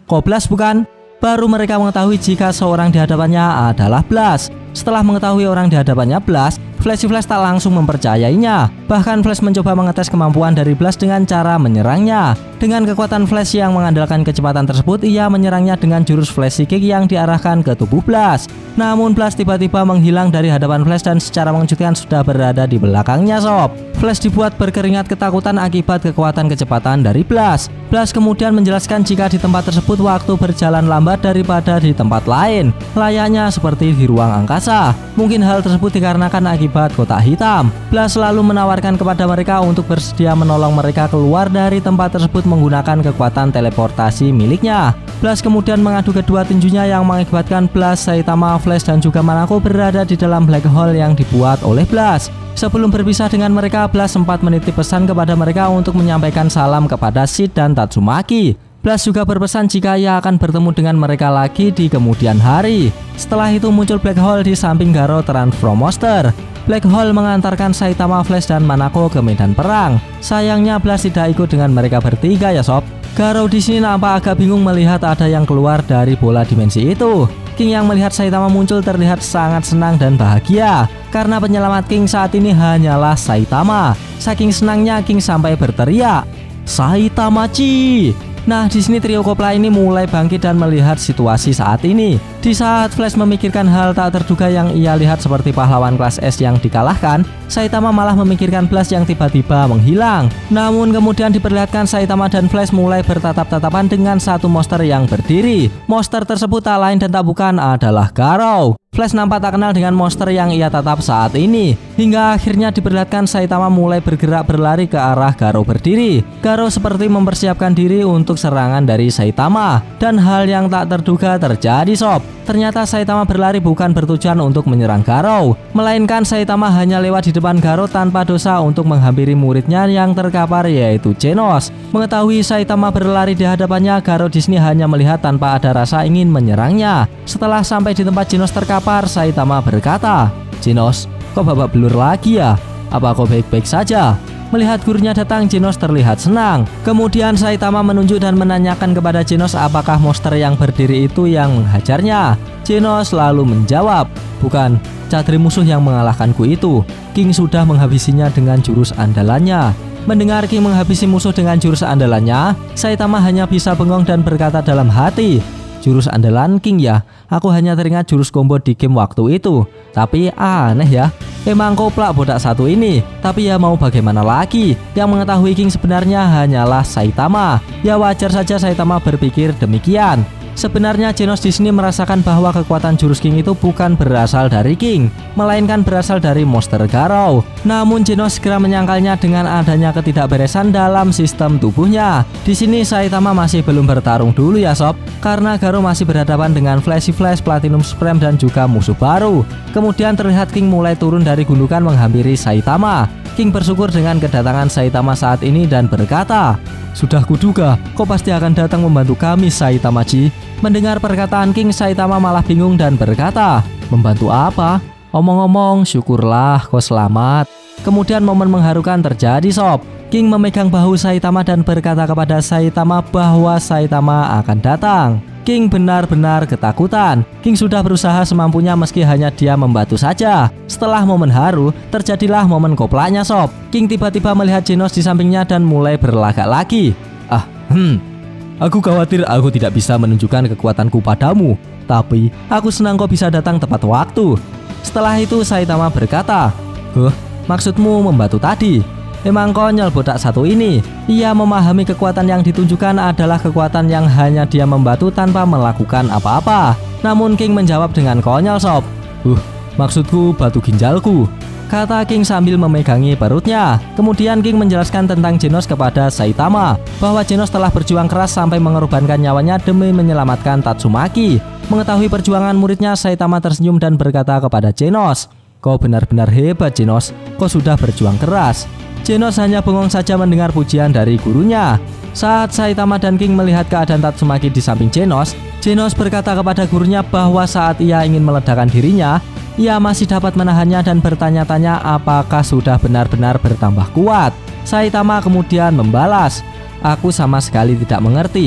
Kok Blast bukan? Baru mereka mengetahui jika seorang di hadapannya adalah Blast. Setelah mengetahui orang di hadapannya Blast, Flashy Flash tak langsung mempercayainya. Bahkan Flash mencoba mengetes kemampuan dari Blast dengan cara menyerangnya. Dengan kekuatan Flash yang mengandalkan kecepatan tersebut, ia menyerangnya dengan jurus Flashy Kick yang diarahkan ke tubuh Blast. Namun Blast tiba-tiba menghilang dari hadapan Flash dan secara mengejutkan sudah berada di belakangnya sob. Flash dibuat berkeringat ketakutan akibat kekuatan kecepatan dari Blast. Blast kemudian menjelaskan jika di tempat tersebut waktu berjalan lambat daripada di tempat lain, layaknya seperti di ruang angkasa. Mungkin hal tersebut dikarenakan akibat kotak hitam. Blast selalu menawarkan kepada mereka untuk bersedia menolong mereka keluar dari tempat tersebut menggunakan kekuatan teleportasi miliknya. Blast kemudian mengadu kedua tinjunya yang mengakibatkan Blast, Saitama, Flash dan juga Manako berada di dalam black hole yang dibuat oleh Blast. Sebelum berpisah dengan mereka, Blast sempat menitip pesan kepada mereka untuk menyampaikan salam kepada Sid dan Tatsumaki. Blast juga berpesan jika ia akan bertemu dengan mereka lagi di kemudian hari. Setelah itu muncul black hole di samping Garo Transform Monster. Black hole mengantarkan Saitama, Flash dan Manako ke medan perang. Sayangnya Blast tidak ikut dengan mereka bertiga ya sob. Garo di sini nampak agak bingung melihat ada yang keluar dari bola dimensi itu. King yang melihat Saitama muncul terlihat sangat senang dan bahagia karena penyelamat King saat ini hanyalah Saitama. Saking senangnya King sampai berteriak, "Saitama-chi!" Nah, di sini trio Kopla ini mulai bangkit dan melihat situasi saat ini. Di saat Flash memikirkan hal tak terduga yang ia lihat seperti pahlawan kelas S yang dikalahkan, Saitama malah memikirkan Blast yang tiba-tiba menghilang. Namun kemudian diperlihatkan Saitama dan Flash mulai bertatap-tatapan dengan satu monster yang berdiri. Monster tersebut tak lain dan tak bukan adalah Garo. Flash nampak tak kenal dengan monster yang ia tatap saat ini. Hingga akhirnya diperlihatkan Saitama mulai bergerak berlari ke arah Garo berdiri. Garo seperti mempersiapkan diri untuk serangan dari Saitama. Dan hal yang tak terduga terjadi sob. Ternyata Saitama berlari bukan bertujuan untuk menyerang Garo, melainkan Saitama hanya lewat di depan Garo tanpa dosa untuk menghampiri muridnya yang terkapar yaitu Genos. Mengetahui Saitama berlari di hadapannya, Garo di sini hanya melihat tanpa ada rasa ingin menyerangnya. Setelah sampai di tempat Genos terkapar, Saitama berkata, "Genos, kok babak belur lagi ya? Apa kau baik-baik saja?" Melihat gurunya datang, Genos terlihat senang. Kemudian Saitama menunjuk dan menanyakan kepada Genos apakah monster yang berdiri itu yang menghajarnya. Genos lalu menjawab, "Bukan, cadri musuh yang mengalahkanku itu. King sudah menghabisinya dengan jurus andalannya." Mendengar King menghabisi musuh dengan jurus andalannya, Saitama hanya bisa bengong dan berkata dalam hati, "Jurus andalan King ya? Aku hanya teringat jurus combo di game waktu itu. Tapi aneh ya, emang koplak bodak satu ini. Tapi ya mau bagaimana lagi? Yang mengetahui King sebenarnya hanyalah Saitama. Ya wajar saja Saitama berpikir demikian. Sebenarnya Genos di sini merasakan bahwa kekuatan jurus King itu bukan berasal dari King, melainkan berasal dari monster Garo. Namun Genos segera menyangkalnya dengan adanya ketidakberesan dalam sistem tubuhnya. Di sini Saitama masih belum bertarung dulu ya sob, karena Garo masih berhadapan dengan Flashy Flash, Platinum Supreme dan juga musuh baru. Kemudian terlihat King mulai turun dari gundukan menghampiri Saitama. King bersyukur dengan kedatangan Saitama saat ini dan berkata, "Sudah kuduga, kau pasti akan datang membantu kami, Saitama-chi." Mendengar perkataan King, Saitama malah bingung dan berkata, "Membantu apa? Omong-omong, syukurlah kau selamat." Kemudian momen mengharukan terjadi sob. King memegang bahu Saitama dan berkata kepada Saitama bahwa Saitama akan datang. King benar-benar ketakutan. King sudah berusaha semampunya meski hanya dia membantu saja. Setelah momen haru, terjadilah momen koplaknya sob. King tiba-tiba melihat Genos di sampingnya dan mulai berlagak lagi. "Ah, hmm, aku khawatir aku tidak bisa menunjukkan kekuatanku padamu. Tapi aku senang kau bisa datang tepat waktu." Setelah itu Saitama berkata, "Huh, maksudmu membantu tadi? Emang konyol bodak satu ini." Ia memahami kekuatan yang ditunjukkan adalah kekuatan yang hanya dia membantu tanpa melakukan apa-apa. Namun King menjawab dengan konyol sob, "Huh, maksudku batu ginjalku," kata King sambil memegangi perutnya. Kemudian King menjelaskan tentang Genos kepada Saitama, bahwa Genos telah berjuang keras sampai mengorbankan nyawanya demi menyelamatkan Tatsumaki. Mengetahui perjuangan muridnya, Saitama tersenyum dan berkata kepada Genos, "Kau benar-benar hebat Genos, kau sudah berjuang keras." Genos hanya bengong saja mendengar pujian dari gurunya. Saat Saitama dan King melihat keadaan Tatsumaki di samping Genos, Genos berkata kepada gurunya bahwa saat ia ingin meledakkan dirinya, ia masih dapat menahannya dan bertanya-tanya apakah sudah benar-benar bertambah kuat. Saitama kemudian membalas, "Aku sama sekali tidak mengerti.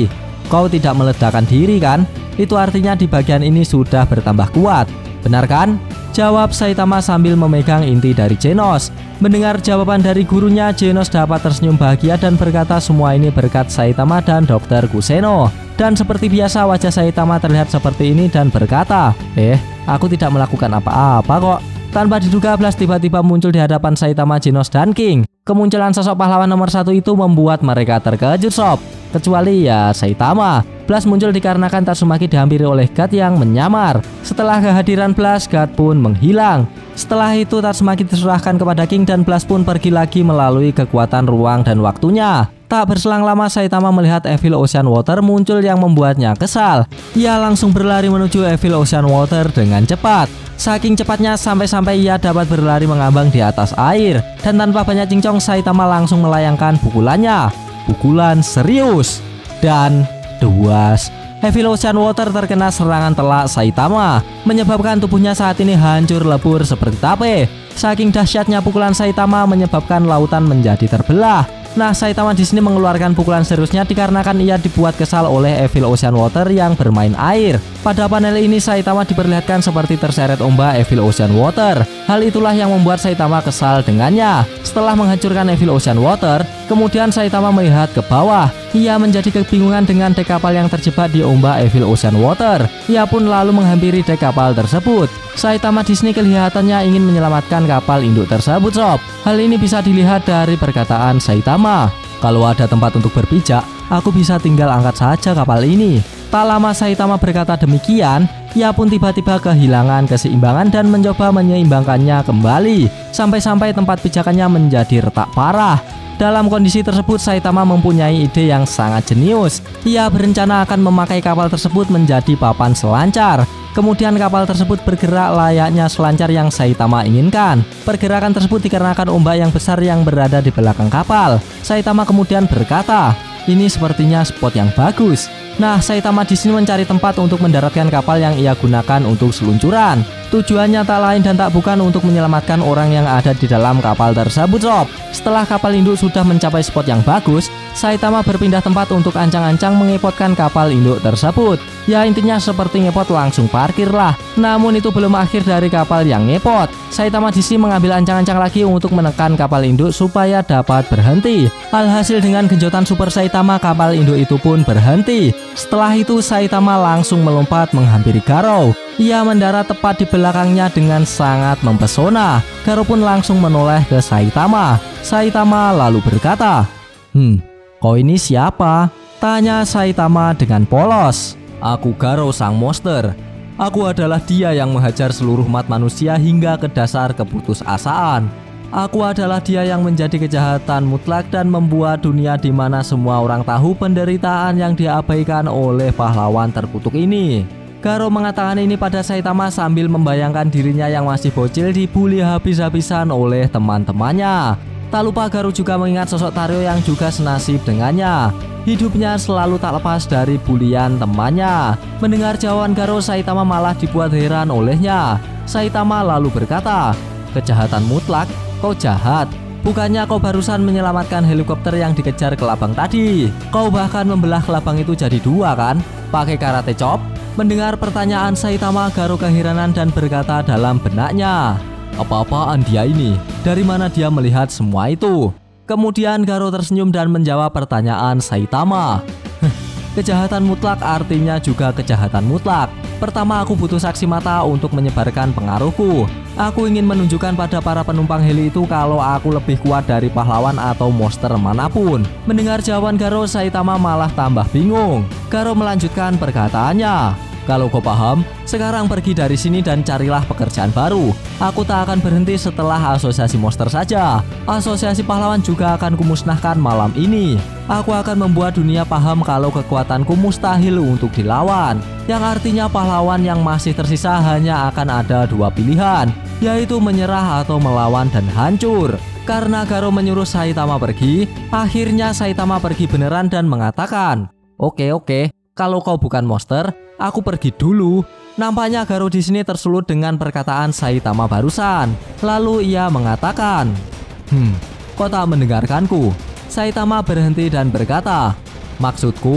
Kau tidak meledakkan diri kan? Itu artinya di bagian ini sudah bertambah kuat. Benar kan? Jawab Saitama sambil memegang inti dari Genos. Mendengar jawaban dari gurunya, Genos dapat tersenyum bahagia dan berkata semua ini berkat Saitama dan dokter Kuseno. Dan seperti biasa wajah Saitama terlihat seperti ini dan berkata, Eh, aku tidak melakukan apa-apa kok. Tanpa diduga Blast tiba-tiba muncul di hadapan Saitama, Genos, dan King. Kemunculan sosok pahlawan nomor satu itu membuat mereka terkejut sob. Kecuali ya Saitama. Blast muncul dikarenakan Tatsumaki dihampiri oleh God yang menyamar. Setelah kehadiran Blast, God pun menghilang. Setelah itu Tatsumaki diserahkan kepada King dan Blast pun pergi lagi melalui kekuatan ruang dan waktunya. Tak berselang lama Saitama melihat Evil Ocean Water muncul yang membuatnya kesal. Ia langsung berlari menuju Evil Ocean Water dengan cepat. Saking cepatnya sampai-sampai ia dapat berlari mengambang di atas air. Dan tanpa banyak cincong Saitama langsung melayangkan pukulannya. Pukulan serius. Dan duas. Evil Ocean Water terkena serangan telak Saitama, menyebabkan tubuhnya saat ini hancur lebur seperti tape. Saking dahsyatnya pukulan Saitama menyebabkan lautan menjadi terbelah. Nah, Saitama di sini mengeluarkan pukulan seriusnya dikarenakan ia dibuat kesal oleh Evil Ocean Water yang bermain air. Pada panel ini Saitama diperlihatkan seperti terseret ombak Evil Ocean Water. Hal itulah yang membuat Saitama kesal dengannya. Setelah menghancurkan Evil Ocean Water, kemudian Saitama melihat ke bawah. Ia menjadi kebingungan dengan dek kapal yang terjebak di ombak Evil Ocean Water. Ia pun lalu menghampiri dek kapal tersebut. Saitama di sini kelihatannya ingin menyelamatkan kapal induk tersebut sob. Hal ini bisa dilihat dari perkataan Saitama. Kalau ada tempat untuk berpijak, aku bisa tinggal angkat saja kapal ini. Tak lama Saitama berkata demikian, ia pun tiba-tiba kehilangan keseimbangan dan mencoba menyeimbangkannya kembali. Sampai-sampai tempat pijakannya menjadi retak parah. Dalam kondisi tersebut Saitama mempunyai ide yang sangat jenius. Ia berencana akan memakai kapal tersebut menjadi papan selancar. Kemudian kapal tersebut bergerak layaknya selancar yang Saitama inginkan. Pergerakan tersebut dikarenakan ombak yang besar yang berada di belakang kapal. Saitama kemudian berkata, ini sepertinya spot yang bagus. Nah, Saitama di sini mencari tempat untuk mendaratkan kapal yang ia gunakan untuk seluncuran. Tujuannya tak lain dan tak bukan untuk menyelamatkan orang yang ada di dalam kapal tersebut sob. Setelah kapal induk sudah mencapai spot yang bagus, Saitama berpindah tempat untuk ancang-ancang mengepotkan kapal induk tersebut. Ya intinya seperti ngepot langsung parkir lah. Namun itu belum akhir dari kapal yang ngepot. Saitama di sini mengambil ancang-ancang lagi untuk menekan kapal induk supaya dapat berhenti. Alhasil dengan genjotan super Saitama, kapal induk itu pun berhenti. Setelah itu Saitama langsung melompat menghampiri Garou. Ia mendarat tepat di belakangnya dengan sangat mempesona. Garou pun langsung menoleh ke Saitama. Saitama lalu berkata, Hmm, kau ini siapa? Tanya Saitama dengan polos. Aku Garou sang monster. Aku adalah dia yang menghajar seluruh umat manusia hingga ke dasar keputusasaan. Aku adalah dia yang menjadi kejahatan mutlak dan membuat dunia di mana semua orang tahu penderitaan yang diabaikan oleh pahlawan terkutuk ini. Garou mengatakan ini pada Saitama sambil membayangkan dirinya yang masih bocil dibully habis-habisan oleh teman-temannya. Tak lupa Garou juga mengingat sosok Tario yang juga senasib dengannya. Hidupnya selalu tak lepas dari bulian temannya. Mendengar jawaban Garou, Saitama malah dibuat heran olehnya. Saitama lalu berkata, kejahatan mutlak? Kau jahat. Bukannya kau barusan menyelamatkan helikopter yang dikejar kelabang tadi? Kau bahkan membelah kelabang itu jadi dua kan? Pakai karate chop? Mendengar pertanyaan Saitama, Garou keheranan dan berkata dalam benaknya, apa-apaan dia ini? Dari mana dia melihat semua itu? Kemudian Garou tersenyum dan menjawab pertanyaan Saitama. Kejahatan mutlak artinya juga kejahatan mutlak. Pertama, aku butuh saksi mata untuk menyebarkan pengaruhku. Aku ingin menunjukkan pada para penumpang heli itu kalau aku lebih kuat dari pahlawan atau monster manapun. Mendengar jawaban Garou, Saitama malah tambah bingung. Garou melanjutkan perkataannya. Kalau kau paham, sekarang pergi dari sini dan carilah pekerjaan baru. Aku tak akan berhenti setelah asosiasi monster saja. Asosiasi pahlawan juga akan kumusnahkan malam ini. Aku akan membuat dunia paham kalau kekuatanku mustahil untuk dilawan. Yang artinya pahlawan yang masih tersisa hanya akan ada dua pilihan, yaitu menyerah atau melawan dan hancur. Karena Garou menyuruh Saitama pergi, akhirnya Saitama pergi beneran dan mengatakan, Oke oke, kalau kau bukan monster, aku pergi dulu. Nampaknya Garou di sini tersulut dengan perkataan Saitama barusan. Lalu ia mengatakan, Hmm, kau tak mendengarkanku. Saitama berhenti dan berkata, Maksudku, kau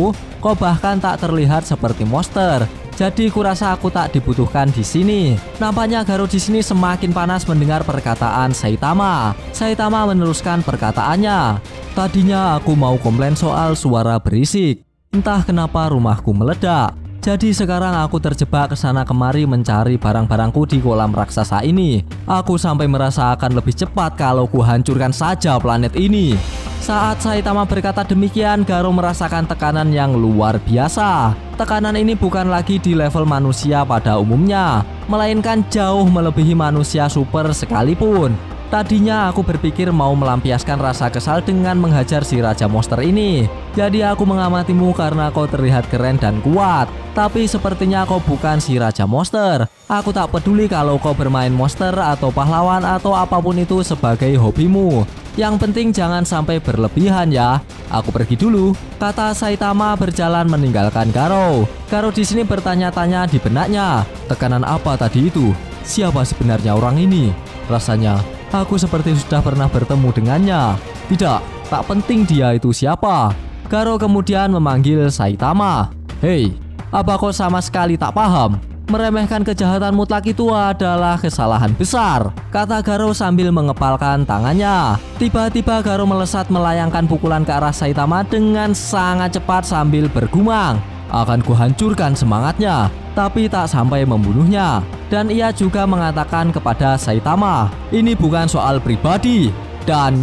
kok bahkan tak terlihat seperti monster. Jadi kurasa aku tak dibutuhkan di sini. Nampaknya Garo di sini semakin panas mendengar perkataan Saitama. Saitama meneruskan perkataannya. Tadinya aku mau komplain soal suara berisik. Entah kenapa rumahku meledak. Jadi sekarang aku terjebak ke sana kemari mencari barang-barangku di kolam raksasa ini. Aku sampai merasa akan lebih cepat kalau ku hancurkan saja planet ini. Saat Saitama berkata demikian, Garo merasakan tekanan yang luar biasa. Tekanan ini bukan lagi di level manusia pada umumnya, melainkan jauh melebihi manusia super sekalipun. Tadinya aku berpikir mau melampiaskan rasa kesal dengan menghajar si Raja Monster ini. Jadi aku mengamatimu karena kau terlihat keren dan kuat. Tapi sepertinya kau bukan si Raja Monster. Aku tak peduli kalau kau bermain monster atau pahlawan atau apapun itu sebagai hobimu. Yang penting jangan sampai berlebihan ya. Aku pergi dulu, kata Saitama berjalan meninggalkan Garo. Garo di sini bertanya-tanya di benaknya. Tekanan apa tadi itu? Siapa sebenarnya orang ini? Rasanya aku seperti sudah pernah bertemu dengannya. Tidak, tak penting dia itu siapa. Garo kemudian memanggil Saitama. Hei, apa kau sama sekali tak paham? Meremehkan kejahatan mutlak itu adalah kesalahan besar, kata Garo sambil mengepalkan tangannya. Tiba-tiba Garo melesat melayangkan pukulan ke arah Saitama dengan sangat cepat sambil bergumam. Akan kuhancurkan semangatnya, tapi tak sampai membunuhnya. Dan ia juga mengatakan kepada Saitama, ini bukan soal pribadi. Dan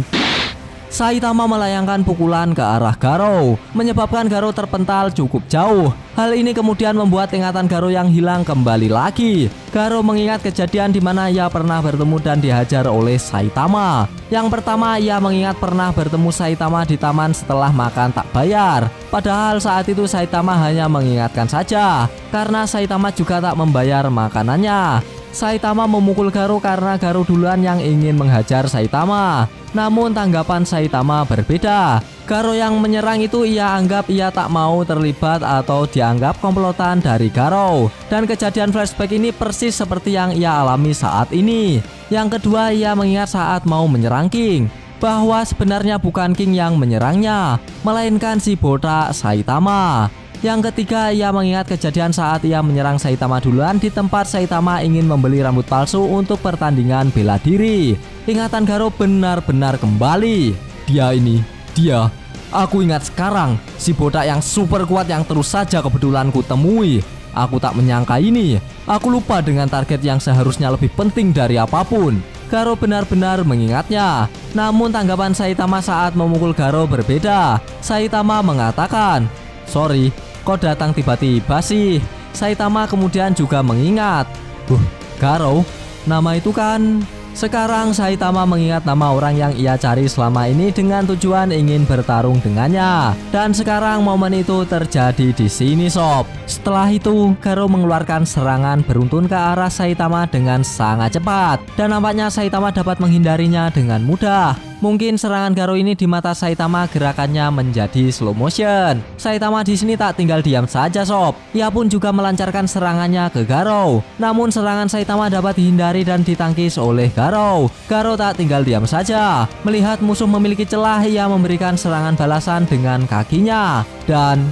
Saitama melayangkan pukulan ke arah Garo, menyebabkan Garo terpental cukup jauh. Hal ini kemudian membuat ingatan Garo yang hilang kembali lagi. Garo mengingat kejadian di mana ia pernah bertemu dan dihajar oleh Saitama. Yang pertama, ia mengingat pernah bertemu Saitama di taman setelah makan tak bayar. Padahal saat itu Saitama hanya mengingatkan saja, karena Saitama juga tak membayar makanannya. Saitama memukul Garo karena Garo duluan yang ingin menghajar Saitama. Namun tanggapan Saitama berbeda. Garo yang menyerang itu ia anggap ia tak mau terlibat atau dianggap komplotan dari Garo. Dan kejadian flashback ini persis seperti yang ia alami saat ini. Yang kedua, ia mengingat saat mau menyerang King, bahwa sebenarnya bukan King yang menyerangnya, melainkan si botak Saitama. Yang ketiga, ia mengingat kejadian saat ia menyerang Saitama duluan di tempat Saitama ingin membeli rambut palsu untuk pertandingan bela diri. Ingatan Garo benar-benar kembali. Dia ini, dia. Aku ingat sekarang, si botak yang super kuat yang terus saja kebetulan ku temui. Aku tak menyangka ini. Aku lupa dengan target yang seharusnya lebih penting dari apapun. Garo benar-benar mengingatnya. Namun tanggapan Saitama saat memukul Garo berbeda. Saitama mengatakan, sorry, kok datang tiba-tiba sih? Saitama kemudian juga mengingat, Huh, Garo, nama itu kan... Sekarang Saitama mengingat nama orang yang ia cari selama ini dengan tujuan ingin bertarung dengannya. Dan sekarang momen itu terjadi di sini sob. Setelah itu, Garo mengeluarkan serangan beruntun ke arah Saitama dengan sangat cepat. Dan nampaknya Saitama dapat menghindarinya dengan mudah. Mungkin serangan Garo ini di mata Saitama gerakannya menjadi slow motion. Saitama di sini tak tinggal diam saja sob. Ia pun juga melancarkan serangannya ke Garo. Namun serangan Saitama dapat dihindari dan ditangkis oleh Garo. Garo tak tinggal diam saja. Melihat musuh memiliki celah, ia memberikan serangan balasan dengan kakinya. Dan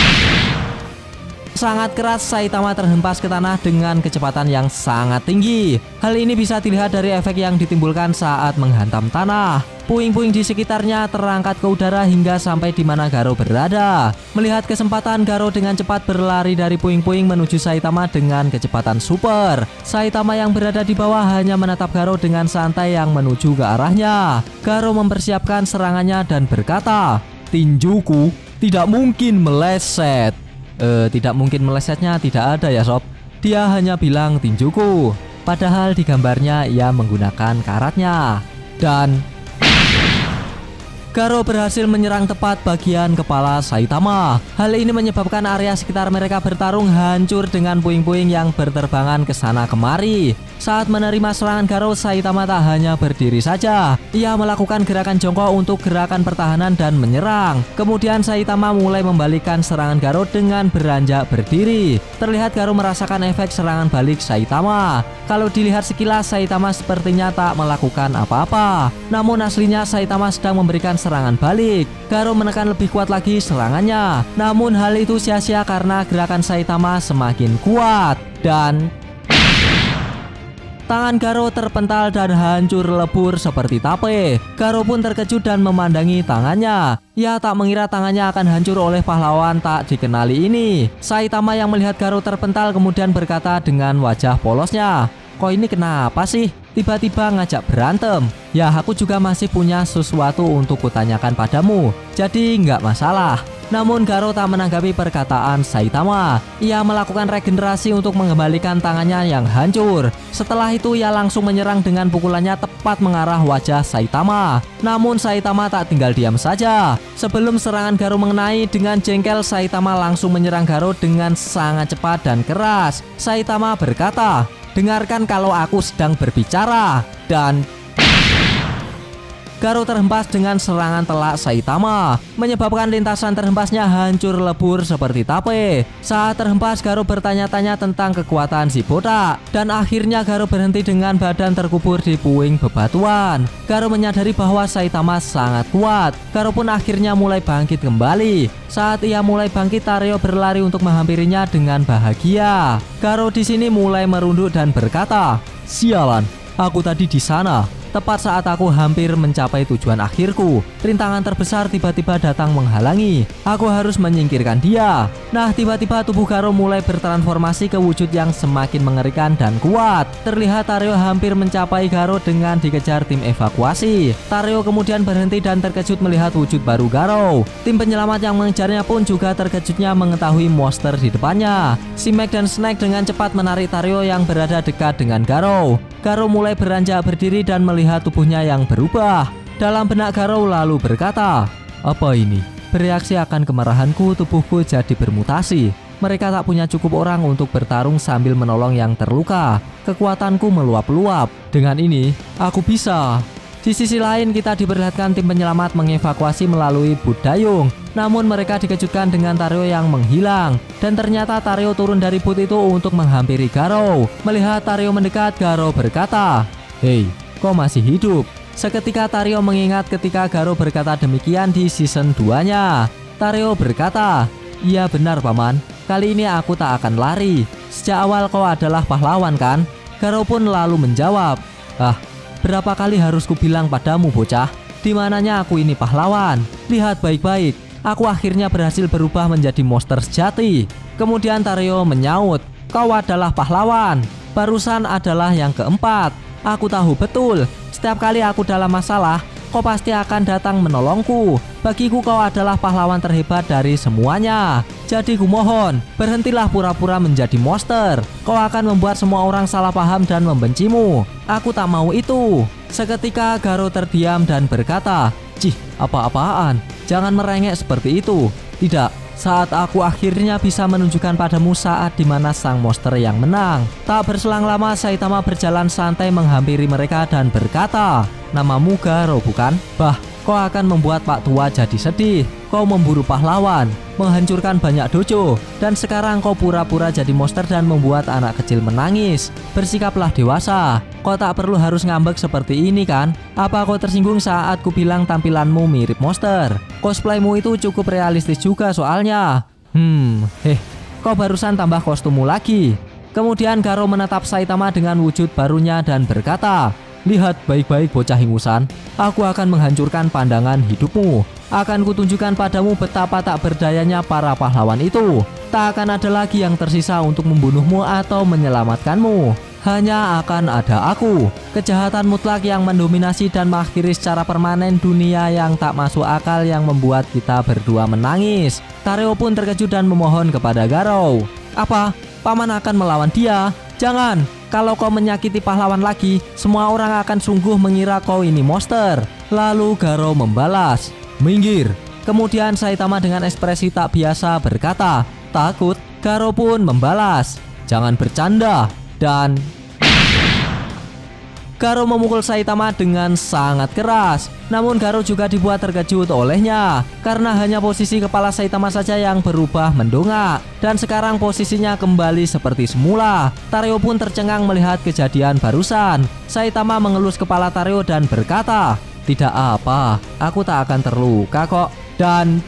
sangat keras Saitama terhempas ke tanah dengan kecepatan yang sangat tinggi. Hal ini bisa dilihat dari efek yang ditimbulkan saat menghantam tanah. Puing-puing di sekitarnya terangkat ke udara hingga sampai di mana Garo berada. Melihat kesempatan, Garo dengan cepat berlari dari puing-puing menuju Saitama dengan kecepatan super. Saitama yang berada di bawah hanya menatap Garo dengan santai yang menuju ke arahnya. Garo mempersiapkan serangannya dan berkata, tinjuku tidak mungkin meleset. Eh, tidak mungkin melesetnya tidak ada ya sob. Dia hanya bilang tinjuku. Padahal di gambarnya ia menggunakan karatnya. Dan Garo berhasil menyerang tepat bagian kepala Saitama. Hal ini menyebabkan area sekitar mereka bertarung hancur dengan puing-puing yang berterbangan ke sana kemari. Saat menerima serangan Garo, Saitama tak hanya berdiri saja. Ia melakukan gerakan jongkok untuk gerakan pertahanan dan menyerang. Kemudian Saitama mulai membalikkan serangan Garo dengan beranjak berdiri. Terlihat Garo merasakan efek serangan balik Saitama. Kalau dilihat sekilas, Saitama sepertinya tak melakukan apa-apa. Namun aslinya Saitama sedang memberikan serangan balik. Garo menekan lebih kuat lagi serangannya. Namun hal itu sia-sia karena gerakan Saitama semakin kuat. Dan tangan Garo terpental dan hancur lebur seperti tape. Garo pun terkejut dan memandangi tangannya. Ia tak mengira tangannya akan hancur oleh pahlawan tak dikenali ini. Saitama yang melihat Garo terpental kemudian berkata dengan wajah polosnya, "Kok ini kenapa sih? Tiba-tiba ngajak berantem. Ya aku juga masih punya sesuatu untuk kutanyakan padamu. Jadi nggak masalah." Namun Garo tak menanggapi perkataan Saitama. Ia melakukan regenerasi untuk mengembalikan tangannya yang hancur. Setelah itu ia langsung menyerang dengan pukulannya tepat mengarah wajah Saitama. Namun Saitama tak tinggal diam saja. Sebelum serangan Garo mengenai, dengan jengkel Saitama langsung menyerang Garo dengan sangat cepat dan keras. Saitama berkata, "Dengarkan kalau aku sedang berbicara." Dan Garo terhempas dengan serangan telak Saitama, menyebabkan lintasan terhempasnya hancur lebur seperti tape. Saat terhempas, Garo bertanya-tanya tentang kekuatan si botak, dan akhirnya Garo berhenti dengan badan terkubur di puing bebatuan. Garo menyadari bahwa Saitama sangat kuat. Garo pun akhirnya mulai bangkit kembali. Saat ia mulai bangkit, Tario berlari untuk menghampirinya dengan bahagia. Garo di sini mulai merunduk dan berkata, "Sialan, aku tadi di sana. Tepat saat aku hampir mencapai tujuan akhirku, rintangan terbesar tiba-tiba datang menghalangi. Aku harus menyingkirkan dia." Nah, tiba-tiba tubuh Garo mulai bertransformasi ke wujud yang semakin mengerikan dan kuat. Terlihat Tario hampir mencapai Garo dengan dikejar tim evakuasi. Tario kemudian berhenti dan terkejut melihat wujud baru Garo. Tim penyelamat yang mengejarnya pun juga terkejutnya mengetahui monster di depannya. Si Mac dan Snake dengan cepat menarik Tario yang berada dekat dengan Garo. Garo mulai beranjak berdiri dan melihat tubuhnya yang berubah. Dalam benak Garo lalu berkata, "Apa ini? Bereaksi akan kemarahanku, tubuhku jadi bermutasi. Mereka tak punya cukup orang untuk bertarung sambil menolong yang terluka. Kekuatanku meluap-luap. Dengan ini, aku bisa." Di sisi lain, kita diperlihatkan tim penyelamat mengevakuasi melalui Bud Dayung. Namun mereka dikejutkan dengan Tario yang menghilang. Dan ternyata Tario turun dari bud itu untuk menghampiri Garo. Melihat Tario mendekat, Garo berkata, "Hei, kau masih hidup?" Seketika Tario mengingat ketika Garo berkata demikian di season dua-nya. Tario berkata, "Iya benar paman, kali ini aku tak akan lari. Sejak awal kau adalah pahlawan kan?" Garo pun lalu menjawab, "Ah, berapa kali harus kubilang padamu bocah, di mananya aku ini pahlawan. Lihat baik-baik, aku akhirnya berhasil berubah menjadi monster sejati." Kemudian Tario menyaut, "Kau adalah pahlawan. Barusan adalah yang keempat. Aku tahu betul, setiap kali aku dalam masalah, kau pasti akan datang menolongku. Bagiku kau adalah pahlawan terhebat dari semuanya. Jadi kumohon, berhentilah pura-pura menjadi monster. Kau akan membuat semua orang salah paham dan membencimu. Aku tak mau itu." Seketika Garo terdiam dan berkata, "Cih, apa-apaan? Jangan merengek seperti itu. Tidak. Saat aku akhirnya bisa menunjukkan padamu saat dimana sang monster yang menang." Tak berselang lama, Saitama berjalan santai menghampiri mereka dan berkata, "Namamu Garo bukan? Bah, kau akan membuat Pak Tua jadi sedih. Kau memburu pahlawan, menghancurkan banyak dojo, dan sekarang kau pura-pura jadi monster dan membuat anak kecil menangis. Bersikaplah dewasa. Kau tak perlu harus ngambek seperti ini kan? Apa kau tersinggung saat ku bilang tampilanmu mirip monster? Cosplaymu itu cukup realistis juga soalnya. Hmm, heh, kau barusan tambah kostummu lagi." Kemudian Garo menatap Saitama dengan wujud barunya dan berkata, "Lihat baik-baik bocah ingusan, aku akan menghancurkan pandangan hidupmu. Akan kutunjukkan padamu betapa tak berdayanya para pahlawan itu. Tak akan ada lagi yang tersisa untuk membunuhmu atau menyelamatkanmu. Hanya akan ada aku, kejahatan mutlak yang mendominasi dan mengakhiri secara permanen dunia yang tak masuk akal yang membuat kita berdua menangis." Tario pun terkejut dan memohon kepada Garo, "Apa? Paman akan melawan dia? Jangan! Kalau kau menyakiti pahlawan lagi, semua orang akan sungguh mengira kau ini monster." Lalu Garo membalas, "Minggir." Kemudian Saitama dengan ekspresi tak biasa berkata, "Takut?" Garo pun membalas, "Jangan bercanda." Dan Garo memukul Saitama dengan sangat keras. Namun Garo juga dibuat terkejut olehnya, karena hanya posisi kepala Saitama saja yang berubah mendongak. Dan sekarang posisinya kembali seperti semula. Tario pun tercengang melihat kejadian barusan. Saitama mengelus kepala Tario dan berkata, Tidak apa, aku tak akan terluka kok. Dan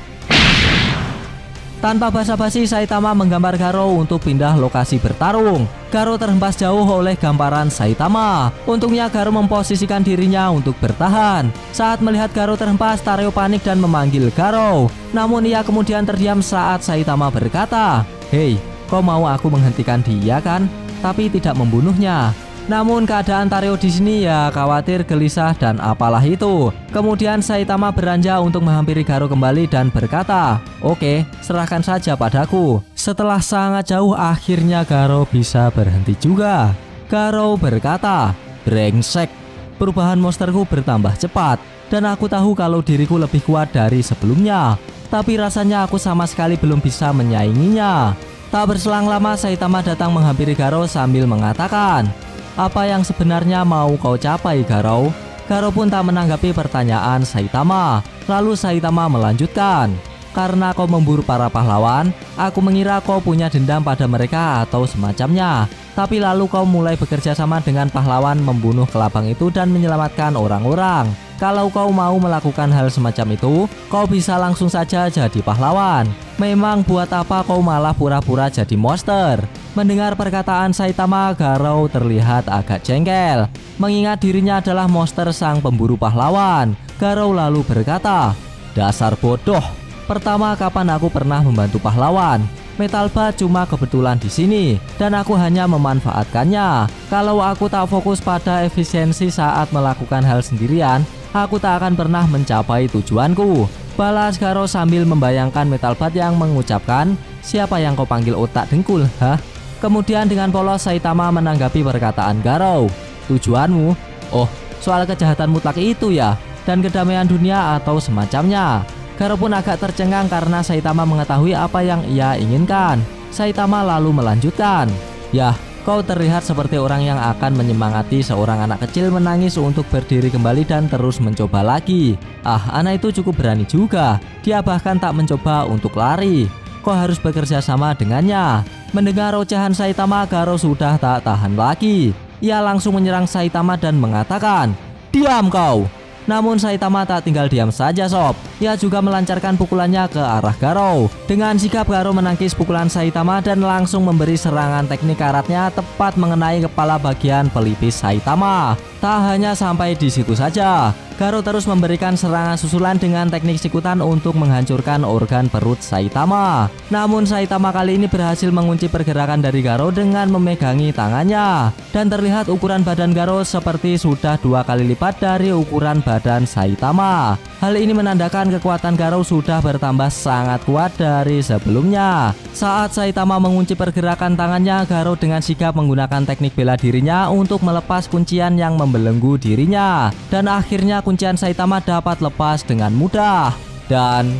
tanpa basa-basi Saitama menggambar Garo untuk pindah lokasi bertarung. Garo terhempas jauh oleh gambaran Saitama. Untungnya Garo memposisikan dirinya untuk bertahan. Saat melihat Garo terhempas, Taryo panik dan memanggil Garo. Namun ia kemudian terdiam saat Saitama berkata, "Hei, kau mau aku menghentikan dia kan? Tapi tidak membunuhnya." Namun keadaan Taryo di sini ya khawatir, gelisah, dan apalah itu. Kemudian Saitama beranjak untuk menghampiri Garo kembali dan berkata, "Oke, serahkan saja padaku." Setelah sangat jauh, akhirnya Garo bisa berhenti juga. Garo berkata, "Brengsek, perubahan monsterku bertambah cepat, dan aku tahu kalau diriku lebih kuat dari sebelumnya. Tapi rasanya aku sama sekali belum bisa menyainginya." Tak berselang lama Saitama datang menghampiri Garo sambil mengatakan, "Apa yang sebenarnya mau kau capai, Garo?" Garo pun tak menanggapi pertanyaan Saitama. Lalu Saitama melanjutkan, "Karena kau memburu para pahlawan, aku mengira kau punya dendam pada mereka atau semacamnya. Tapi lalu kau mulai bekerja sama dengan pahlawan membunuh kelabang itu dan menyelamatkan orang-orang. Kalau kau mau melakukan hal semacam itu, kau bisa langsung saja jadi pahlawan. Memang buat apa kau malah pura-pura jadi monster?" Mendengar perkataan Saitama, Garo terlihat agak jengkel. Mengingat dirinya adalah monster sang pemburu pahlawan, Garo lalu berkata, "Dasar bodoh. Pertama, kapan aku pernah membantu pahlawan? Metal Bat cuma kebetulan di sini, dan aku hanya memanfaatkannya. Kalau aku tak fokus pada efisiensi saat melakukan hal sendirian, aku tak akan pernah mencapai tujuanku." Balas Garo sambil membayangkan Metal Bat yang mengucapkan, "Siapa yang kau panggil otak dengkul, hah?" Kemudian dengan polos Saitama menanggapi perkataan Garo, "Tujuanmu? Oh, soal kejahatan mutlak itu ya, dan kedamaian dunia atau semacamnya." Garo pun agak tercengang karena Saitama mengetahui apa yang ia inginkan. Saitama lalu melanjutkan, "Yah, kau terlihat seperti orang yang akan menyemangati seorang anak kecil menangis untuk berdiri kembali dan terus mencoba lagi. Ah, anak itu cukup berani juga. Dia bahkan tak mencoba untuk lari. Kau harus bekerja sama dengannya." Mendengar ocehan Saitama, Garo sudah tak tahan lagi. Ia langsung menyerang Saitama dan mengatakan, "Diam kau!" Namun Saitama tak tinggal diam saja sob. Ia juga melancarkan pukulannya ke arah Garo. Dengan sigap Garo menangkis pukulan Saitama dan langsung memberi serangan teknik karatnya tepat mengenai kepala bagian pelipis Saitama. Tak hanya sampai di situ saja, Garo terus memberikan serangan susulan dengan teknik sikutan untuk menghancurkan organ perut Saitama. Namun Saitama kali ini berhasil mengunci pergerakan dari Garo dengan memegangi tangannya. Dan terlihat ukuran badan Garo seperti sudah dua kali lipat dari ukuran badan Saitama. Hal ini menandakan kekuatan Garo sudah bertambah sangat kuat dari sebelumnya. Saat Saitama mengunci pergerakan tangannya, Garo dengan sigap menggunakan teknik bela dirinya untuk melepas kuncian yang membelenggu dirinya. Dan akhirnya kuncian Saitama dapat lepas dengan mudah. Dan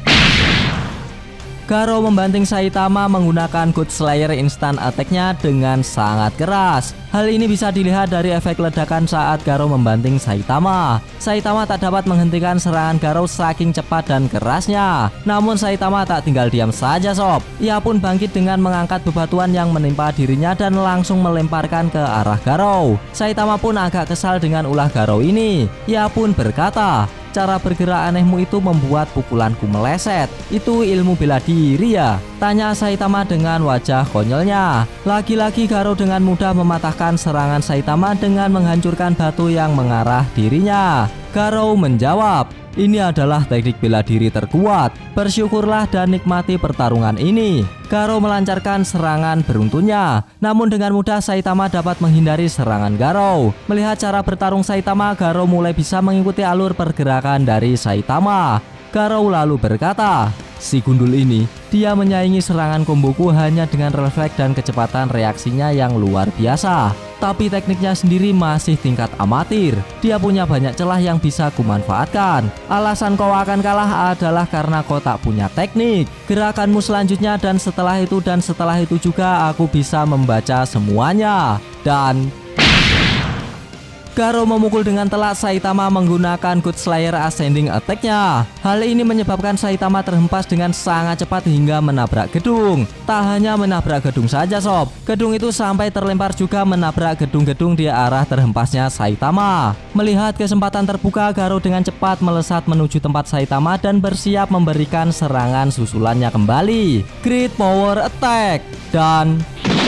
Garo membanting Saitama menggunakan God Slayer instant attack-nya dengan sangat keras. Hal ini bisa dilihat dari efek ledakan saat Garo membanting Saitama. Saitama tak dapat menghentikan serangan Garo saking cepat dan kerasnya. Namun Saitama tak tinggal diam saja sob. Ia pun bangkit dengan mengangkat bebatuan yang menimpa dirinya dan langsung melemparkan ke arah Garo. Saitama pun agak kesal dengan ulah Garo ini. Ia pun berkata, "Cara bergerak anehmu itu membuat pukulanku meleset. Itu ilmu bela diri ya?" Tanya Saitama dengan wajah konyolnya. Lagi-lagi Garo dengan mudah mematahkan serangan Saitama dengan menghancurkan batu yang mengarah dirinya. Garo menjawab, "Ini adalah teknik bela diri terkuat. Bersyukurlah dan nikmati pertarungan ini." Garo melancarkan serangan beruntunnya. Namun dengan mudah Saitama dapat menghindari serangan Garo. Melihat cara bertarung Saitama, Garo mulai bisa mengikuti alur pergerakan dari Saitama. Garo lalu berkata, "Si gundul ini, dia menyaingi serangan komboku hanya dengan refleks dan kecepatan reaksinya yang luar biasa. Tapi tekniknya sendiri masih tingkat amatir. Dia punya banyak celah yang bisa kumanfaatkan. Alasan kau akan kalah adalah karena kau tak punya teknik. Gerakanmu selanjutnya dan setelah itu dan setelah itu juga aku bisa membaca semuanya." Dan Garo memukul dengan telak Saitama menggunakan Good Slayer Ascending Attack-nya. Hal ini menyebabkan Saitama terhempas dengan sangat cepat hingga menabrak gedung. Tak hanya menabrak gedung saja sob, gedung itu sampai terlempar juga menabrak gedung-gedung di arah terhempasnya Saitama. Melihat kesempatan terbuka, Garo dengan cepat melesat menuju tempat Saitama dan bersiap memberikan serangan susulannya kembali, Great Power Attack. Dan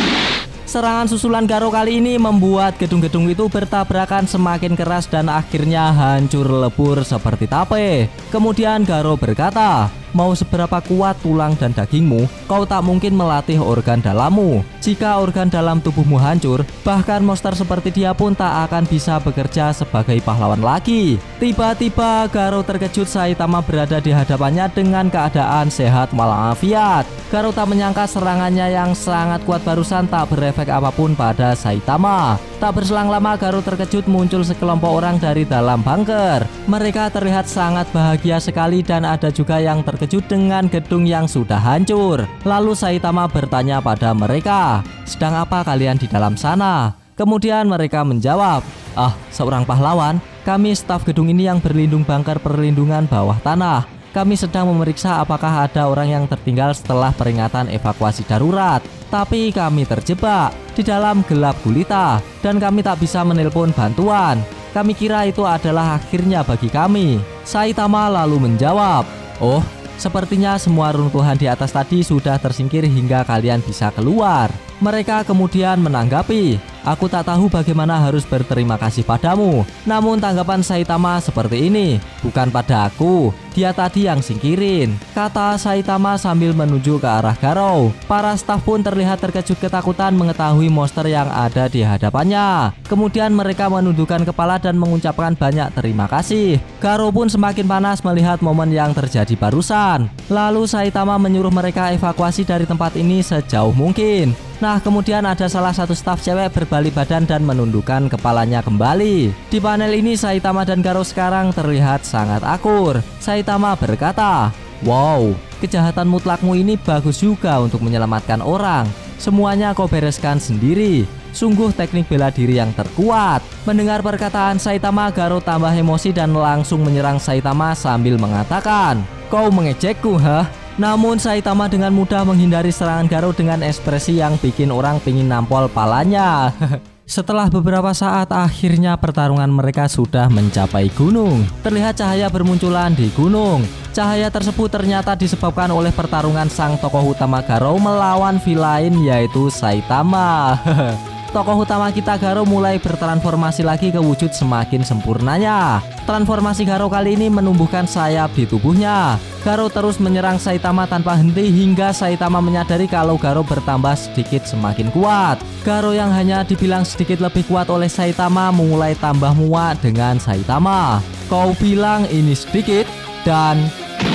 serangan susulan Garo kali ini membuat gedung-gedung itu bertabrakan semakin keras dan akhirnya hancur lebur seperti tape. Kemudian Garo berkata, "Mau seberapa kuat tulang dan dagingmu, kau tak mungkin melatih organ dalammu. Jika organ dalam tubuhmu hancur, bahkan monster seperti dia pun tak akan bisa bekerja sebagai pahlawan lagi." Tiba-tiba Garo terkejut Saitama berada di hadapannya dengan keadaan sehat walafiat. Garo tak menyangka serangannya yang sangat kuat barusan tak berefek apapun pada Saitama. Tak berselang lama Garo terkejut muncul sekelompok orang dari dalam bunker. Mereka terlihat sangat bahagia sekali dan ada juga yang terkejut dengan gedung yang sudah hancur. Lalu Saitama bertanya pada mereka, "Sedang apa kalian di dalam sana?" Kemudian mereka menjawab, "Ah, seorang pahlawan, kami staf gedung ini yang berlindung bunker perlindungan bawah tanah. Kami sedang memeriksa apakah ada orang yang tertinggal setelah peringatan evakuasi darurat. Tapi kami terjebak di dalam gelap gulita dan kami tak bisa menelpon bantuan. Kami kira itu adalah akhirnya bagi kami." Saitama lalu menjawab, "Oh, sepertinya semua runtuhan di atas tadi sudah tersingkir hingga kalian bisa keluar." Mereka kemudian menanggapi, "Aku tak tahu bagaimana harus berterima kasih padamu." Namun tanggapan Saitama seperti ini, "Bukan pada aku, dia tadi yang singkirin," kata Saitama sambil menuju ke arah Garo. Para staf pun terlihat terkejut ketakutan mengetahui monster yang ada di hadapannya. Kemudian mereka menundukkan kepala dan mengucapkan banyak terima kasih. Garo pun semakin panas melihat momen yang terjadi barusan. Lalu Saitama menyuruh mereka evakuasi dari tempat ini sejauh mungkin. Nah, kemudian ada salah satu staf cewek berbalik badan dan menundukkan kepalanya kembali. Di panel ini Saitama dan Garo sekarang terlihat sangat akur. Saitama berkata, "Wow, kejahatan mutlakmu ini bagus juga untuk menyelamatkan orang. Semuanya kau bereskan sendiri. Sungguh teknik bela diri yang terkuat." Mendengar perkataan Saitama, Garo tambah emosi dan langsung menyerang Saitama sambil mengatakan, "Kau mengejekku, hah?" Namun Saitama dengan mudah menghindari serangan Garo dengan ekspresi yang bikin orang pingin nampol palanya. Setelah beberapa saat, akhirnya pertarungan mereka sudah mencapai gunung. Terlihat cahaya bermunculan di gunung. Cahaya tersebut ternyata disebabkan oleh pertarungan sang tokoh utama Garo melawan villain yaitu Saitama. Tokoh utama kita Garo mulai bertransformasi lagi ke wujud semakin sempurnanya. Transformasi Garo kali ini menumbuhkan sayap di tubuhnya. Garo terus menyerang Saitama tanpa henti hingga Saitama menyadari kalau Garo bertambah sedikit semakin kuat. Garo yang hanya dibilang sedikit lebih kuat oleh Saitama mulai tambah muak dengan Saitama. "Kau bilang ini sedikit?" Dan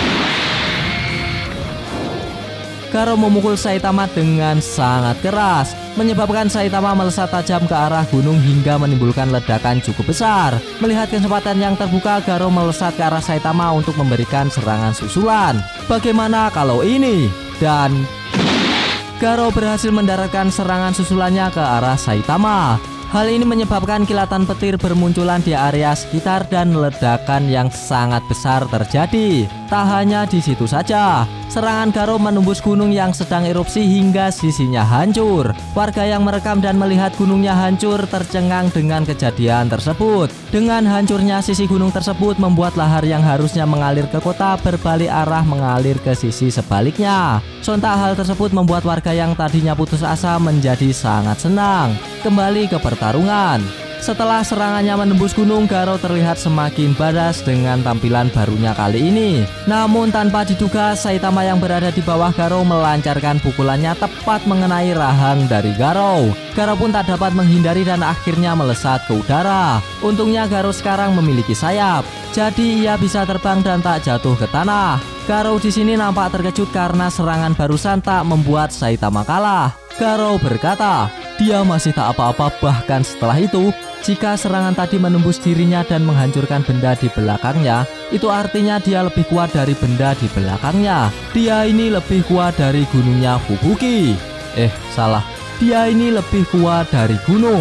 Garo memukul Saitama dengan sangat keras, menyebabkan Saitama melesat tajam ke arah gunung hingga menimbulkan ledakan cukup besar. Melihat kesempatan yang terbuka, Garo melesat ke arah Saitama untuk memberikan serangan susulan. Bagaimana kalau ini? Dan Garo berhasil mendaratkan serangan susulannya ke arah Saitama. Hal ini menyebabkan kilatan petir bermunculan di area sekitar dan ledakan yang sangat besar terjadi. Tak hanya di situ saja, serangan Garo menembus gunung yang sedang erupsi hingga sisinya hancur. Warga yang merekam dan melihat gunungnya hancur tercengang dengan kejadian tersebut. Dengan hancurnya sisi gunung tersebut membuat lahar yang harusnya mengalir ke kota berbalik arah mengalir ke sisi sebaliknya. Sontak hal tersebut membuat warga yang tadinya putus asa menjadi sangat senang. Kembali ke pertarungan. Setelah serangannya menembus gunung, Garo terlihat semakin badas dengan tampilan barunya kali ini. Namun tanpa diduga, Saitama yang berada di bawah Garo melancarkan pukulannya tepat mengenai rahang dari Garo. Garo pun tak dapat menghindari dan akhirnya melesat ke udara. Untungnya Garo sekarang memiliki sayap, jadi ia bisa terbang dan tak jatuh ke tanah. Garo di sini nampak terkejut karena serangan barusan tak membuat Saitama kalah. Garo berkata, dia masih tak apa-apa, bahkan setelah itu, jika serangan tadi menembus dirinya dan menghancurkan benda di belakangnya, itu artinya dia lebih kuat dari benda di belakangnya. Dia ini lebih kuat dari gunungnya Fubuki. Eh, salah. Dia ini lebih kuat dari gunung.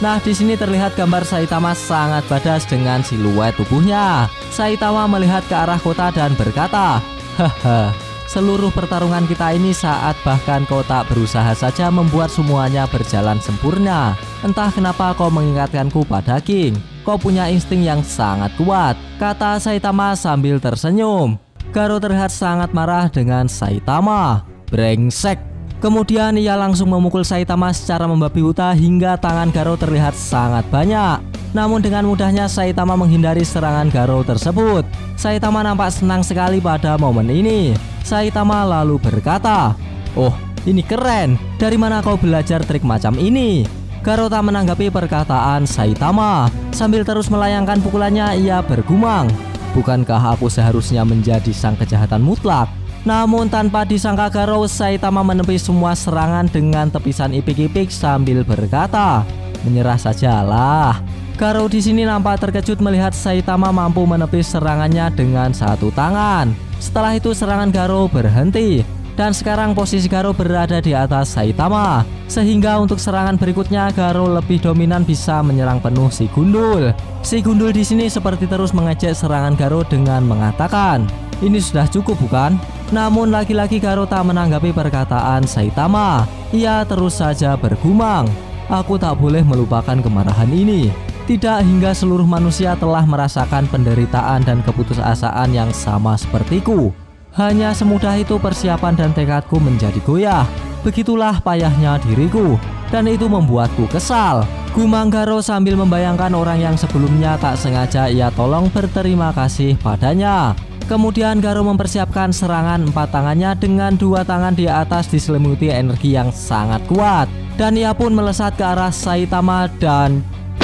Nah, di sini terlihat gambar Saitama sangat badas dengan siluet tubuhnya. Saitama melihat ke arah kota dan berkata, "Haha, seluruh pertarungan kita ini saat bahkan kau tak berusaha saja membuat semuanya berjalan sempurna. Entah kenapa kau mengingatkanku pada King. Kau punya insting yang sangat kuat," kata Saitama sambil tersenyum. Garo terlihat sangat marah dengan Saitama. "Brengsek." Kemudian ia langsung memukul Saitama secara membabi buta hingga tangan Garo terlihat sangat banyak. Namun dengan mudahnya Saitama menghindari serangan Garo tersebut. Saitama nampak senang sekali pada momen ini. Saitama lalu berkata, "Oh, ini keren. Dari mana kau belajar trik macam ini?" Garo tak menanggapi perkataan Saitama. Sambil terus melayangkan pukulannya, ia bergumam, "Bukankah aku seharusnya menjadi sang kejahatan mutlak?" Namun tanpa disangka Garo, Saitama menepis semua serangan dengan tepisan ipik-ipik sambil berkata, "Menyerah sajalah." Garo di sini nampak terkejut melihat Saitama mampu menepis serangannya dengan satu tangan. Setelah itu serangan Garo berhenti dan sekarang posisi Garo berada di atas Saitama, sehingga untuk serangan berikutnya Garo lebih dominan bisa menyerang penuh si Gundul. Si Gundul di sini seperti terus mengejek serangan Garo dengan mengatakan, "Ini sudah cukup bukan?" Namun lagi-lagi Garo tak menanggapi perkataan Saitama. Ia terus saja bergumam, "Aku tak boleh melupakan kemarahan ini. Tidak hingga seluruh manusia telah merasakan penderitaan dan keputusasaan yang sama sepertiku. Hanya semudah itu persiapan dan tekadku menjadi goyah. Begitulah payahnya diriku, dan itu membuatku kesal." Gumam Garo sambil membayangkan orang yang sebelumnya tak sengaja ia tolong berterima kasih padanya. Kemudian Garo mempersiapkan serangan empat tangannya dengan dua tangan di atas diselimuti energi yang sangat kuat. Dan ia pun melesat ke arah Saitama dan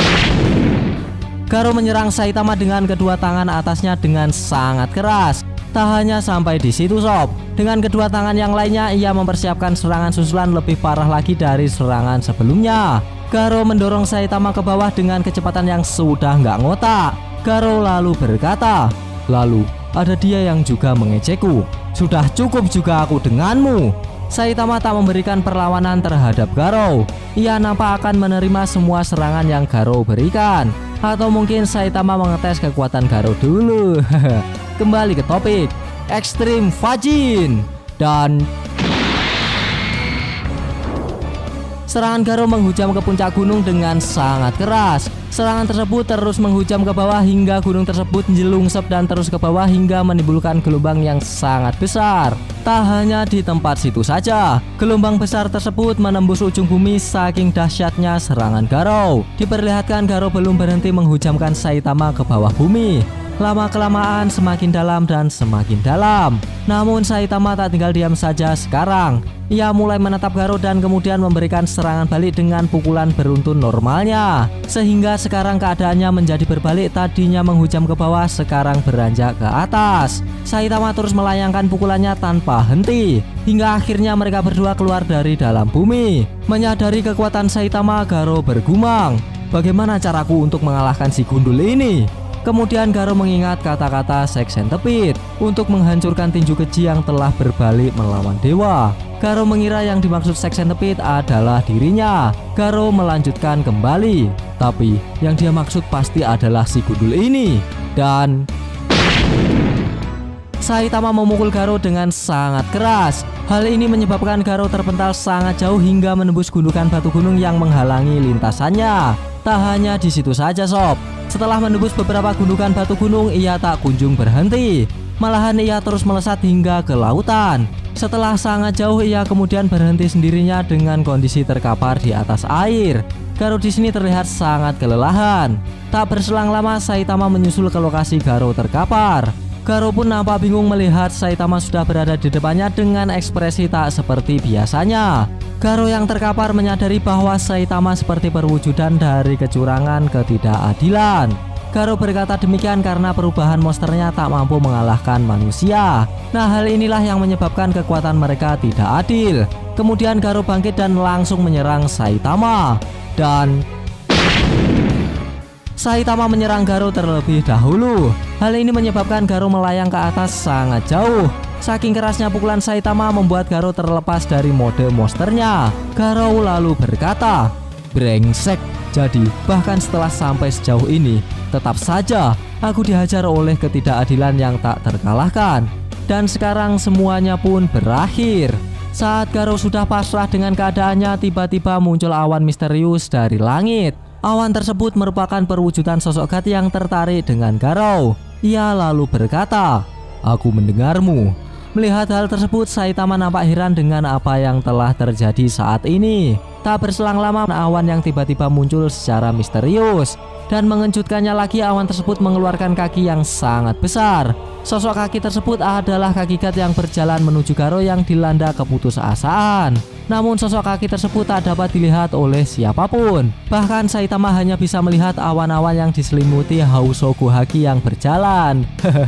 Garo menyerang Saitama dengan kedua tangan atasnya dengan sangat keras. Tak hanya sampai di situ sob, dengan kedua tangan yang lainnya ia mempersiapkan serangan susulan lebih parah lagi dari serangan sebelumnya. Garo mendorong Saitama ke bawah dengan kecepatan yang sudah nggak ngotak. Garo lalu berkata, "Lalu ada dia yang juga mengejekku. Sudah cukup juga aku denganmu." Saitama tak memberikan perlawanan terhadap Garo. Ia nampak akan menerima semua serangan yang Garo berikan. Atau mungkin Saitama mengetes kekuatan Garo dulu. Kembali ke topik, Extreme Fajin. Dan serangan Garo menghujam ke puncak gunung dengan sangat keras. Serangan tersebut terus menghujam ke bawah hingga gunung tersebut jelungsep dan terus ke bawah hingga menimbulkan gelombang yang sangat besar. Tak hanya di tempat situ saja, gelombang besar tersebut menembus ujung bumi saking dahsyatnya serangan Garo. Diperlihatkan Garo belum berhenti menghujamkan Saitama ke bawah bumi. Lama-kelamaan semakin dalam dan semakin dalam. Namun Saitama tak tinggal diam saja sekarang. Ia mulai menatap Garo dan kemudian memberikan serangan balik dengan pukulan beruntun normalnya. Sehingga sekarang keadaannya menjadi berbalik, tadinya menghujam ke bawah, sekarang beranjak ke atas. Saitama terus melayangkan pukulannya tanpa henti. Hingga akhirnya mereka berdua keluar dari dalam bumi. Menyadari kekuatan Saitama, Garo bergumam, "Bagaimana caraku untuk mengalahkan si Gundul ini?" Kemudian Garo mengingat kata-kata Sex Centipede untuk menghancurkan tinju keji yang telah berbalik melawan dewa. Garo mengira yang dimaksud Sex Centipede adalah dirinya. Garo melanjutkan kembali, tapi yang dia maksud pasti adalah si Gundul ini. Dan Saitama memukul Garo dengan sangat keras. Hal ini menyebabkan Garo terpental sangat jauh hingga menembus gundukan batu gunung yang menghalangi lintasannya. Tak hanya di situ saja sob. Setelah menembus beberapa gundukan batu gunung, ia tak kunjung berhenti. Malahan ia terus melesat hingga ke lautan. Setelah sangat jauh, ia kemudian berhenti sendirinya dengan kondisi terkapar di atas air. Garo di sini terlihat sangat kelelahan. Tak berselang lama, Saitama menyusul ke lokasi Garo terkapar. Garo pun nampak bingung melihat Saitama sudah berada di depannya dengan ekspresi tak seperti biasanya. Garo yang terkapar menyadari bahwa Saitama seperti perwujudan dari kecurangan ketidakadilan. Garo berkata demikian karena perubahan monsternya tak mampu mengalahkan manusia. Nah, hal inilah yang menyebabkan kekuatan mereka tidak adil. Kemudian Garo bangkit dan langsung menyerang Saitama. Dan Saitama menyerang Garo terlebih dahulu. Hal ini menyebabkan Garo melayang ke atas sangat jauh. Saking kerasnya pukulan Saitama membuat Garo terlepas dari mode monsternya. Garo lalu berkata, "Brengsek." Jadi, bahkan setelah sampai sejauh ini, tetap saja aku dihajar oleh ketidakadilan yang tak terkalahkan. Dan sekarang semuanya pun berakhir. Saat Garo sudah pasrah dengan keadaannya, tiba-tiba muncul awan misterius dari langit. Awan tersebut merupakan perwujudan sosok God yang tertarik dengan Garo. Ia lalu berkata, "Aku mendengarmu." Melihat hal tersebut, Saitama nampak heran dengan apa yang telah terjadi saat ini. Tak berselang lama, awan yang tiba-tiba muncul secara misterius. Dan mengejutkannya lagi, awan tersebut mengeluarkan kaki yang sangat besar. Sosok kaki tersebut adalah kaki God yang berjalan menuju Garo yang dilanda keputusasaan. Namun sosok kaki tersebut tak dapat dilihat oleh siapapun. Bahkan Saitama hanya bisa melihat awan-awan yang diselimuti Hausoku Haki yang berjalan.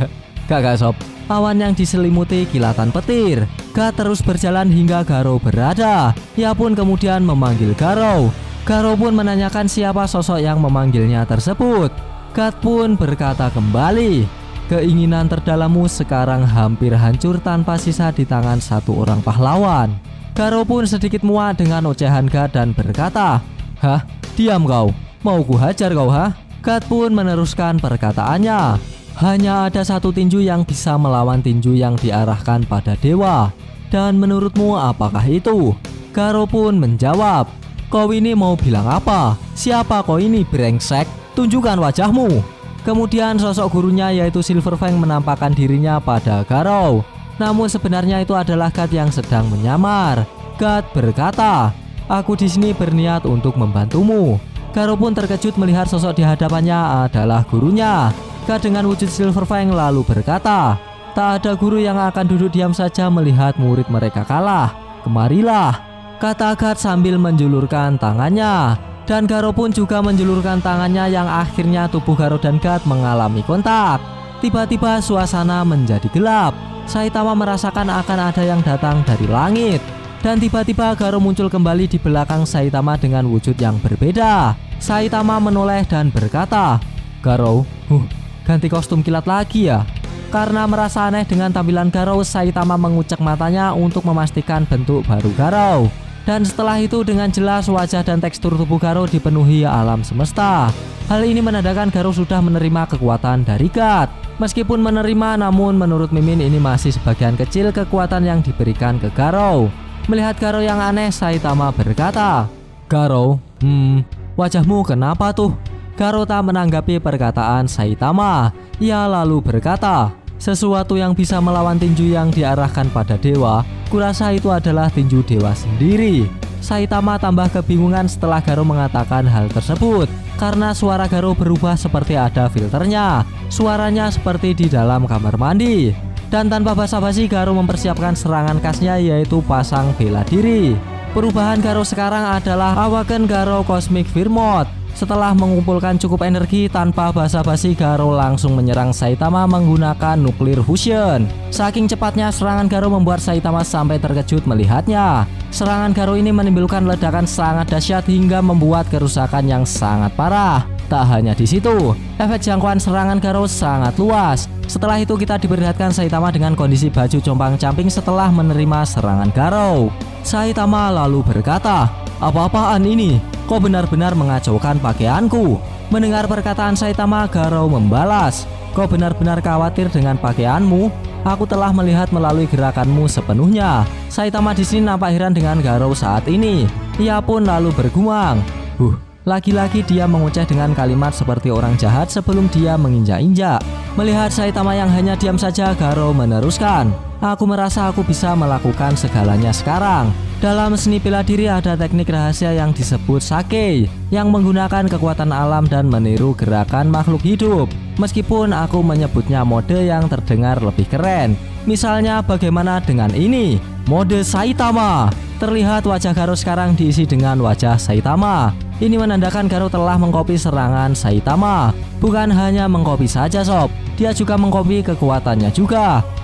Gak sob, awan yang diselimuti kilatan petir. God terus berjalan hingga Garo berada. Ia pun kemudian memanggil Garo. Garo pun menanyakan siapa sosok yang memanggilnya tersebut. God pun berkata kembali, "Keinginan terdalammu sekarang hampir hancur tanpa sisa di tangan satu orang pahlawan." Garo pun sedikit muak dengan ocehan God dan berkata, "Hah? Diam kau, mau ku hajar kau ha?" God pun meneruskan perkataannya, "Hanya ada satu tinju yang bisa melawan tinju yang diarahkan pada dewa. Dan menurutmu apakah itu?" Garo pun menjawab, "Kau ini mau bilang apa? Siapa kau ini brengsek? Tunjukkan wajahmu." Kemudian sosok gurunya yaitu Silverfang menampakkan dirinya pada Garo. Namun sebenarnya itu adalah God yang sedang menyamar. God berkata, "Aku di sini berniat untuk membantumu." Garo pun terkejut melihat sosok di hadapannya adalah gurunya. God dengan wujud Silverfang lalu berkata, "Tak ada guru yang akan duduk diam saja melihat murid mereka kalah. Kemarilah," kata God sambil menjulurkan tangannya. Dan Garo pun juga menjulurkan tangannya yang akhirnya tubuh Garo dan God mengalami kontak. Tiba-tiba suasana menjadi gelap. Saitama merasakan akan ada yang datang dari langit. Dan tiba-tiba Garo muncul kembali di belakang Saitama dengan wujud yang berbeda. Saitama menoleh dan berkata, "Garo, huh, ganti kostum kilat lagi ya?" Karena merasa aneh dengan tampilan Garo, Saitama mengucek matanya untuk memastikan bentuk baru Garo. Dan setelah itu dengan jelas wajah dan tekstur tubuh Garo dipenuhi alam semesta. Hal ini menandakan Garo sudah menerima kekuatan dari God. Meskipun menerima, namun menurut Mimin ini masih sebagian kecil kekuatan yang diberikan ke Garo. Melihat Garo yang aneh, Saitama berkata, "Garo, hmm, wajahmu kenapa tuh?" Garo tak menanggapi perkataan Saitama. Ia lalu berkata, "Sesuatu yang bisa melawan tinju yang diarahkan pada dewa, kurasa itu adalah tinju dewa sendiri." Saitama tambah kebingungan setelah Garo mengatakan hal tersebut. Karena suara Garo berubah seperti ada filternya. Suaranya seperti di dalam kamar mandi. Dan tanpa basa-basi Garo mempersiapkan serangan khasnya yaitu pasang bela diri. Perubahan Garo sekarang adalah Awaken Garo Cosmic Firmod. Setelah mengumpulkan cukup energi, tanpa basa-basi Garo langsung menyerang Saitama menggunakan Nuclear Fusion. Saking cepatnya serangan Garo membuat Saitama sampai terkejut melihatnya. Serangan Garo ini menimbulkan ledakan sangat dahsyat hingga membuat kerusakan yang sangat parah. Tak hanya di situ, efek jangkauan serangan Garo sangat luas. Setelah itu kita diperlihatkan Saitama dengan kondisi baju compang-camping setelah menerima serangan Garo. Saitama lalu berkata, "Apa-apaan ini? Kau benar-benar mengacaukan pakaianku." Mendengar perkataan Saitama, Garo membalas, "Kau benar-benar khawatir dengan pakaianmu? Aku telah melihat melalui gerakanmu sepenuhnya." Saitama di sini nampak heran dengan Garo saat ini. Ia pun lalu bergumam, "Huh, lagi-lagi dia mengoceh dengan kalimat seperti orang jahat sebelum dia menginjak-injak." Melihat Saitama yang hanya diam saja, Garo meneruskan, "Aku merasa aku bisa melakukan segalanya sekarang. Dalam seni bela diri ada teknik rahasia yang disebut Sake, yang menggunakan kekuatan alam dan meniru gerakan makhluk hidup. Meskipun aku menyebutnya mode yang terdengar lebih keren. Misalnya bagaimana dengan ini, mode Saitama." Terlihat wajah Garo sekarang diisi dengan wajah Saitama. Ini menandakan Garo telah mengkopi serangan Saitama. Bukan hanya mengkopi saja sob, dia juga mengkopi kekuatannya juga.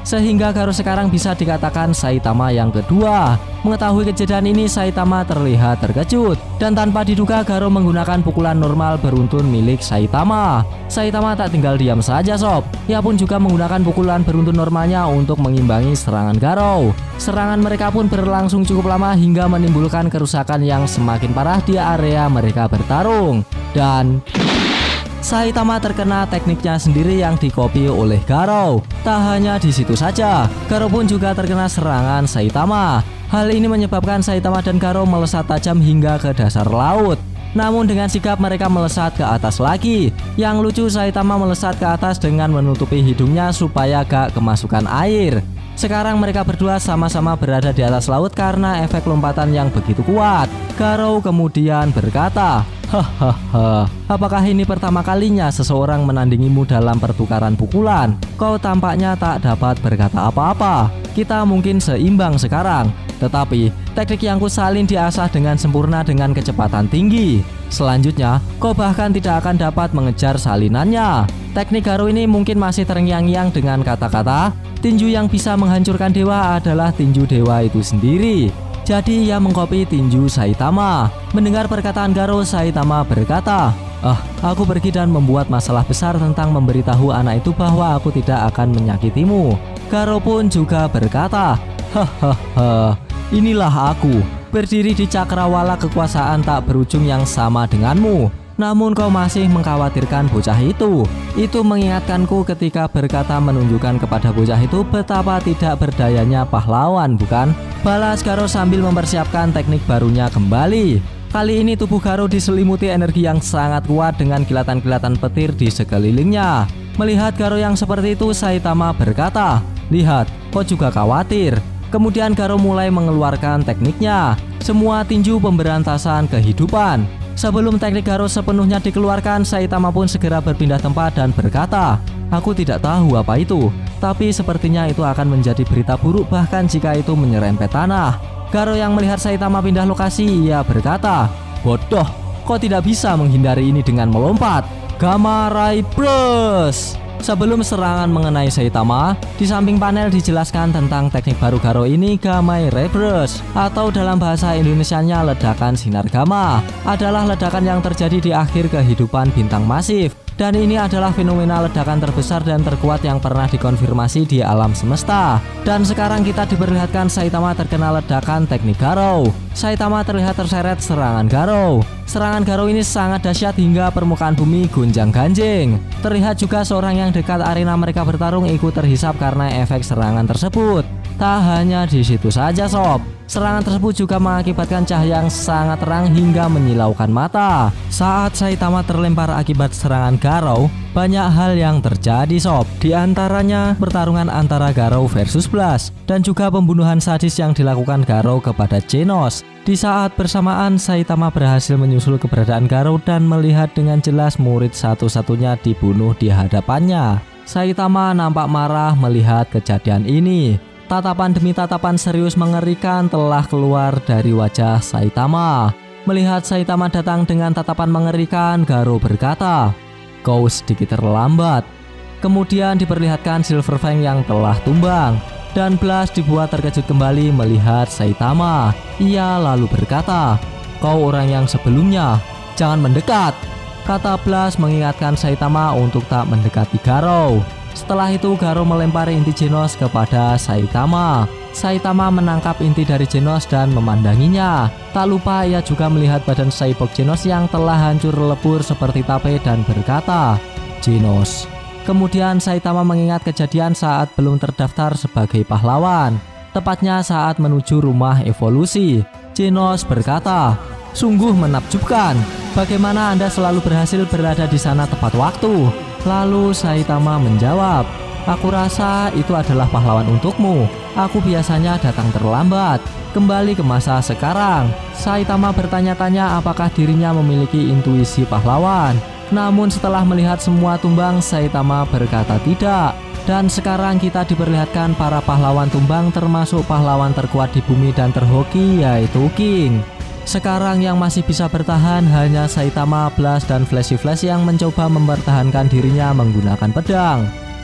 sehingga Garo sekarang bisa dikatakan Saitama yang kedua. Mengetahui kejadian ini, Saitama terlihat terkejut dan tanpa diduga Garo menggunakan pukulan normal beruntun milik Saitama. Saitama tak tinggal diam saja sob, ia pun juga menggunakan pukulan beruntun normalnya untuk mengimbangi serangan Garo. Serangan mereka pun berlangsung cukup lama hingga menimbulkan kerusakan yang semakin parah di area mereka bertarung. Dan Saitama terkena tekniknya sendiri yang dikopi oleh Garo. Tak hanya di situ saja, Garo pun juga terkena serangan Saitama. Hal ini menyebabkan Saitama dan Garo melesat tajam hingga ke dasar laut. Namun dengan sigap mereka melesat ke atas lagi. Yang lucu, Saitama melesat ke atas dengan menutupi hidungnya supaya gak kemasukan air. Sekarang mereka berdua sama-sama berada di atas laut karena efek lompatan yang begitu kuat. Garo kemudian berkata, "Hahaha, apakah ini pertama kalinya seseorang menandingimu dalam pertukaran pukulan? Kau tampaknya tak dapat berkata apa-apa. Kita mungkin seimbang sekarang. Tetapi teknik yang kusalin diasah dengan sempurna dengan kecepatan tinggi. Selanjutnya, kau bahkan tidak akan dapat mengejar salinannya." Teknik Garo ini mungkin masih terngiang-ngiang dengan kata-kata, tinju yang bisa menghancurkan dewa adalah tinju dewa itu sendiri. Jadi ia mengkopi tinju Saitama. Mendengar perkataan Garo, Saitama berkata, "Ah, aku pergi dan membuat masalah besar tentang memberitahu anak itu bahwa aku tidak akan menyakitimu." Garo pun juga berkata, "Hahaha, inilah aku, berdiri di cakrawala kekuasaan tak berujung yang sama denganmu. Namun kau masih mengkhawatirkan bocah itu." Itu mengingatkanku ketika berkata menunjukkan kepada bocah itu betapa tidak berdayanya pahlawan, bukan? Balas Garo sambil mempersiapkan teknik barunya kembali. Kali ini tubuh Garo diselimuti energi yang sangat kuat dengan kilatan-kilatan petir di sekelilingnya. Melihat Garo yang seperti itu, Saitama berkata, "Lihat, kau juga khawatir." Kemudian Garo mulai mengeluarkan tekniknya, semua tinju pemberantasan kehidupan. Sebelum teknik Garo sepenuhnya dikeluarkan, Saitama pun segera berpindah tempat dan berkata, "Aku tidak tahu apa itu, tapi sepertinya itu akan menjadi berita buruk bahkan jika itu menyerempet tanah." Garo yang melihat Saitama pindah lokasi, ia berkata, "Bodoh, kau tidak bisa menghindari ini dengan melompat. Gamma Ray Burst." Sebelum serangan mengenai Saitama, di samping panel dijelaskan tentang teknik baru Garo ini, Gamma Ray Burst, atau dalam bahasa Indonesianya ledakan sinar gamma, adalah ledakan yang terjadi di akhir kehidupan bintang masif. Dan ini adalah fenomena ledakan terbesar dan terkuat yang pernah dikonfirmasi di alam semesta. Dan sekarang kita diperlihatkan Saitama terkena ledakan teknik Garo. Saitama terlihat terseret serangan Garo. Serangan Garo ini sangat dahsyat hingga permukaan bumi gonjang-ganjing. Terlihat juga seorang yang dekat arena mereka bertarung ikut terhisap karena efek serangan tersebut. Tak hanya di situ saja sob, serangan tersebut juga mengakibatkan cahaya yang sangat terang hingga menyilaukan mata. Saat Saitama terlempar akibat serangan Garo, banyak hal yang terjadi sob. Di antaranya pertarungan antara Garo versus Blast, dan juga pembunuhan sadis yang dilakukan Garo kepada Genos. Di saat bersamaan, Saitama berhasil menyusul keberadaan Garo dan melihat dengan jelas murid satu-satunya dibunuh di hadapannya. Saitama nampak marah melihat kejadian ini. Tatapan demi tatapan serius mengerikan telah keluar dari wajah Saitama. Melihat Saitama datang dengan tatapan mengerikan, Garo berkata, "Kau sedikit terlambat." Kemudian diperlihatkan Silver Fang yang telah tumbang, dan Blast dibuat terkejut kembali melihat Saitama. Ia lalu berkata, "Kau orang yang sebelumnya, jangan mendekat." Kata Blast mengingatkan Saitama untuk tak mendekati Garo. Setelah itu Garo melempari inti Genos kepada Saitama. Saitama menangkap inti dari Genos dan memandanginya. Tak lupa ia juga melihat badan cyborg Genos yang telah hancur lebur seperti tape dan berkata, "Genos." Kemudian Saitama mengingat kejadian saat belum terdaftar sebagai pahlawan, tepatnya saat menuju rumah evolusi. Genos berkata, "Sungguh menakjubkan. Bagaimana Anda selalu berhasil berada di sana tepat waktu?" Lalu Saitama menjawab, "Aku rasa itu adalah pahlawan untukmu. Aku biasanya datang terlambat. Kembali ke masa sekarang." Saitama bertanya-tanya apakah dirinya memiliki intuisi pahlawan. Namun setelah melihat semua tumbang, Saitama berkata tidak. Dan sekarang kita diperlihatkan para pahlawan tumbang, termasuk pahlawan terkuat di bumi dan terhoki, yaitu King. Sekarang yang masih bisa bertahan hanya Saitama, Blast, dan Flashy Flash yang mencoba mempertahankan dirinya menggunakan pedang.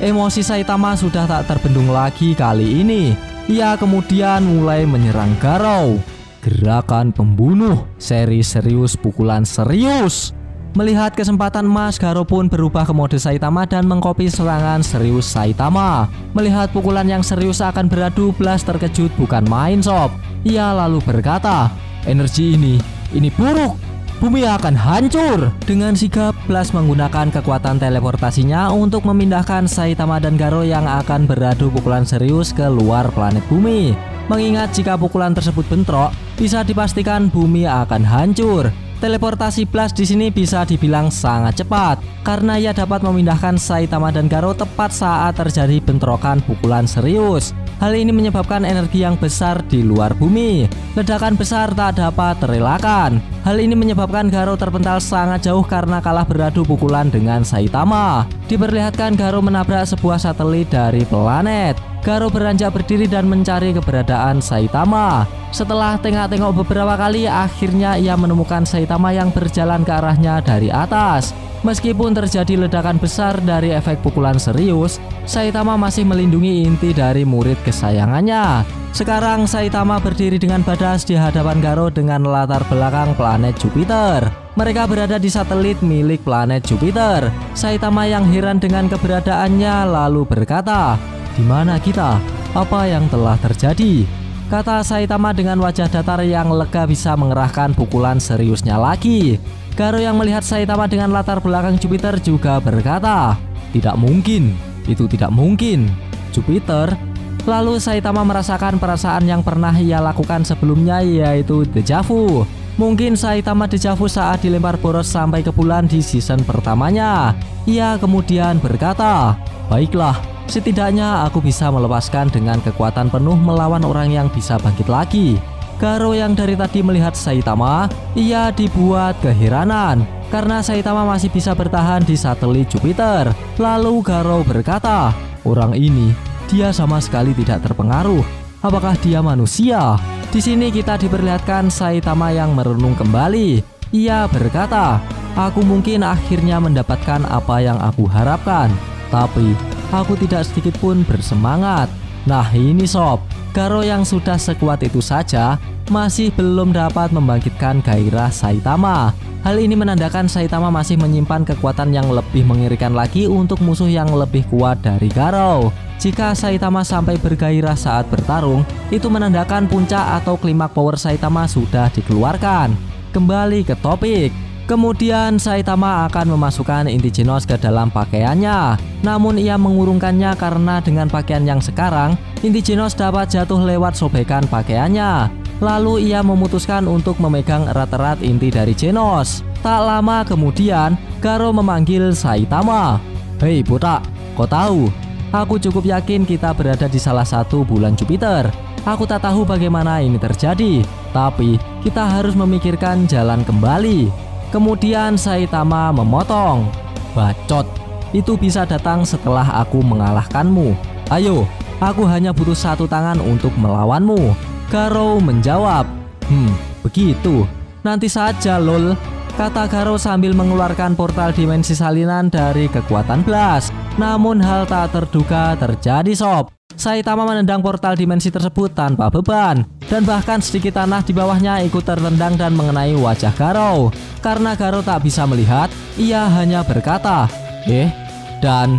Emosi Saitama sudah tak terbendung lagi kali ini. Ia kemudian mulai menyerang Garou. Gerakan pembunuh, seri serius, pukulan serius. Melihat kesempatan emas, Garou pun berubah ke mode Saitama dan mengcopy serangan serius Saitama. Melihat pukulan yang serius akan beradu, Blast terkejut bukan main sob. Ia lalu berkata, energi ini, ini buruk. Bumi akan hancur. Dengan sigap, Blast menggunakan kekuatan teleportasinya untuk memindahkan Saitama dan Garou yang akan beradu pukulan serius ke luar planet bumi. Mengingat jika pukulan tersebut bentrok, bisa dipastikan bumi akan hancur. Teleportasi Blast di sini bisa dibilang sangat cepat karena ia dapat memindahkan Saitama dan Garou tepat saat terjadi bentrokan pukulan serius. Hal ini menyebabkan energi yang besar di luar bumi. Ledakan besar tak dapat terelakkan. Hal ini menyebabkan Garou terpental sangat jauh karena kalah beradu pukulan dengan Saitama. Diperlihatkan Garou menabrak sebuah satelit dari planet. Garou beranjak berdiri dan mencari keberadaan Saitama. Setelah tengok-tengok beberapa kali, akhirnya ia menemukan Saitama yang berjalan ke arahnya dari atas. Meskipun terjadi ledakan besar dari efek pukulan serius, Saitama masih melindungi inti dari murid kesayangannya. Sekarang Saitama berdiri dengan badas di hadapan Garou dengan latar belakang planet Jupiter. Mereka berada di satelit milik planet Jupiter. Saitama yang heran dengan keberadaannya lalu berkata, "Di mana kita? Apa yang telah terjadi?" Kata Saitama dengan wajah datar yang lega bisa mengerahkan pukulan seriusnya lagi. Garou yang melihat Saitama dengan latar belakang Jupiter juga berkata, "Tidak mungkin, itu tidak mungkin. Jupiter." Lalu Saitama merasakan perasaan yang pernah ia lakukan sebelumnya, yaitu deja vu. Mungkin Saitama deja vu saat dilempar boros sampai ke bulan di season pertamanya. Ia kemudian berkata, "Baiklah, setidaknya aku bisa melepaskan dengan kekuatan penuh melawan orang yang bisa bangkit lagi." Garou yang dari tadi melihat Saitama, ia dibuat keheranan karena Saitama masih bisa bertahan di satelit Jupiter. Lalu Garou berkata, "Orang ini, dia sama sekali tidak terpengaruh. Apakah dia manusia?" Di sini kita diperlihatkan Saitama yang merenung kembali. Ia berkata, "Aku mungkin akhirnya mendapatkan apa yang aku harapkan, tapi aku tidak sedikit pun bersemangat." Nah ini sob, Garou yang sudah sekuat itu saja masih belum dapat membangkitkan gairah Saitama. Hal ini menandakan Saitama masih menyimpan kekuatan yang lebih mengerikan lagi untuk musuh yang lebih kuat dari Garou. Jika Saitama sampai bergairah saat bertarung, itu menandakan puncak atau klimak power Saitama sudah dikeluarkan. Kembali ke topik. Kemudian Saitama akan memasukkan inti Genos ke dalam pakaiannya. Namun ia mengurungkannya karena dengan pakaian yang sekarang, inti Genos dapat jatuh lewat sobekan pakaiannya. Lalu ia memutuskan untuk memegang erat-erat inti dari Genos. Tak lama kemudian, Garou memanggil Saitama. "Hei botak, kau tahu? Aku cukup yakin kita berada di salah satu bulan Jupiter. Aku tak tahu bagaimana ini terjadi, tapi kita harus memikirkan jalan kembali." Kemudian Saitama memotong, "Bacot, itu bisa datang setelah aku mengalahkanmu. Ayo, aku hanya butuh satu tangan untuk melawanmu." Garou menjawab, "Hmm, begitu. Nanti saja lol," kata Garou sambil mengeluarkan portal dimensi salinan dari kekuatan Blast. Namun hal tak terduga terjadi sob. Saitama menendang portal dimensi tersebut tanpa beban, dan bahkan sedikit tanah di bawahnya ikut tertendang dan mengenai wajah Garou. Karena Garou tak bisa melihat, ia hanya berkata, "Eh," dan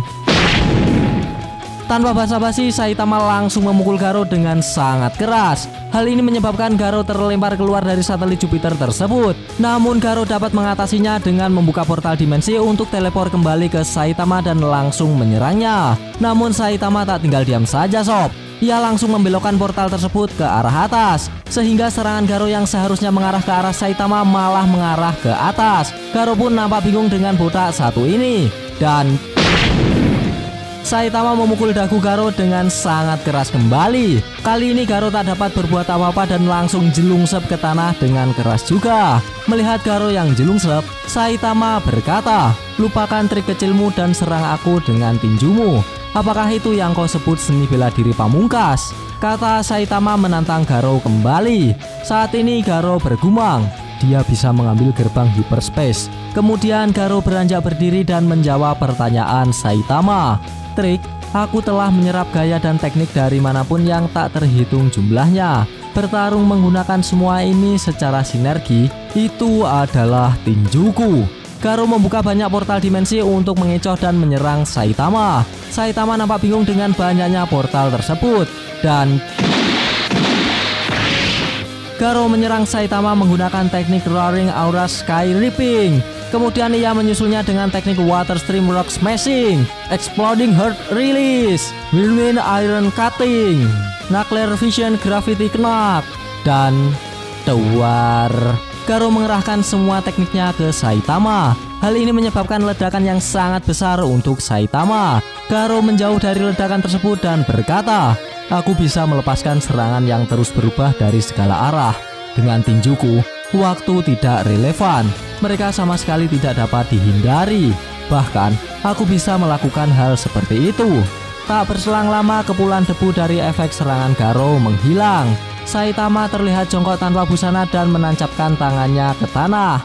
tanpa basa-basi Saitama langsung memukul Garou dengan sangat keras. Hal ini menyebabkan Garou terlempar keluar dari satelit Jupiter tersebut. Namun Garou dapat mengatasinya dengan membuka portal dimensi untuk teleport kembali ke Saitama dan langsung menyerangnya. Namun Saitama tak tinggal diam saja sob. Ia langsung membelokkan portal tersebut ke arah atas, sehingga serangan Garou yang seharusnya mengarah ke arah Saitama malah mengarah ke atas. Garou pun nampak bingung dengan botak satu ini, dan Saitama memukul dagu Garou dengan sangat keras kembali. Kali ini Garou tak dapat berbuat apa-apa dan langsung jelungsep ke tanah dengan keras juga. Melihat Garou yang jelungsep, Saitama berkata, "Lupakan trik kecilmu dan serang aku dengan tinjumu. Apakah itu yang kau sebut seni bela diri pamungkas?" Kata Saitama menantang Garou kembali. Saat ini Garou bergumam, dia bisa mengambil gerbang hyperspace. Kemudian Garo beranjak berdiri dan menjawab pertanyaan Saitama. Trik, aku telah menyerap gaya dan teknik dari manapun yang tak terhitung jumlahnya. Bertarung menggunakan semua ini secara sinergi, itu adalah tinjuku. Garo membuka banyak portal dimensi untuk mengecoh dan menyerang Saitama. Saitama nampak bingung dengan banyaknya portal tersebut. Dan Garo menyerang Saitama menggunakan teknik Roaring Aura Sky Ripping. Kemudian ia menyusulnya dengan teknik Water Stream Rock Smashing, Exploding Heart Release, Whirlwind Iron Cutting, Nuclear Vision Gravity Knock, dan Duar. Garo mengerahkan semua tekniknya ke Saitama. Hal ini menyebabkan ledakan yang sangat besar untuk Saitama. Garo menjauh dari ledakan tersebut dan berkata, aku bisa melepaskan serangan yang terus berubah dari segala arah. Dengan tinjuku, waktu tidak relevan. Mereka sama sekali tidak dapat dihindari. Bahkan, aku bisa melakukan hal seperti itu. Tak berselang lama, kepulan debu dari efek serangan Garo menghilang. Saitama terlihat jongkok tanpa busana dan menancapkan tangannya ke tanah.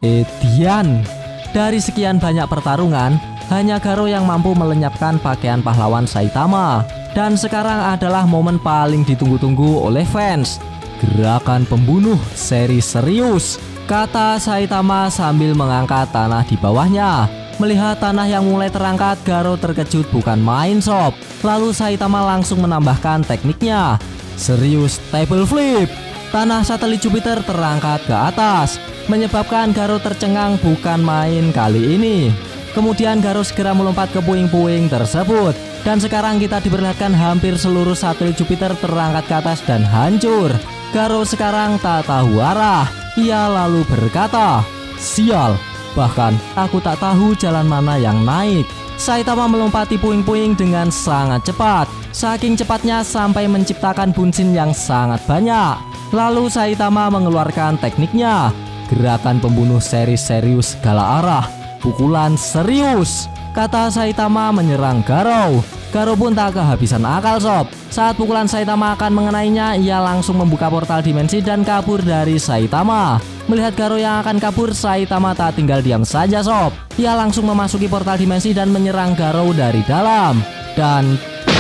Edian. Dari sekian banyak pertarungan, hanya Garo yang mampu melenyapkan pakaian pahlawan Saitama. Dan sekarang adalah momen paling ditunggu-tunggu oleh fans. Gerakan pembunuh seri serius, kata Saitama sambil mengangkat tanah di bawahnya. Melihat tanah yang mulai terangkat, Garo terkejut bukan main sob. Lalu Saitama langsung menambahkan tekniknya. Serius table flip. Tanah satelit Jupiter terangkat ke atas, menyebabkan Garo tercengang bukan main kali ini. Kemudian Garo segera melompat ke puing-puing tersebut. Dan sekarang kita diperlihatkan hampir seluruh satelit Jupiter terangkat ke atas dan hancur. Garo sekarang tak tahu arah. Ia lalu berkata, sial, bahkan aku tak tahu jalan mana yang naik. Saitama melompati puing-puing dengan sangat cepat. Saking cepatnya sampai menciptakan bunsin yang sangat banyak. Lalu Saitama mengeluarkan tekniknya. Gerakan pembunuh seri serius segala arah. Pukulan serius, kata Saitama menyerang Garo. Garo pun tak kehabisan akal sob. Saat pukulan Saitama akan mengenainya, ia langsung membuka portal dimensi dan kabur dari Saitama. Melihat Garo yang akan kabur, Saitama tak tinggal diam saja sob. Ia langsung memasuki portal dimensi dan menyerang Garo dari dalam. Dan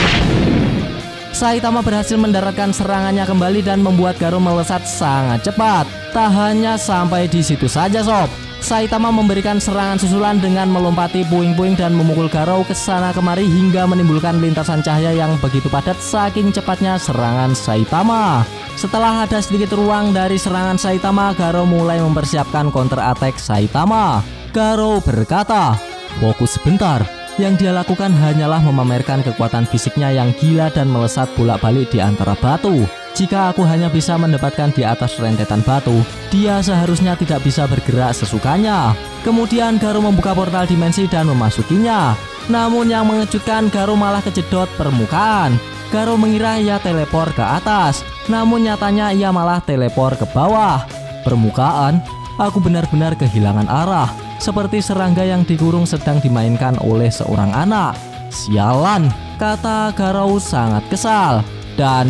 Saitama berhasil mendaratkan serangannya kembali dan membuat Garo melesat sangat cepat. Tak hanya sampai di situ saja sob. Saitama memberikan serangan susulan dengan melompati puing-puing dan memukul Garo ke sana kemari hingga menimbulkan lintasan cahaya yang begitu padat saking cepatnya serangan Saitama. Setelah ada sedikit ruang dari serangan Saitama, Garo mulai mempersiapkan counter attack Saitama. Garo berkata, fokus sebentar. Yang dia lakukan hanyalah memamerkan kekuatan fisiknya yang gila dan melesat bolak-balik di antara batu. Jika aku hanya bisa mendapatkan di atas rentetan batu, dia seharusnya tidak bisa bergerak sesukanya. Kemudian Garo membuka portal dimensi dan memasukinya. Namun yang mengejutkan, Garo malah kejedot permukaan. Garo mengira ia teleport ke atas, namun nyatanya ia malah teleport ke bawah. Permukaan, aku benar-benar kehilangan arah. Seperti serangga yang dikurung sedang dimainkan oleh seorang anak. Sialan, kata Garo sangat kesal. Dan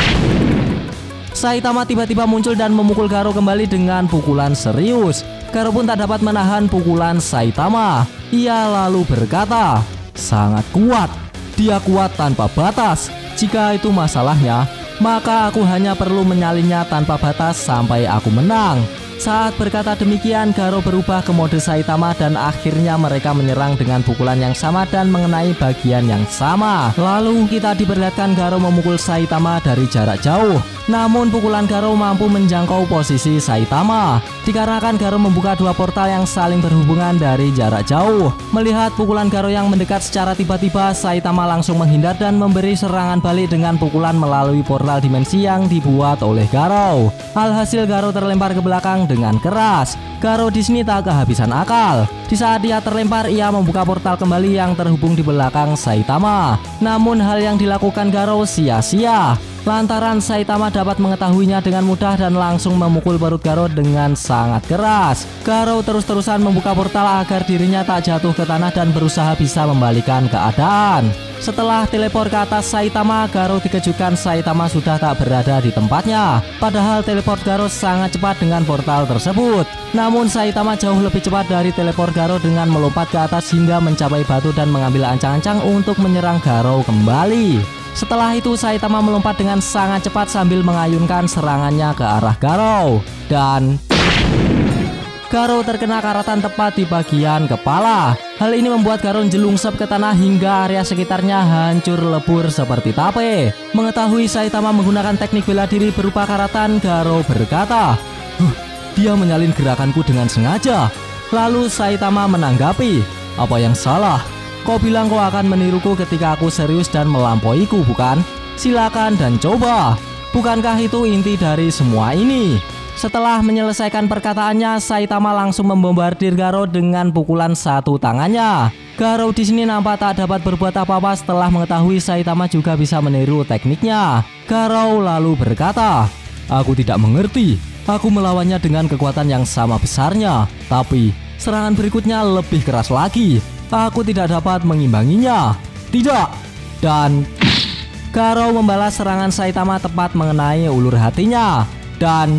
Saitama tiba-tiba muncul dan memukul Garo kembali dengan pukulan serius. Garo pun tak dapat menahan pukulan Saitama. Ia lalu berkata, sangat kuat. Dia kuat tanpa batas. Jika itu masalahnya, maka aku hanya perlu menyalinnya tanpa batas sampai aku menang. Saat berkata demikian, Garo berubah ke mode Saitama dan akhirnya mereka menyerang dengan pukulan yang sama dan mengenai bagian yang sama. Lalu kita diperlihatkan Garo memukul Saitama dari jarak jauh. Namun pukulan Garo mampu menjangkau posisi Saitama, dikarenakan Garo membuka dua portal yang saling berhubungan dari jarak jauh. Melihat pukulan Garo yang mendekat secara tiba-tiba, Saitama langsung menghindar dan memberi serangan balik dengan pukulan melalui portal dimensi yang dibuat oleh Garo. Alhasil Garo terlempar ke belakang dengan keras. Garo di sini tak kehabisan akal. Di saat dia terlempar, ia membuka portal kembali yang terhubung di belakang Saitama. Namun hal yang dilakukan Garo sia-sia. lantaran Saitama dapat mengetahuinya dengan mudah dan langsung memukul perut Garou dengan sangat keras. Garou terus-terusan membuka portal agar dirinya tak jatuh ke tanah dan berusaha bisa membalikan keadaan. Setelah teleport ke atas Saitama, Garou dikejutkan Saitama sudah tak berada di tempatnya. Padahal teleport Garou sangat cepat dengan portal tersebut. Namun Saitama jauh lebih cepat dari teleport Garou dengan melompat ke atas hingga mencapai batu dan mengambil ancang-ancang untuk menyerang Garou kembali. Setelah itu Saitama melompat dengan sangat cepat sambil mengayunkan serangannya ke arah Garou. Dan Garou terkena karatan tepat di bagian kepala. Hal ini membuat Garou jelungsep ke tanah hingga area sekitarnya hancur lebur seperti tape. Mengetahui Saitama menggunakan teknik bela diri berupa karatan, Garou berkata, "Huh, dia menyalin gerakanku dengan sengaja." Lalu Saitama menanggapi, "Apa yang salah? Kau bilang kau akan meniruku ketika aku serius dan melampauiku, bukan? Silakan dan coba. Bukankah itu inti dari semua ini?" Setelah menyelesaikan perkataannya, Saitama langsung membombardir Garou dengan pukulan satu tangannya. Garou di sini nampak tak dapat berbuat apa-apa setelah mengetahui Saitama juga bisa meniru tekniknya. Garou lalu berkata, "Aku tidak mengerti. Aku melawannya dengan kekuatan yang sama besarnya, tapi serangan berikutnya lebih keras lagi. Aku tidak dapat mengimbanginya." "Tidak." Dan Garou membalas serangan Saitama tepat mengenai ulur hatinya. Dan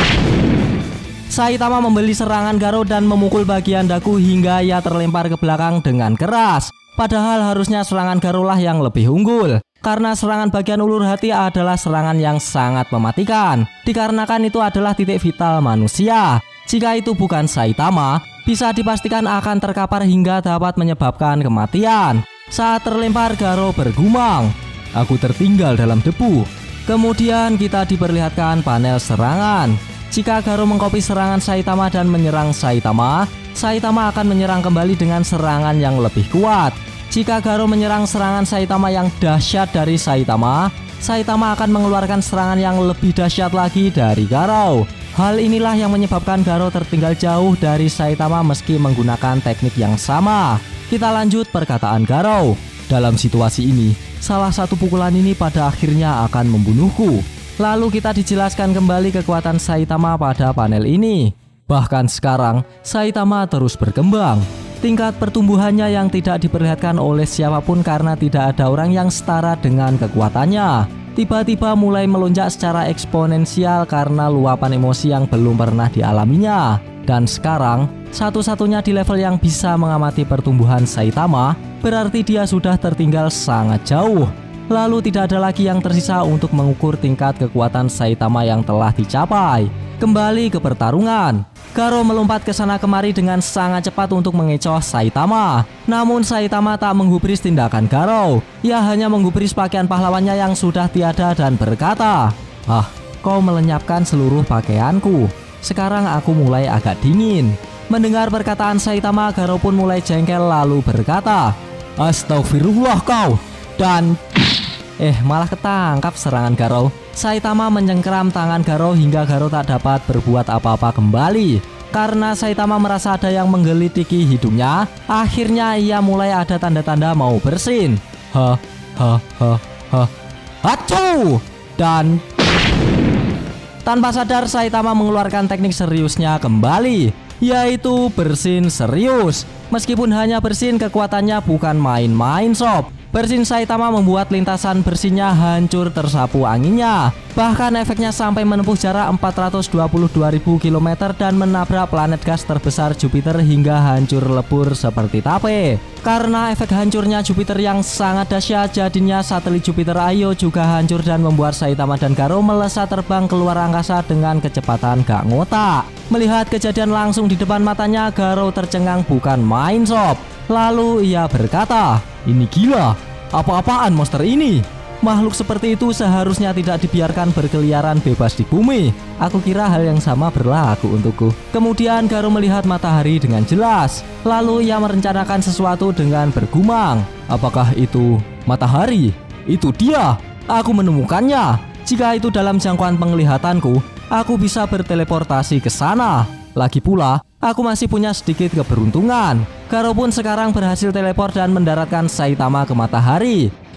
Saitama membeli serangan Garou dan memukul bagian dagu hingga ia terlempar ke belakang dengan keras. Padahal harusnya serangan Garou lah yang lebih unggul, karena serangan bagian ulur hati adalah serangan yang sangat mematikan, dikarenakan itu adalah titik vital manusia. Jika itu bukan Saitama, bisa dipastikan akan terkapar hingga dapat menyebabkan kematian. Saat terlempar, Garou bergumam, "Aku tertinggal dalam debu." Kemudian kita diperlihatkan panel serangan. Jika Garou mengcopy serangan Saitama dan menyerang Saitama, Saitama akan menyerang kembali dengan serangan yang lebih kuat. Jika Garou menyerang serangan Saitama yang dahsyat dari Saitama, Saitama akan mengeluarkan serangan yang lebih dahsyat lagi dari Garou. Hal inilah yang menyebabkan Garou tertinggal jauh dari Saitama meski menggunakan teknik yang sama. Kita lanjut perkataan Garou. "Dalam situasi ini, salah satu pukulan ini pada akhirnya akan membunuhku." Lalu kita dijelaskan kembali kekuatan Saitama pada panel ini. Bahkan sekarang, Saitama terus berkembang. Tingkat pertumbuhannya yang tidak diperlihatkan oleh siapapun karena tidak ada orang yang setara dengan kekuatannya. Tiba-tiba mulai melonjak secara eksponensial karena luapan emosi yang belum pernah dialaminya. Dan sekarang, satu-satunya di level yang bisa mengamati pertumbuhan Saitama, berarti dia sudah tertinggal sangat jauh. Lalu tidak ada lagi yang tersisa untuk mengukur tingkat kekuatan Saitama yang telah dicapai. Kembali ke pertarungan. Garou melompat ke sana kemari dengan sangat cepat untuk mengecoh Saitama. Namun Saitama tak menggubris tindakan Garou. Ia hanya menggubris pakaian pahlawannya yang sudah tiada dan berkata, "Ah, kau melenyapkan seluruh pakaianku. Sekarang aku mulai agak dingin." Mendengar perkataan Saitama, Garou pun mulai jengkel lalu berkata, "Astagfirullah kau." Dan Eh malah ketangkap serangan Garou. Saitama menyengkeram tangan Garou hingga Garou tak dapat berbuat apa-apa kembali. Karena Saitama merasa ada yang menggelitiki hidungnya, akhirnya ia mulai ada tanda-tanda mau bersin. Ha ha ha ha. Hacu! Dan tanpa sadar Saitama mengeluarkan teknik seriusnya kembali, yaitu bersin serius. Meskipun hanya bersin, kekuatannya bukan main-main sob. Bersin Saitama membuat lintasan bersinnya hancur tersapu anginnya. Bahkan efeknya sampai menempuh jarak empat ratus dua puluh dua ribu kilometer dan menabrak planet gas terbesar Jupiter hingga hancur lebur seperti tape. Karena efek hancurnya Jupiter yang sangat dahsyat, jadinya satelit Jupiter Io juga hancur dan membuat Saitama dan Garou melesat terbang keluar angkasa dengan kecepatan gak ngotak. Melihat kejadian langsung di depan matanya, Garou tercengang bukan main sob. Lalu ia berkata, "Ini gila, apa-apaan monster ini? Makhluk seperti itu seharusnya tidak dibiarkan berkeliaran bebas di bumi. Aku kira hal yang sama berlaku untukku." Kemudian Garou melihat matahari dengan jelas. Lalu ia merencanakan sesuatu dengan bergumam, "Apakah itu matahari? Itu dia, aku menemukannya. Jika itu dalam jangkauan penglihatanku, aku bisa berteleportasi ke sana. Lagi pula, aku masih punya sedikit keberuntungan." Garou pun sekarang berhasil teleport dan mendaratkan Saitama ke matahari.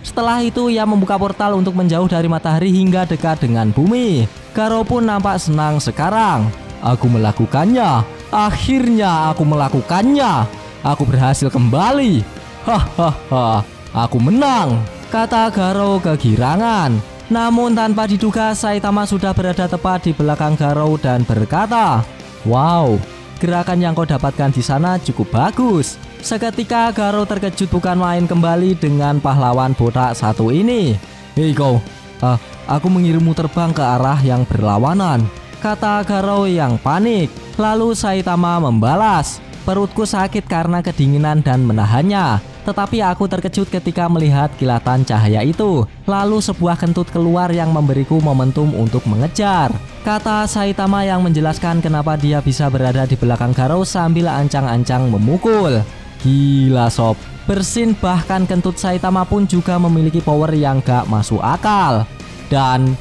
Setelah itu ia membuka portal untuk menjauh dari matahari hingga dekat dengan bumi. Garou pun nampak senang sekarang. Aku melakukannya. Akhirnya aku melakukannya. Aku berhasil kembali. Hahaha, aku menang, kata Garou kegirangan. Namun tanpa diduga Saitama sudah berada tepat di belakang Garou dan berkata, "Wow, gerakan yang kau dapatkan di sana cukup bagus." Seketika Garou terkejut bukan main kembali dengan pahlawan botak satu ini. "Hei kau, uh, aku mengirimmu terbang ke arah yang berlawanan," kata Garou yang panik. Lalu Saitama membalas, "Perutku sakit karena kedinginan dan menahannya. Tetapi aku terkejut ketika melihat kilatan cahaya itu. Lalu sebuah kentut keluar yang memberiku momentum untuk mengejar," kata Saitama yang menjelaskan kenapa dia bisa berada di belakang Garou sambil ancang-ancang memukul. Gila sob, bersin bahkan kentut Saitama pun juga memiliki power yang gak masuk akal. Dan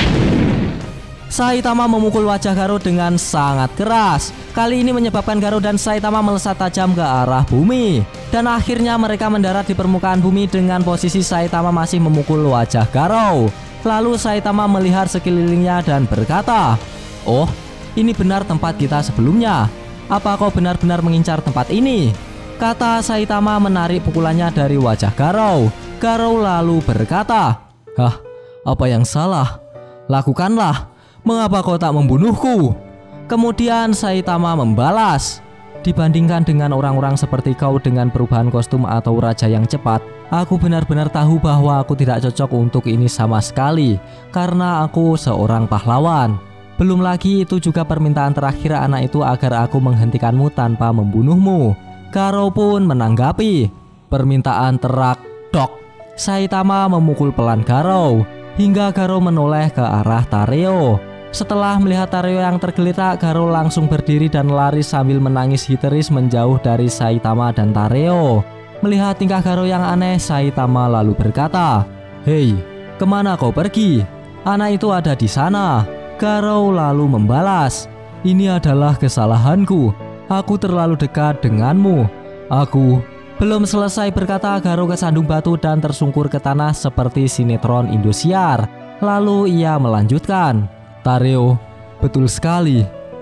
Saitama memukul wajah Garou dengan sangat keras. Kali ini menyebabkan Garou dan Saitama melesat tajam ke arah bumi. Dan akhirnya mereka mendarat di permukaan bumi dengan posisi Saitama masih memukul wajah Garou. Lalu Saitama melihat sekelilingnya dan berkata, "Oh, ini benar tempat kita sebelumnya. Apa kau benar-benar mengincar tempat ini?" kata Saitama menarik pukulannya dari wajah Garou. Garou lalu berkata, "Hah, apa yang salah? Lakukanlah. Mengapa kau tak membunuhku?" Kemudian Saitama membalas, "Dibandingkan dengan orang-orang seperti kau dengan perubahan kostum atau raja yang cepat, aku benar-benar tahu bahwa aku tidak cocok untuk ini sama sekali, karena aku seorang pahlawan. Belum lagi itu juga permintaan terakhir anak itu agar aku menghentikanmu tanpa membunuhmu." Garou pun menanggapi, "Permintaan terak dok." Saitama memukul pelan Garou hingga Garou menoleh ke arah Tareo. Setelah melihat Tareo yang tergeletak, Garou langsung berdiri dan lari sambil menangis histeris menjauh dari Saitama dan Tareo. Melihat tingkah Garou yang aneh, Saitama lalu berkata, "Hei, kemana kau pergi? Anak itu ada di sana." Garou lalu membalas, "Ini adalah kesalahanku. Aku terlalu dekat denganmu." Aku belum selesai berkata, Garou kesandung batu dan tersungkur ke tanah seperti sinetron Indosiar. Lalu ia melanjutkan, "Tareo, betul sekali.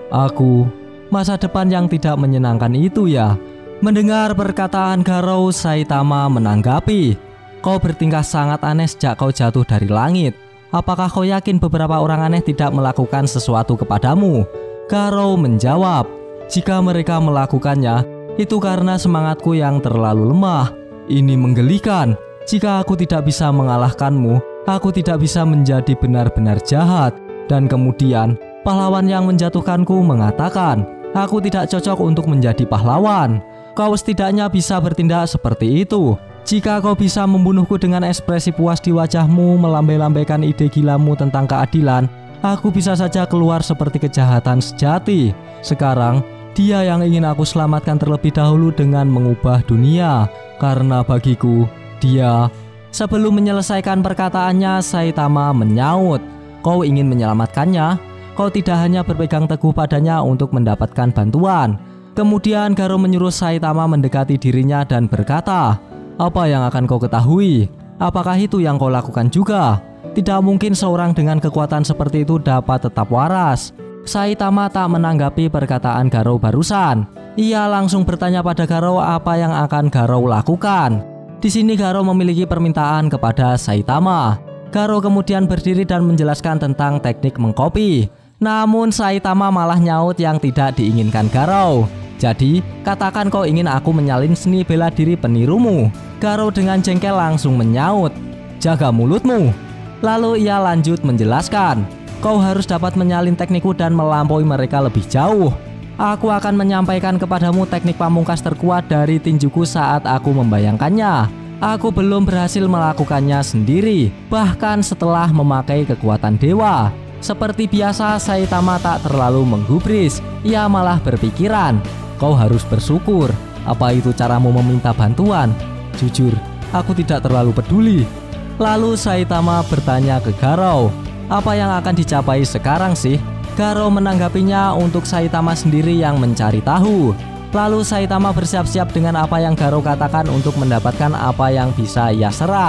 Aku masa depan yang tidak menyenangkan itu ya." Mendengar perkataan Garou, Saitama menanggapi, "Kau bertingkah sangat aneh sejak kau jatuh dari langit. Apakah kau yakin beberapa orang aneh tidak melakukan sesuatu kepadamu?" Garou menjawab, "Jika mereka melakukannya, itu karena semangatku yang terlalu lemah. Ini menggelikan. Jika aku tidak bisa mengalahkanmu, aku tidak bisa menjadi benar-benar jahat." Dan kemudian, pahlawan yang menjatuhkanku mengatakan, "Aku tidak cocok untuk menjadi pahlawan. Kau setidaknya bisa bertindak seperti itu. Jika kau bisa membunuhku dengan ekspresi puas di wajahmu melambai-lambaikan ide gilamu tentang keadilan, aku bisa saja keluar seperti kejahatan sejati. Sekarang, dia yang ingin aku selamatkan terlebih dahulu dengan mengubah dunia. Karena bagiku, dia..." Sebelum menyelesaikan perkataannya, Saitama menyaut, "Kau ingin menyelamatkannya? Kau tidak hanya berpegang teguh padanya untuk mendapatkan bantuan." Kemudian Garou menyuruh Saitama mendekati dirinya dan berkata, "Apa yang akan kau ketahui? Apakah itu yang kau lakukan juga? Tidak mungkin seorang dengan kekuatan seperti itu dapat tetap waras." Saitama tak menanggapi perkataan Garou barusan. Ia langsung bertanya pada Garou apa yang akan Garou lakukan. Di sini Garou memiliki permintaan kepada Saitama. Garou kemudian berdiri dan menjelaskan tentang teknik mengkopi. Namun Saitama malah nyaut yang tidak diinginkan Garou. "Jadi, katakan kau ingin aku menyalin seni bela diri penirumu." Garou dengan jengkel langsung menyaut, "Jaga mulutmu." Lalu ia lanjut menjelaskan, "Kau harus dapat menyalin teknikku dan melampaui mereka lebih jauh. Aku akan menyampaikan kepadamu teknik pamungkas terkuat dari tinjuku saat aku membayangkannya. Aku belum berhasil melakukannya sendiri, bahkan setelah memakai kekuatan dewa." Seperti biasa, Saitama tak terlalu menggubris. Ia malah berpikiran, "Kau harus bersyukur. Apa itu caramu meminta bantuan? Jujur, aku tidak terlalu peduli." Lalu Saitama bertanya ke Garou, "Apa yang akan dicapai sekarang sih?" Garou menanggapinya untuk Saitama sendiri yang mencari tahu. Lalu Saitama bersiap-siap dengan apa yang Garou katakan untuk mendapatkan apa yang bisa ia serap.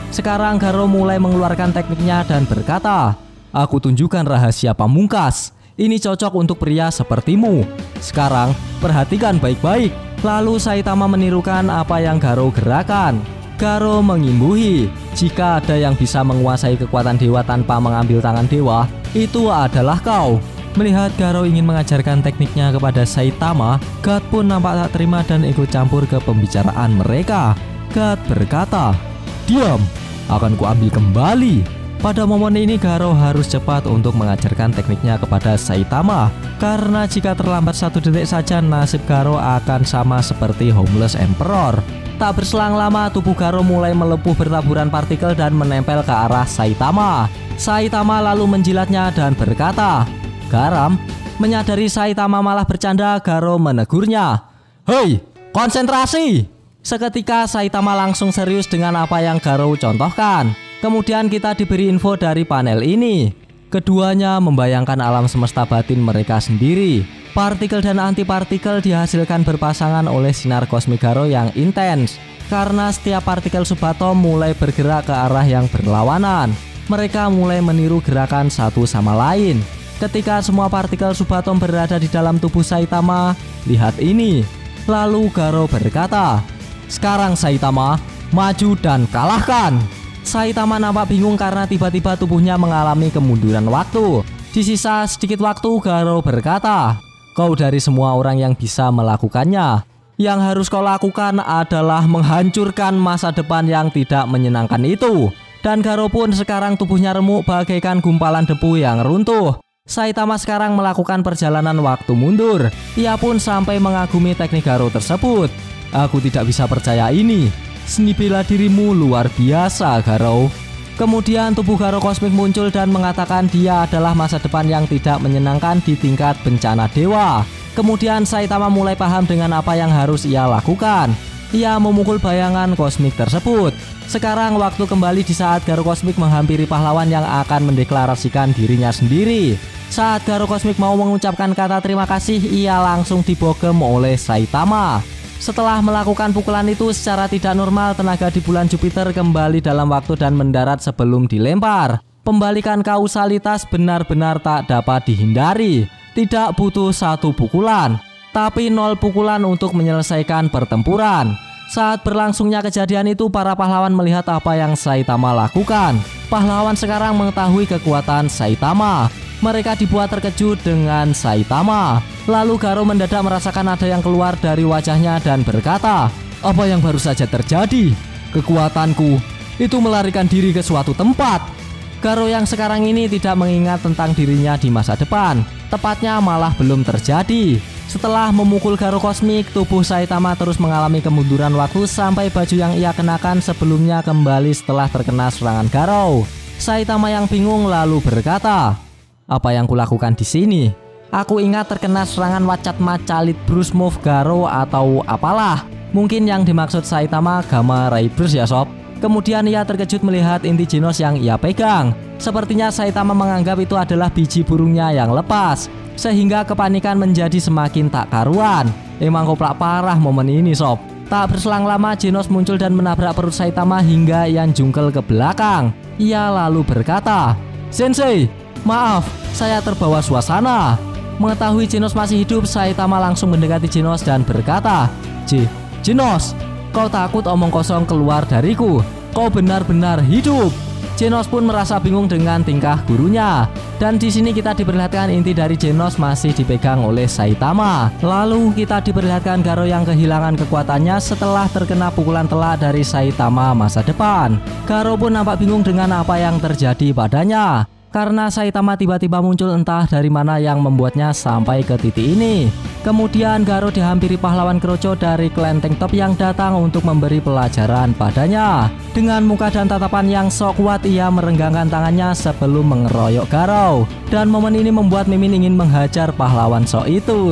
Sekarang Garo mulai mengeluarkan tekniknya dan berkata, "Aku tunjukkan rahasia pamungkas. Ini cocok untuk pria sepertimu. Sekarang perhatikan baik-baik." Lalu Saitama menirukan apa yang Garo gerakan. Garo mengimbuhi, "Jika ada yang bisa menguasai kekuatan dewa tanpa mengambil tangan dewa, itu adalah kau." Melihat Garo ingin mengajarkan tekniknya kepada Saitama, God pun nampak tak terima dan ikut campur ke pembicaraan mereka. God berkata, "Diam, akan kuambil kembali." Pada momen ini Garo harus cepat untuk mengajarkan tekniknya kepada Saitama, karena jika terlambat satu detik saja nasib Garo akan sama seperti Homeless Emperor. Tak berselang lama tubuh Garo mulai melepuh bertaburan partikel dan menempel ke arah Saitama. Saitama lalu menjilatnya dan berkata, "Garam." Menyadari Saitama malah bercanda, Garo menegurnya, "Hei, konsentrasi!" Seketika Saitama langsung serius dengan apa yang Garo contohkan. Kemudian kita diberi info dari panel ini. Keduanya membayangkan alam semesta batin mereka sendiri. Partikel dan antipartikel dihasilkan berpasangan oleh sinar kosmik Garo yang intens. Karena setiap partikel subatom mulai bergerak ke arah yang berlawanan, mereka mulai meniru gerakan satu sama lain. Ketika semua partikel subatom berada di dalam tubuh Saitama, lihat ini. Lalu Garo berkata, "Sekarang Saitama, maju dan kalahkan." Saitama nampak bingung karena tiba-tiba tubuhnya mengalami kemunduran waktu. Di sisa sedikit waktu, Garo berkata, "Kau dari semua orang yang bisa melakukannya. Yang harus kau lakukan adalah menghancurkan masa depan yang tidak menyenangkan itu." Dan Garo pun sekarang tubuhnya remuk bagaikan gumpalan debu yang runtuh. Saitama sekarang melakukan perjalanan waktu mundur. Ia pun sampai mengagumi teknik Garo tersebut. "Aku tidak bisa percaya ini. Seni bela dirimu luar biasa, Garo." Kemudian tubuh Garo kosmik muncul dan mengatakan dia adalah masa depan yang tidak menyenangkan di tingkat bencana dewa. Kemudian Saitama mulai paham dengan apa yang harus ia lakukan. Ia memukul bayangan kosmik tersebut. Sekarang waktu kembali di saat Garo kosmik menghampiri pahlawan yang akan mendeklarasikan dirinya sendiri. Saat Garo kosmik mau mengucapkan kata terima kasih, ia langsung dibogem oleh Saitama. Setelah melakukan pukulan itu secara tidak normal, tenaga di bulan Jupiter kembali dalam waktu dan mendarat sebelum dilempar. Pembalikan kausalitas benar-benar tak dapat dihindari. Tidak butuh satu pukulan, tapi nol pukulan untuk menyelesaikan pertempuran. Saat berlangsungnya kejadian itu, para pahlawan melihat apa yang Saitama lakukan. Pahlawan sekarang mengetahui kekuatan Saitama. Mereka dibuat terkejut dengan Saitama. Lalu Garo mendadak merasakan ada yang keluar dari wajahnya dan berkata, "Apa yang baru saja terjadi? Kekuatanku itu melarikan diri ke suatu tempat." Garo yang sekarang ini tidak mengingat tentang dirinya di masa depan. Tepatnya malah belum terjadi. Setelah memukul Garo kosmik, tubuh Saitama terus mengalami kemunduran waktu sampai baju yang ia kenakan sebelumnya kembali setelah terkena serangan Garo. Saitama yang bingung lalu berkata, "Apa yang kulakukan di sini? Aku ingat terkena serangan Wacat Macalit Bruce Move Garo atau apalah. Mungkin yang dimaksud Saitama Gamma Ray Burst ya sob." Kemudian ia terkejut melihat inti Genos yang ia pegang. Sepertinya Saitama menganggap itu adalah biji burungnya yang lepas, sehingga kepanikan menjadi semakin tak karuan. Emang koplak parah momen ini sob. Tak berselang lama Genos muncul dan menabrak perut Saitama hingga ia jungkel ke belakang. Ia lalu berkata, "Sensei, maaf, saya terbawa suasana." Mengetahui Genos masih hidup, Saitama langsung mendekati Genos dan berkata, "J, Genos, kau takut omong kosong keluar dariku. Kau benar-benar hidup." Genos pun merasa bingung dengan tingkah gurunya. Dan di sini kita diperlihatkan inti dari Genos masih dipegang oleh Saitama. Lalu kita diperlihatkan Garo yang kehilangan kekuatannya setelah terkena pukulan telak dari Saitama masa depan. Garo pun nampak bingung dengan apa yang terjadi padanya, karena Saitama tiba-tiba muncul entah dari mana yang membuatnya sampai ke titik ini. Kemudian Garo dihampiri pahlawan Kroco dari klan Tank Top yang datang untuk memberi pelajaran padanya. Dengan muka dan tatapan yang sok kuat, ia merenggangkan tangannya sebelum mengeroyok Garo. Dan momen ini membuat Mimin ingin menghajar pahlawan sok itu.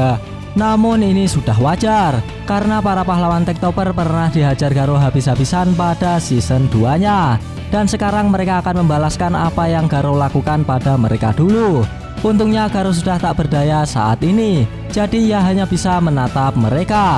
Namun ini sudah wajar, karena para pahlawan Tank Topper pernah dihajar Garo habis-habisan pada season dua-nya. Dan sekarang mereka akan membalaskan apa yang Garo lakukan pada mereka dulu. Untungnya Garo sudah tak berdaya saat ini, jadi ia hanya bisa menatap mereka.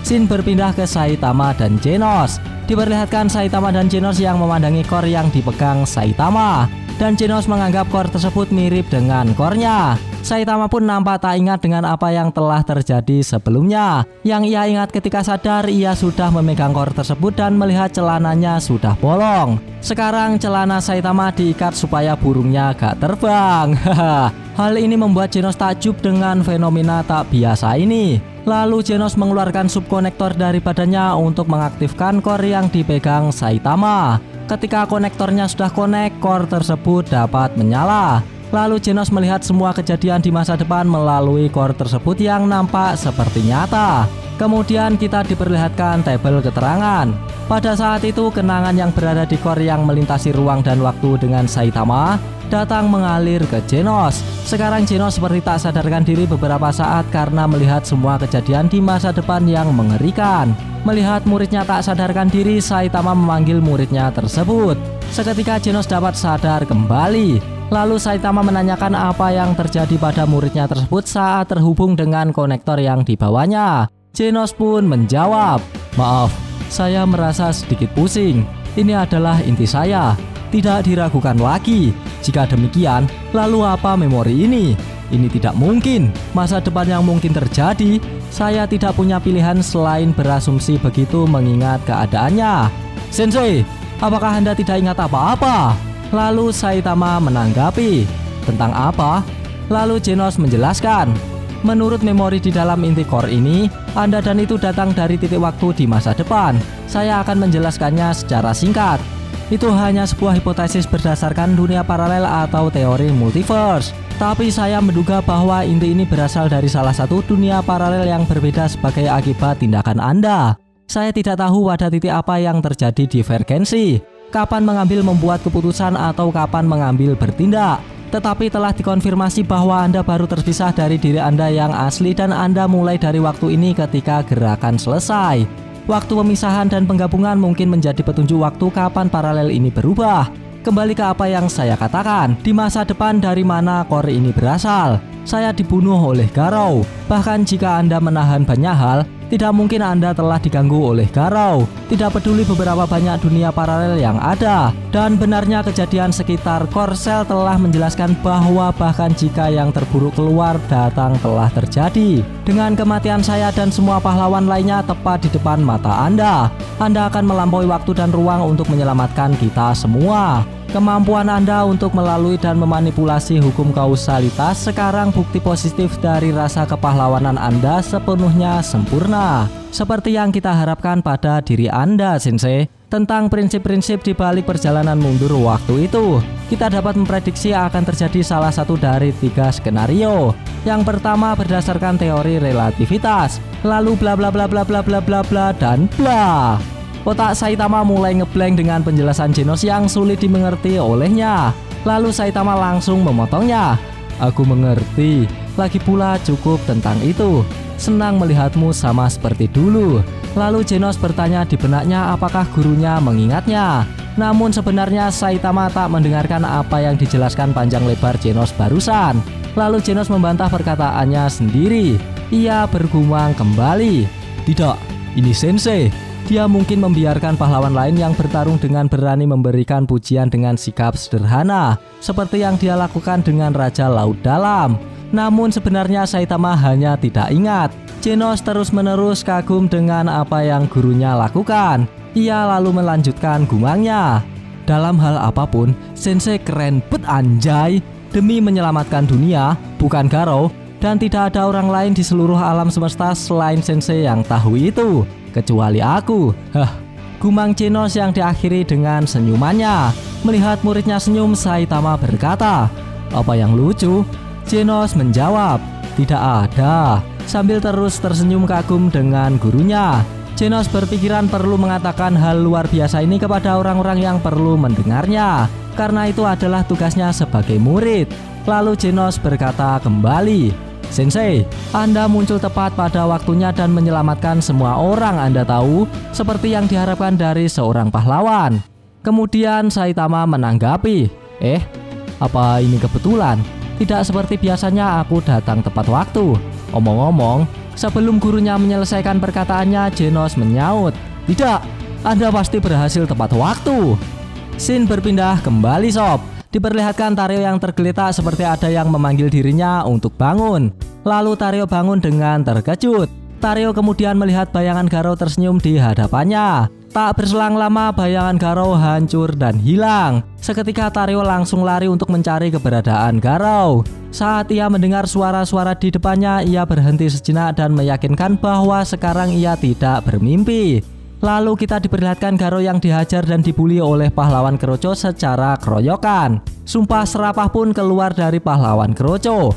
Scene berpindah ke Saitama dan Genos. Diperlihatkan Saitama dan Genos yang memandangi core yang dipegang Saitama, dan Genos menganggap core tersebut mirip dengan core-nya. Saitama pun nampak tak ingat dengan apa yang telah terjadi sebelumnya. Yang ia ingat ketika sadar, ia sudah memegang core tersebut dan melihat celananya sudah bolong. Sekarang celana Saitama diikat supaya burungnya gak terbang. Hal ini membuat Genos takjub dengan fenomena tak biasa ini. Lalu Genos mengeluarkan subkonektor dari badannya untuk mengaktifkan core yang dipegang Saitama. Ketika konektornya sudah connect, core tersebut dapat menyala. Lalu Genos melihat semua kejadian di masa depan melalui core tersebut yang nampak seperti nyata. Kemudian kita diperlihatkan tabel keterangan. Pada saat itu kenangan yang berada di core yang melintasi ruang dan waktu dengan Saitama datang mengalir ke Genos. Sekarang Genos seperti tak sadarkan diri beberapa saat karena melihat semua kejadian di masa depan yang mengerikan. Melihat muridnya tak sadarkan diri, Saitama memanggil muridnya tersebut. Seketika Genos dapat sadar kembali. Lalu Saitama menanyakan apa yang terjadi pada muridnya tersebut saat terhubung dengan konektor yang dibawanya. Genos pun menjawab, "Maaf, saya merasa sedikit pusing. Ini adalah inti saya. Tidak diragukan lagi. Jika demikian, lalu apa memori ini? Ini tidak mungkin. Masa depan yang mungkin terjadi. Saya tidak punya pilihan selain berasumsi begitu mengingat keadaannya." "Sensei, apakah Anda tidak ingat apa-apa?" Lalu Saitama menanggapi, "Tentang apa?" Lalu Genos menjelaskan, "Menurut memori di dalam inti core ini, Anda dan itu datang dari titik waktu di masa depan. Saya akan menjelaskannya secara singkat. Itu hanya sebuah hipotesis berdasarkan dunia paralel atau teori multiverse. Tapi saya menduga bahwa inti ini berasal dari salah satu dunia paralel yang berbeda sebagai akibat tindakan Anda. Saya tidak tahu pada titik apa yang terjadi divergensi, kapan mengambil membuat keputusan atau kapan mengambil bertindak. Tetapi telah dikonfirmasi bahwa Anda baru terpisah dari diri Anda yang asli dan Anda mulai dari waktu ini ketika gerakan selesai. Waktu pemisahan dan penggabungan mungkin menjadi petunjuk waktu kapan paralel ini berubah. Kembali ke apa yang saya katakan, di masa depan dari mana core ini berasal. Saya dibunuh oleh Garou. Bahkan jika Anda menahan banyak hal, tidak mungkin Anda telah diganggu oleh Garou. Tidak peduli beberapa banyak dunia paralel yang ada. Dan benarnya kejadian sekitar core cell telah menjelaskan bahwa bahkan jika yang terburuk keluar datang telah terjadi. Dengan kematian saya dan semua pahlawan lainnya tepat di depan mata Anda, Anda akan melampaui waktu dan ruang untuk menyelamatkan kita semua. Kemampuan Anda untuk melalui dan memanipulasi hukum kausalitas sekarang bukti positif dari rasa kepahlawanan Anda sepenuhnya sempurna. Seperti yang kita harapkan pada diri Anda, Sensei. Tentang prinsip-prinsip di balik perjalanan mundur waktu itu, kita dapat memprediksi akan terjadi salah satu dari tiga skenario. Yang pertama berdasarkan teori relativitas, lalu bla bla bla bla bla bla bla bla dan bla. Otak Saitama mulai ngeblank dengan penjelasan Genos yang sulit dimengerti olehnya. Lalu Saitama langsung memotongnya. "Aku mengerti, lagi pula cukup tentang itu. Senang melihatmu sama seperti dulu." Lalu Genos bertanya di benaknya apakah gurunya mengingatnya. Namun sebenarnya Saitama tak mendengarkan apa yang dijelaskan panjang lebar Genos barusan. Lalu Genos membantah perkataannya sendiri. Ia bergumam kembali, "Tidak, ini Sensei. Dia mungkin membiarkan pahlawan lain yang bertarung dengan berani memberikan pujian dengan sikap sederhana, seperti yang dia lakukan dengan Raja Laut Dalam. Namun sebenarnya Saitama hanya tidak ingat." Genos terus-menerus kagum dengan apa yang gurunya lakukan. Ia lalu melanjutkan gumangnya, "Dalam hal apapun, Sensei keren bet anjay. Demi menyelamatkan dunia, bukan Garou, dan tidak ada orang lain di seluruh alam semesta selain Sensei yang tahu itu, kecuali aku." Hah, gumang Genos yang diakhiri dengan senyumannya. Melihat muridnya senyum, Saitama berkata, "Apa yang lucu?" Genos menjawab, "Tidak ada," sambil terus tersenyum kagum dengan gurunya. Genos berpikiran perlu mengatakan hal luar biasa ini kepada orang-orang yang perlu mendengarnya, karena itu adalah tugasnya sebagai murid. Lalu Genos berkata kembali, "Sensei, Anda muncul tepat pada waktunya dan menyelamatkan semua orang Anda tahu, seperti yang diharapkan dari seorang pahlawan." Kemudian Saitama menanggapi, "Eh, apa ini kebetulan? Tidak seperti biasanya aku datang tepat waktu. Omong-omong, Sebelum gurunya menyelesaikan perkataannya, Genos menyaut, "Tidak, Anda pasti berhasil tepat waktu." Scene berpindah kembali sob. Diperlihatkan Tario yang tergeletak seperti ada yang memanggil dirinya untuk bangun. Lalu Tario bangun dengan terkejut. Tario kemudian melihat bayangan Garou tersenyum di hadapannya. Tak berselang lama bayangan Garou hancur dan hilang. Seketika Tario langsung lari untuk mencari keberadaan Garou. Saat ia mendengar suara-suara di depannya, ia berhenti sejenak dan meyakinkan bahwa sekarang ia tidak bermimpi. Lalu kita diperlihatkan Garou yang dihajar dan dibully oleh pahlawan Keroco secara keroyokan. Sumpah serapah pun keluar dari pahlawan Keroco.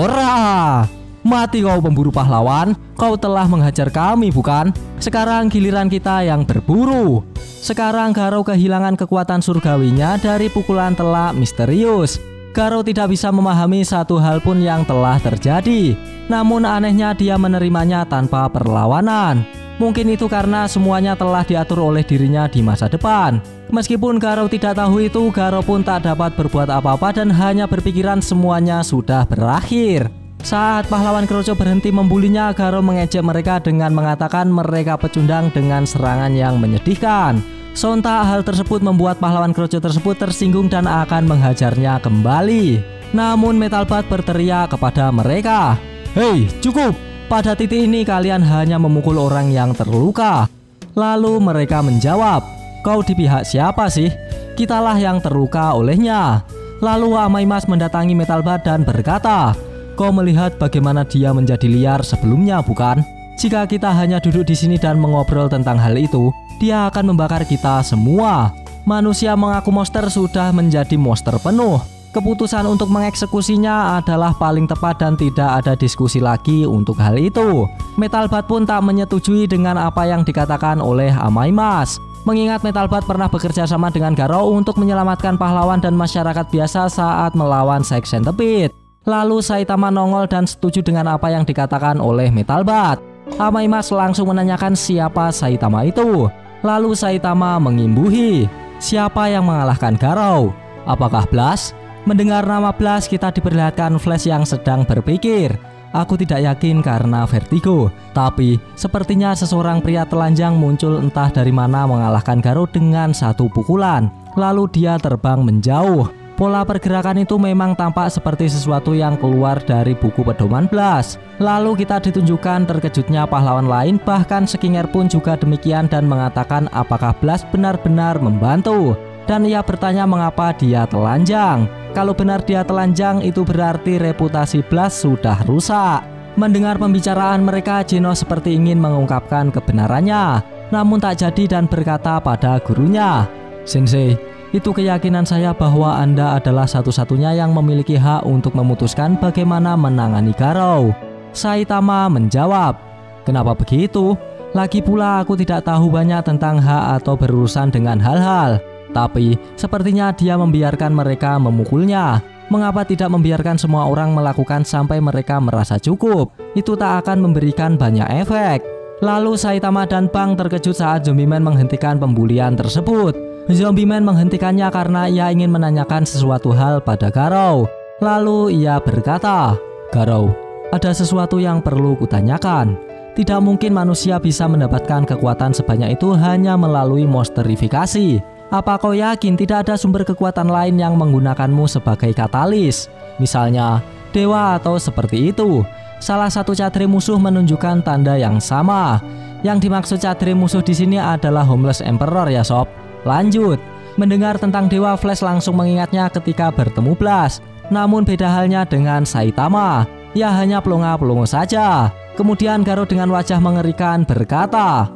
"Ora! Mati kau pemburu pahlawan, kau telah menghajar kami bukan? Sekarang giliran kita yang berburu." Sekarang Garou kehilangan kekuatan surgawinya dari pukulan telak misterius. Garou tidak bisa memahami satu hal pun yang telah terjadi. Namun anehnya dia menerimanya tanpa perlawanan. Mungkin itu karena semuanya telah diatur oleh dirinya di masa depan. Meskipun Garou tidak tahu itu, Garou pun tak dapat berbuat apa-apa dan hanya berpikiran semuanya sudah berakhir. Saat pahlawan Keroco berhenti membulinya, Garou mengejek mereka dengan mengatakan mereka pecundang dengan serangan yang menyedihkan. Sontak hal tersebut membuat pahlawan Keroco tersebut tersinggung dan akan menghajarnya kembali. Namun Metalbat berteriak kepada mereka, "Hei, cukup! Pada titik ini kalian hanya memukul orang yang terluka." Lalu mereka menjawab, "Kau di pihak siapa sih? Kitalah yang terluka olehnya." Lalu Amaimas mendatangi Metalbat dan berkata, "Kau melihat bagaimana dia menjadi liar sebelumnya bukan? Jika kita hanya duduk di sini dan mengobrol tentang hal itu, dia akan membakar kita semua." Manusia mengaku monster sudah menjadi monster penuh. Keputusan untuk mengeksekusinya adalah paling tepat dan tidak ada diskusi lagi untuk hal itu. Metalbat pun tak menyetujui dengan apa yang dikatakan oleh Amaimas. Mengingat Metalbat pernah bekerja sama dengan Garou untuk menyelamatkan pahlawan dan masyarakat biasa saat melawan Sex Centipede. Lalu Saitama nongol dan setuju dengan apa yang dikatakan oleh Metalbat. Amaimas langsung menanyakan siapa Saitama itu. Lalu Saitama mengimbuhi, "Siapa yang mengalahkan Garou? Apakah Blast?" Mendengar nama Blast, kita diperlihatkan Flash yang sedang berpikir, "Aku tidak yakin karena vertigo. Tapi sepertinya seseorang pria telanjang muncul entah dari mana mengalahkan Garou dengan satu pukulan. Lalu dia terbang menjauh. Pola pergerakan itu memang tampak seperti sesuatu yang keluar dari buku pedoman Blast." Lalu kita ditunjukkan terkejutnya pahlawan lain, bahkan Skinger pun juga demikian dan mengatakan apakah Blast benar-benar membantu. Dan ia bertanya mengapa dia telanjang. Kalau benar dia telanjang, itu berarti reputasi Blast sudah rusak. Mendengar pembicaraan mereka, Genos seperti ingin mengungkapkan kebenarannya, namun tak jadi dan berkata pada gurunya, "Sensei, itu keyakinan saya bahwa Anda adalah satu-satunya yang memiliki hak untuk memutuskan bagaimana menangani Garou." Saitama menjawab, "Kenapa begitu? Lagi pula aku tidak tahu banyak tentang hak atau berurusan dengan hal-hal. Tapi sepertinya dia membiarkan mereka memukulnya. Mengapa tidak membiarkan semua orang melakukan sampai mereka merasa cukup? Itu tak akan memberikan banyak efek." Lalu Saitama dan Bang terkejut saat Zombieman menghentikan pembulian tersebut. Zombieman menghentikannya karena ia ingin menanyakan sesuatu hal pada Garou. Lalu ia berkata, "Garou, ada sesuatu yang perlu kutanyakan. Tidak mungkin manusia bisa mendapatkan kekuatan sebanyak itu hanya melalui monsterifikasi. Apa kau yakin tidak ada sumber kekuatan lain yang menggunakanmu sebagai katalis? Misalnya dewa atau seperti itu." Salah satu cadre musuh menunjukkan tanda yang sama. Yang dimaksud cadre musuh di sini adalah Homeless Emperor ya sob. Lanjut, mendengar tentang dewa, Flash langsung mengingatnya ketika bertemu Blast. Namun beda halnya dengan Saitama. Ia hanya pelongo-pelongo saja. Kemudian Garou dengan wajah mengerikan berkata,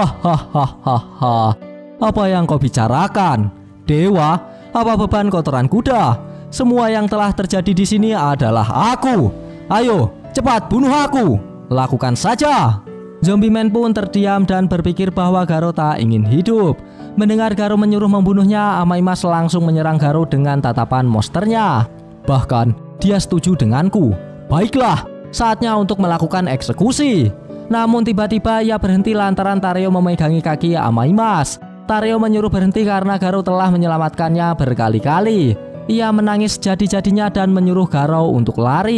"Hahaha. Apa yang kau bicarakan? Dewa? Apa beban kotoran kuda? Semua yang telah terjadi di sini adalah aku. Ayo, cepat bunuh aku. Lakukan saja." Zombieman pun terdiam dan berpikir bahwa Garou tak ingin hidup. Mendengar Garou menyuruh membunuhnya, Amaimas langsung menyerang Garou dengan tatapan monsternya. Bahkan dia setuju denganku. Baiklah, saatnya untuk melakukan eksekusi. Namun tiba-tiba ia berhenti lantaran Tario memegangi kaki Amaimas. Tario menyuruh berhenti karena Garou telah menyelamatkannya berkali-kali. Ia menangis jadi-jadinya dan menyuruh Garou untuk lari.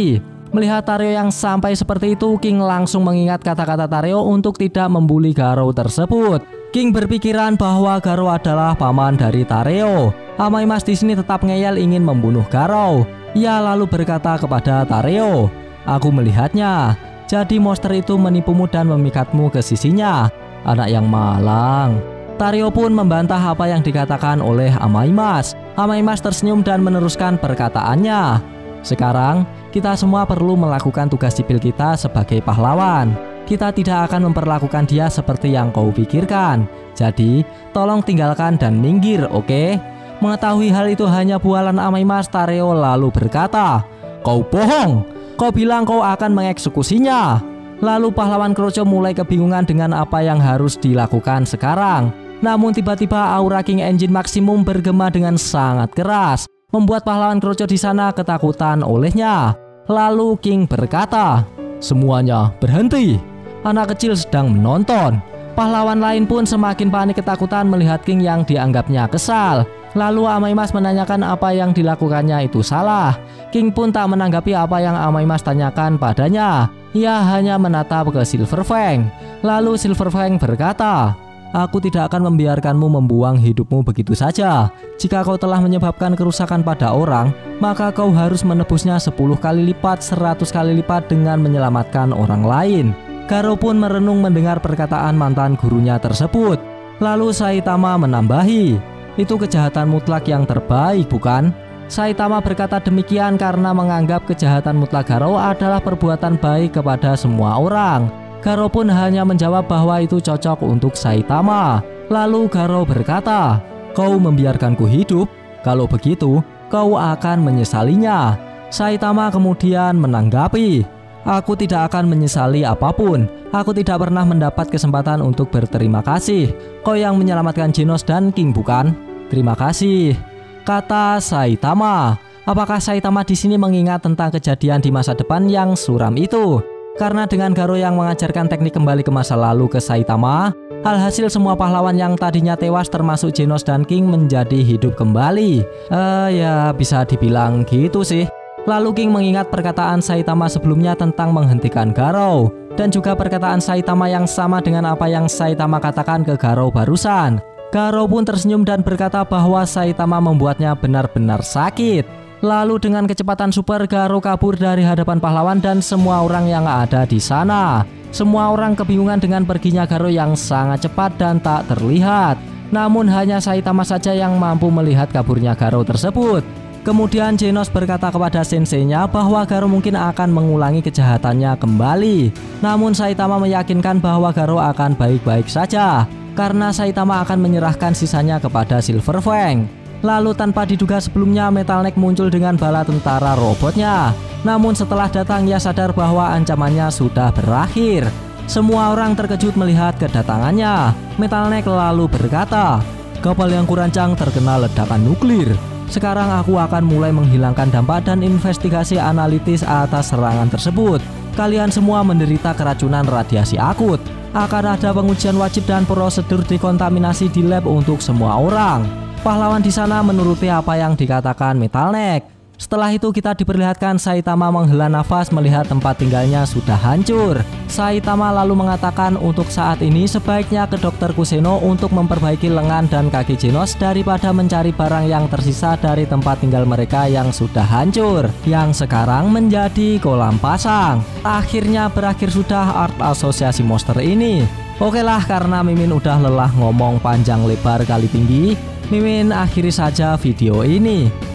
Melihat Tareo yang sampai seperti itu, King langsung mengingat kata-kata Tareo untuk tidak membuli Garou tersebut. King berpikiran bahwa Garou adalah paman dari Tareo. Amaimas di sini tetap ngeyel ingin membunuh Garou. Ia lalu berkata kepada Tareo, "Aku melihatnya. Jadi monster itu menipumu dan memikatmu ke sisinya. Anak yang malang." Tareo pun membantah apa yang dikatakan oleh Amaimas. Amaimas tersenyum dan meneruskan perkataannya, "Sekarang kita semua perlu melakukan tugas sipil kita sebagai pahlawan. Kita tidak akan memperlakukan dia seperti yang kau pikirkan. Jadi tolong tinggalkan dan minggir, oke?" Okay? Mengetahui hal itu hanya bualan Amaimas, Tareo lalu berkata, "Kau bohong. Kau bilang kau akan mengeksekusinya." Lalu pahlawan Kroco mulai kebingungan dengan apa yang harus dilakukan sekarang. Namun tiba-tiba aura King Engine Maximum bergema dengan sangat keras, membuat pahlawan Kroco di sana ketakutan olehnya. Lalu King berkata, "Semuanya berhenti. Anak kecil sedang menonton." Pahlawan lain pun semakin panik ketakutan melihat King yang dianggapnya kesal. Lalu Amaimas menanyakan apa yang dilakukannya itu salah. King pun tak menanggapi apa yang Amaimas tanyakan padanya. Ia hanya menatap ke Silver Fang. Lalu Silver Fang berkata, "Aku tidak akan membiarkanmu membuang hidupmu begitu saja. Jika kau telah menyebabkan kerusakan pada orang, maka kau harus menebusnya sepuluh kali lipat, seratus kali lipat dengan menyelamatkan orang lain." Garou pun merenung mendengar perkataan mantan gurunya tersebut. Lalu Saitama menambahi, "Itu kejahatan mutlak yang terbaik, bukan?" Saitama berkata demikian karena menganggap kejahatan mutlak Garou adalah perbuatan baik kepada semua orang. Garou pun hanya menjawab bahwa itu cocok untuk Saitama. Lalu Garou berkata, "Kau membiarkanku hidup? Kalau begitu, kau akan menyesalinya." Saitama kemudian menanggapi, "Aku tidak akan menyesali apapun. Aku tidak pernah mendapat kesempatan untuk berterima kasih. Kau yang menyelamatkan Genos dan King, bukan?" "Terima kasih," kata Saitama. Apakah Saitama di sini mengingat tentang kejadian di masa depan yang suram itu? Karena dengan Garou yang mengajarkan teknik kembali ke masa lalu ke Saitama, alhasil semua pahlawan yang tadinya tewas termasuk Genos dan King menjadi hidup kembali. Eh ya bisa dibilang gitu sih. Lalu King mengingat perkataan Saitama sebelumnya tentang menghentikan Garou, dan juga perkataan Saitama yang sama dengan apa yang Saitama katakan ke Garou barusan. Garou pun tersenyum dan berkata bahwa Saitama membuatnya benar-benar sakit. Lalu dengan kecepatan super, Garou kabur dari hadapan pahlawan dan semua orang yang ada di sana. Semua orang kebingungan dengan perginya Garou yang sangat cepat dan tak terlihat. Namun hanya Saitama saja yang mampu melihat kaburnya Garou tersebut. Kemudian Genos berkata kepada senseinya bahwa Garou mungkin akan mengulangi kejahatannya kembali. Namun Saitama meyakinkan bahwa Garou akan baik-baik saja, karena Saitama akan menyerahkan sisanya kepada Silver Fang. Lalu tanpa diduga sebelumnya Metal Neck muncul dengan bala tentara robotnya. Namun setelah datang ia sadar bahwa ancamannya sudah berakhir. Semua orang terkejut melihat kedatangannya. Metal Neck lalu berkata, "Kapal yang kurancang terkena ledakan nuklir. Sekarang aku akan mulai menghilangkan dampak dan investigasi analitis atas serangan tersebut. Kalian semua menderita keracunan radiasi akut. Akan ada pengujian wajib dan prosedur dekontaminasi di lab untuk semua orang." Pahlawan di sana menuruti apa yang dikatakan Metal Neck. Setelah itu kita diperlihatkan Saitama menghela nafas melihat tempat tinggalnya sudah hancur. Saitama lalu mengatakan untuk saat ini sebaiknya ke dokter Kuseno untuk memperbaiki lengan dan kaki Genos daripada mencari barang yang tersisa dari tempat tinggal mereka yang sudah hancur, yang sekarang menjadi kolam pasang. Akhirnya berakhir sudah art asosiasi monster ini. Oke lah, karena Mimin udah lelah ngomong panjang lebar kali tinggi, Mimin akhiri saja video ini.